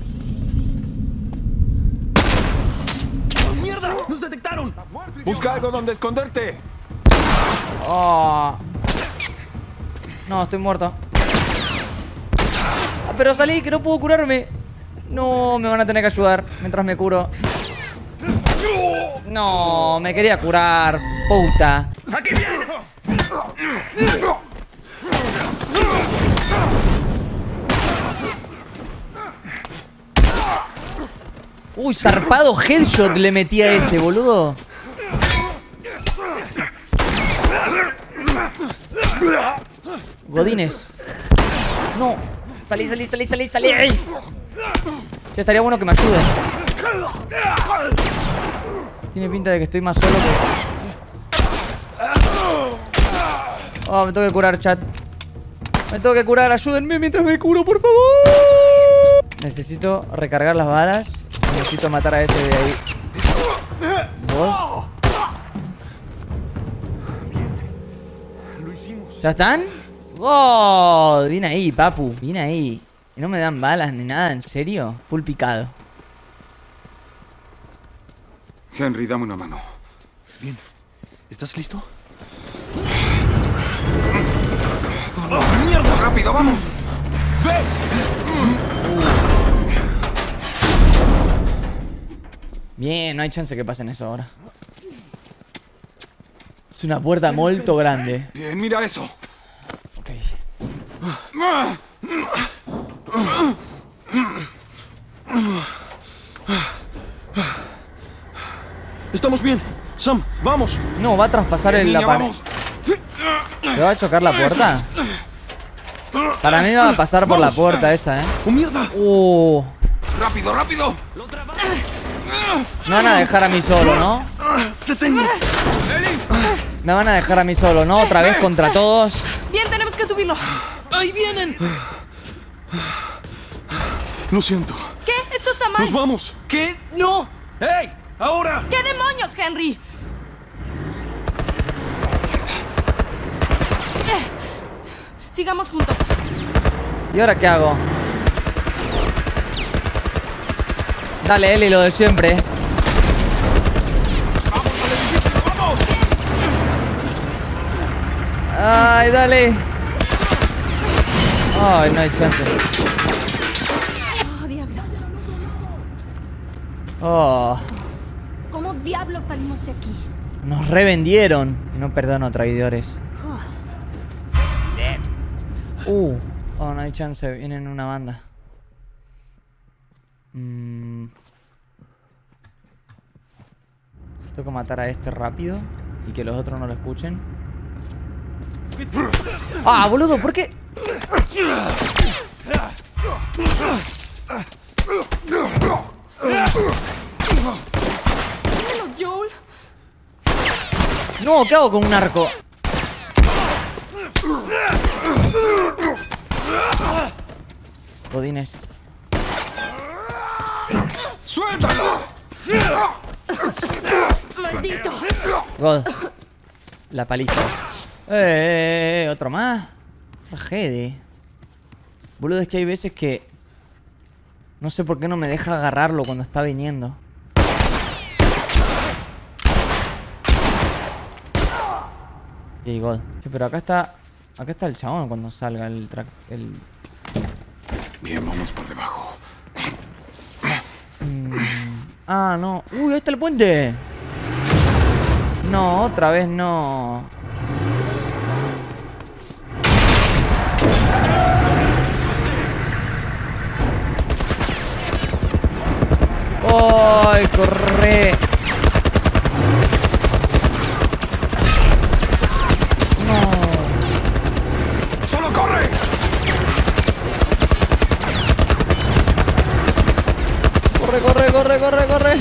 ¡Mierda! ¡Nos detectaron! Busca algo donde esconderte. Oh. No, estoy muerto. Ah, pero salí, que no puedo curarme. No, me van a tener que ayudar mientras me curo. No, me quería curar, puta. ¡Aquí viene! Uy, zarpado headshot le metí a ese, boludo. Godines. No. Salí, salí, salí, salí, salí. Ya estaría bueno que me ayude. Tiene pinta de que estoy más solo que... Oh, me tengo que curar, chat. Me tengo que curar, ayúdenme mientras me curo, por favor. Necesito recargar las balas. Necesito matar a ese de ahí. ¿Vos? Lo hicimos. ¿Ya están? ¡Oh! Viene ahí, papu. Viene ahí. Y no me dan balas ni nada, ¿en serio? Full picado. Henry, dame una mano. Bien. ¿Estás listo? ¡Oh, mierda! ¡Rápido, vamos! ¡Ve! Bien, no hay chance que pasen eso ahora. Es una puerta molto grande. Bien, mira eso. Ok. Estamos bien. Sam, vamos. No, va a traspasar el, la pared. ¿Le va a chocar la puerta? Para mí va a pasar por la puerta esa, ¿eh? ¡Oh, mierda! Uh. ¡Rápido, rápido! Me van a dejar a mí solo, ¿no? ¡Te tengo! Me van a dejar a mí solo, ¿no? Otra vez contra todos. Bien, tenemos que subirlo. ¡Ahí vienen! Lo siento. ¿Qué? Esto está mal. ¡Nos vamos! ¿Qué? ¡No! ¡Hey! ¡Ahora! ¿Qué demonios, Henry? Eh, sigamos juntos. ¿Y ahora qué hago? Dale, Eli, lo de siempre. Ay, dale. Ay, no hay chance. Oh, diablos. Oh, ¿Cómo diablos salimos de aquí? nos revendieron. No perdono, traidores. Uh, oh, no hay chance. Vienen una banda. Mm. Tengo que matar a este rápido. Y que los otros no lo escuchen. ¡Ah, boludo! ¿Por qué? Joel. No, ¿qué hago con un arco? Godines. ¡Suéltalo! ¡Maldito! God. La paliza. Eh, eh, eh, otro más. Tragedia. Boludo, es que hay veces que no sé por qué no me deja agarrarlo cuando está viniendo. Y God. Sí, pero acá está. Acá está el chabón cuando salga el track. El... Bien, vamos por debajo. Mm. Ah, no. Uy, ahí está el puente. No, otra vez no. ¡Ay, corre! No. ¡Solo corre! Corre, corre, corre, corre, corre.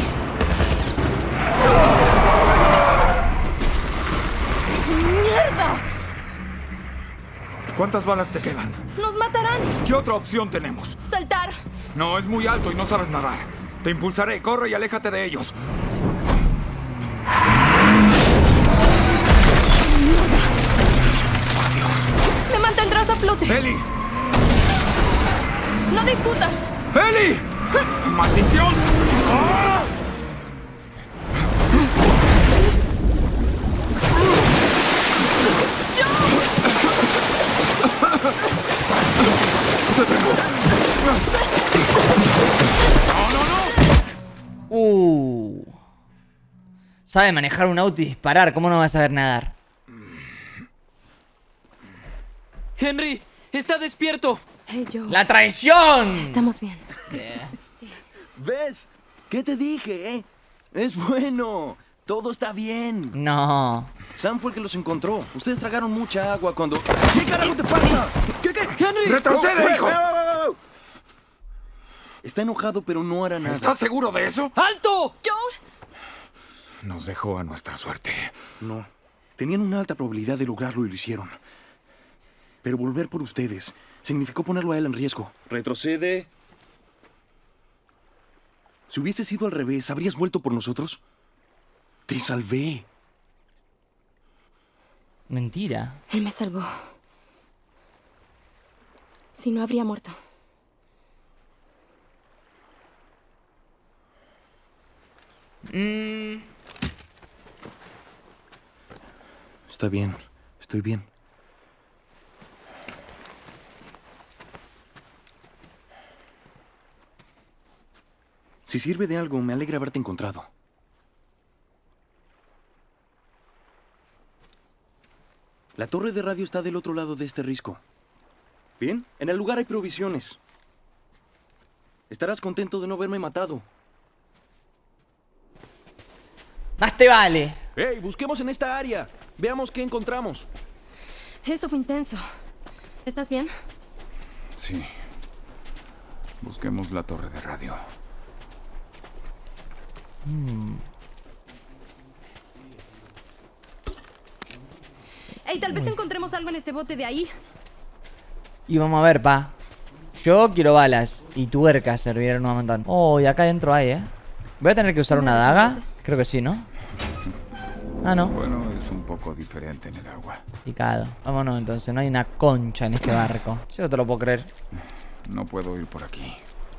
¡Mierda! ¿Cuántas balas te quedan? ¡Nos matarán! ¿Qué otra opción tenemos? ¡Saltar! No, es muy alto y no sabes nadar. Te impulsaré, corre y aléjate de ellos. ¡Me mantendrás a flote! ¡Ellie! ¡No discutas! ¡Ellie! ¡Maldición! ¡Ah! Uh. Sabe manejar un auto y disparar. ¿Cómo no vas a saber nadar? Henry, está despierto. Hey, Joe. ¡La traición! Estamos bien. Yeah. Sí. ¿Ves? ¿Qué te dije, eh? Es bueno. Todo está bien. No. Sam fue el que los encontró. Ustedes tragaron mucha agua cuando... ¿Qué carajo te pasa? ¿Qué, qué? ¡Henry! ¡Retrocede, Oh, hijo! oh, oh, oh. Está enojado, pero no hará nada. ¿Estás seguro de eso? ¡Alto! Joel. Nos dejó a nuestra suerte. No. Tenían una alta probabilidad de lograrlo y lo hicieron. Pero volver por ustedes significó ponerlo a él en riesgo. Retrocede. Si hubiese sido al revés, ¿habrías vuelto por nosotros? Te salvé. Mentira. Él me salvó. Si no, habría muerto. Mm. Está bien. Estoy bien. Si sirve de algo, me alegra haberte encontrado. La torre de radio está del otro lado de este risco. Bien, en el lugar hay provisiones. Estarás contento de no haberme matado. Más te vale. ¡Hey! Busquemos en esta área. Veamos qué encontramos. Eso fue intenso. ¿Estás bien? Sí. Busquemos la torre de radio. Mm. Ey, tal vez encontremos algo en ese bote de ahí. Y vamos a ver, pa. Yo quiero balas y tuercas servirían un montón. Oh, y acá adentro hay, ¿eh? Voy a tener que usar una daga. Creo que sí, ¿no? Ah, no. Bueno, es un poco diferente en el agua. Picado. Vámonos entonces, no hay una concha en este barco. Yo no te lo puedo creer. No puedo ir por aquí.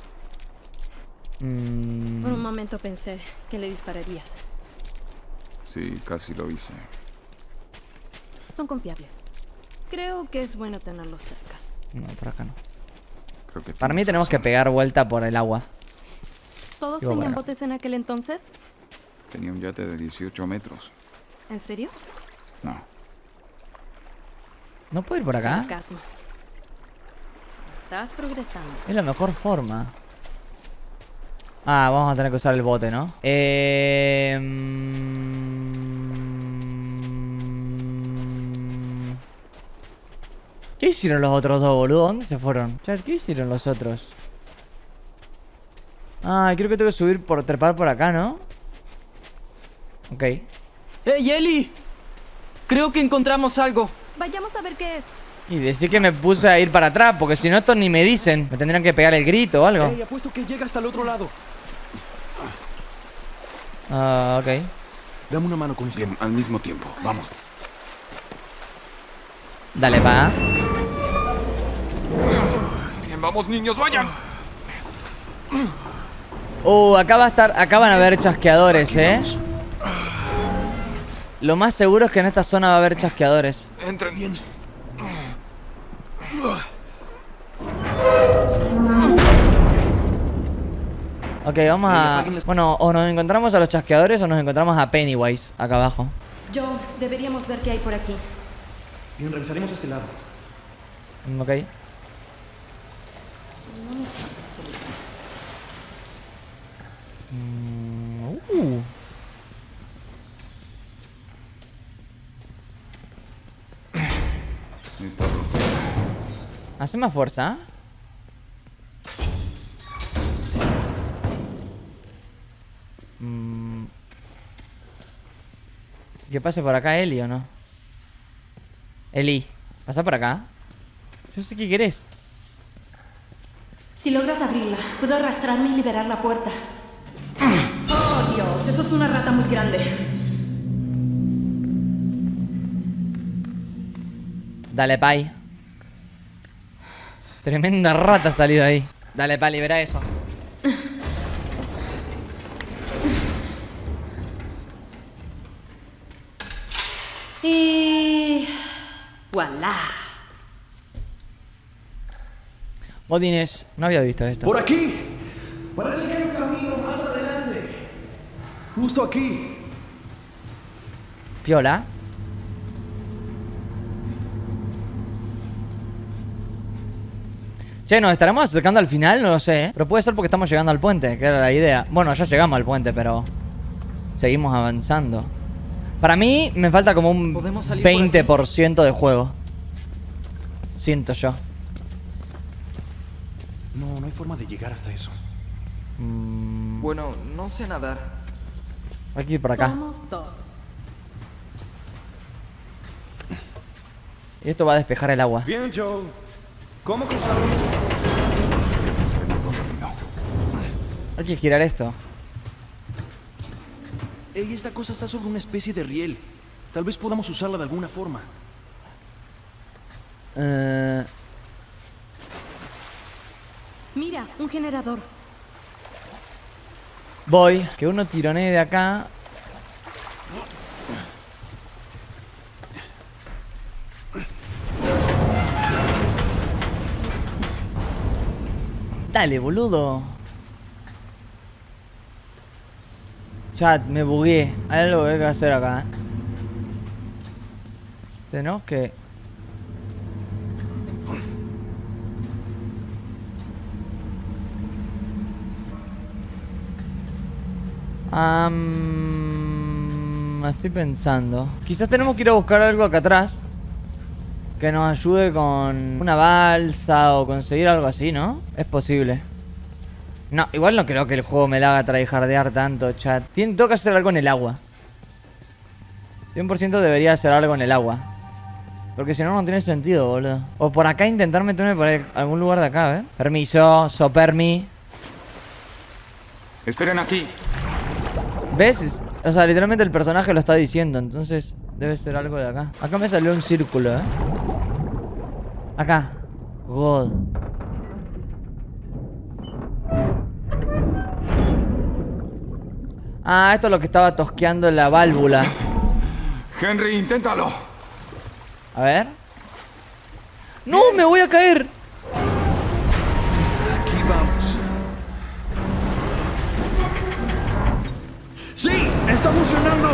Mm. Por un momento pensé que le dispararías. Sí, casi lo hice. Son confiables. Creo que es bueno tenerlos cerca. No, por acá no. Creo que Para mí tienes tenemos que razón. pegar vuelta por el agua. ¿Todos Digo, tenían para- botes en aquel entonces? Tenía un yate de dieciocho metros. ¿En serio? No. ¿No puedo ir por acá? Sarcasmo. Estás progresando. Es la mejor forma. Ah, vamos a tener que usar el bote, ¿no? Eh... mm, ¿Qué hicieron los otros dos, boludo? ¿Dónde se fueron? Chat, ¿qué hicieron los otros? Ah, creo que tengo que subir por trepar por acá, ¿no? Ok. ¡Hey, Eli! Creo que encontramos algo. Vayamos a ver qué es. Y decir que me puse a ir para atrás, porque si no estos ni me dicen. Me tendrían que pegar el grito o algo. Hey, apuesto que llega hasta el otro lado. Ah, ok. Dame una mano con esto. Bien, al mismo tiempo. Vamos. Dale, pa. Bien, vamos, niños, vayan. Uh, acá va a estar, acá van a haber chasqueadores, eh. Lo más seguro es que en esta zona va a haber chasqueadores. Entren bien. Ok, vamos a... Bueno, o nos encontramos a los chasqueadores o nos encontramos a Pennywise acá abajo. Joe, deberíamos ver qué hay por aquí. Bien, revisaremos este lado. Ok. Mm, uh. Hace más fuerza. Mm. ¿Que pase por acá Eli o no? Eli, ¿pasa por acá? Yo sé qué querés. Si logras abrirla, puedo arrastrarme y liberar la puerta. ¡Oh, Dios! Eso es una rata muy grande. Dale, Pai. Tremenda rata ha salido ahí. Dale, Pai, libera eso. Y... ¡voilá! Bodines, no había visto esto. ¡Por aquí! Parece que hay un camino más adelante. Justo aquí. Piola. Che, ¿nos estaremos acercando al final? No lo sé, ¿eh? Pero puede ser porque estamos llegando al puente, que era la idea. Bueno, ya llegamos al puente, pero... seguimos avanzando. Para mí, me falta como un veinte por ciento de juego. Siento yo. No, no hay forma de llegar hasta eso. Mm. Bueno, no sé nadar. Hay que ir por acá. Somos dos. Y esto va a despejar el agua. Bien, Joe. ¿Cómo cruzamos? Hay que girar esto. Ey, esta cosa está sobre una especie de riel. Tal vez podamos usarla de alguna forma. Eh... Mira, un generador. Voy. Que uno tironee de acá. Dale, boludo. Chat, me bugué. Hay algo que hay que hacer acá, ¿eh? Tenemos que... Um, estoy pensando. Quizás tenemos que ir a buscar algo acá atrás que nos ayude con una balsa o conseguir algo así, ¿no? Es posible. No, igual no creo que el juego me la haga tryhardear tanto, chat. Tien- Tengo que hacer algo en el agua. cien por ciento debería hacer algo en el agua. Porque si no, no tiene sentido, boludo. O por acá intentar meterme por ahí- algún lugar de acá, ¿eh? Permiso, so permi. Esperen aquí. ¿Ves? O sea, literalmente el personaje lo está diciendo. Entonces debe ser algo de acá. Acá me salió un círculo, ¿eh? Acá. God. Ah, esto es lo que estaba tosqueando la válvula. Henry, inténtalo. A ver. ¡No! ¡Me voy a caer! Aquí vamos. ¡Sí! ¡Está funcionando!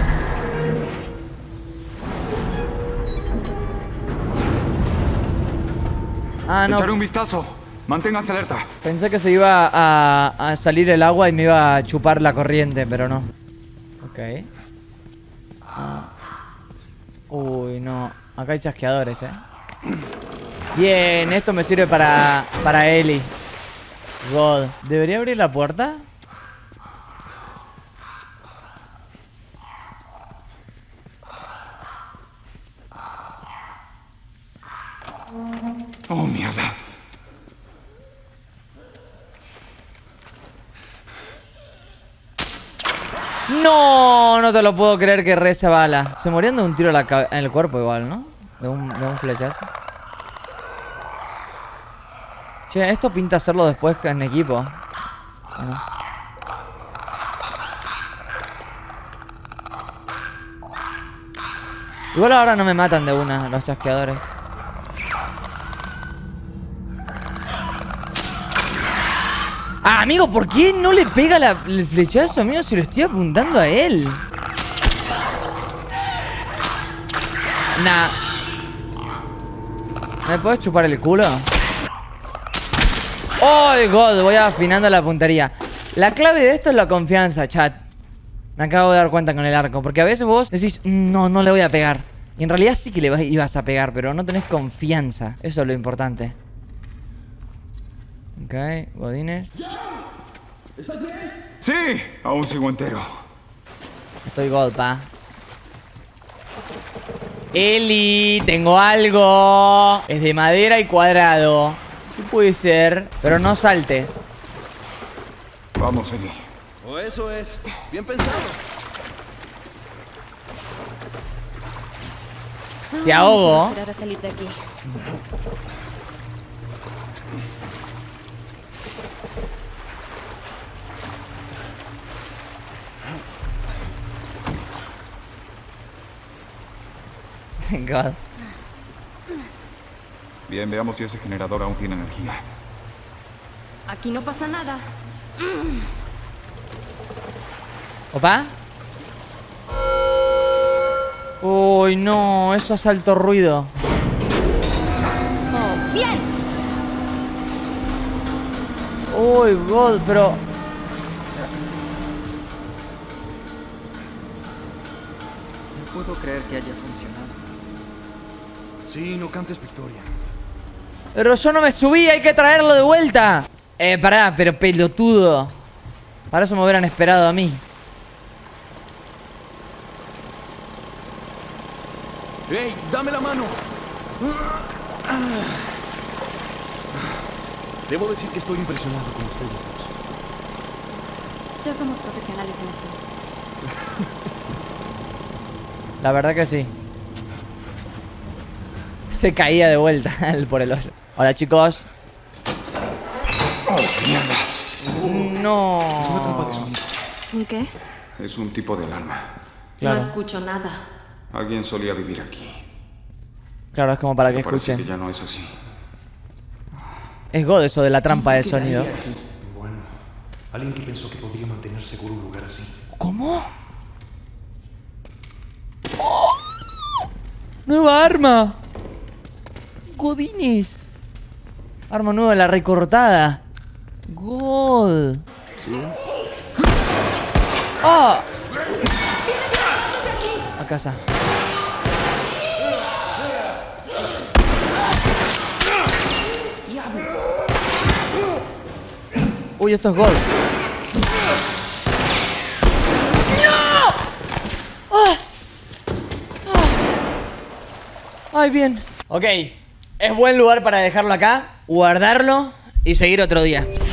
Ah, no. Echaré un vistazo. Manténganse alerta. Pensé que se iba a, a salir el agua y me iba a chupar la corriente, pero no. Ok. Ah. Uy, no. Acá hay chasqueadores, eh. Bien, esto me sirve para, para Ellie. God. ¿Debería abrir la puerta? Oh, mierda. No, no te lo puedo creer que re esa bala. Se morían de un tiro a la cabe- en el cuerpo igual, ¿no? De un, de un flechazo. Che, esto pinta hacerlo después en equipo. Bueno. Igual ahora no me matan de una los chasqueadores. Ah, amigo, ¿por qué no le pega la, el flechazo, amigo? Si lo estoy apuntando a él. Nah. ¿Me puedes chupar el culo? ¡Oh, God! Voy afinando la puntería. La clave de esto es la confianza, chat. Me acabo de dar cuenta con el arco. Porque a veces vos decís, no, no le voy a pegar. Y en realidad sí que le ibas a pegar, pero no tenés confianza. Eso es lo importante. Ok, Godines. Sí, aún sigo entero. Estoy God, pa. Eli, tengo algo. Es de madera y cuadrado. ¿Qué puede ser? Pero no saltes. Vamos, Eli. O eso es. Bien pensado. Te ahogo. No esperar a salir de aquí. God. Bien, veamos si ese generador aún tiene energía. Aquí no pasa nada. ¿Opa? Uy, no, eso hace alto ruido. Oh, bien. Uy, God, pero... No puedo creer que haya funcionado. Sí, no cantes victoria. Pero yo no me subí, hay que traerlo de vuelta. Eh, pará, pero pelotudo. Para eso me hubieran esperado a mí. ¡Ey! ¡Dame la mano! Debo decir que estoy impresionado con ustedes dos. Ya somos profesionales en esto. La verdad que sí. Se caía de vuelta por el hoyo. Hola, chicos. ¡Oh, mierda! No. Es una trampa de sonido. ¿Un qué? Es un tipo de alarma. Claro. No escucho nada. Alguien solía vivir aquí. Claro, es como para que Pero parece escuchen. que ya no es así. Es God eso de la trampa de sonido. Bueno, alguien que pensó que podría mantener seguro un lugar así. ¿Cómo? ¡Oh! ¡Nueva arma! Godines. Arma nueva, la recortada. God. ¿Sí? ¡Oh! A casa. Uy, esto es God. ¡No! ¡Ah! ¡Ah! Ay, bien. Ok. Es buen lugar para dejarlo acá, guardarlo y seguir otro día.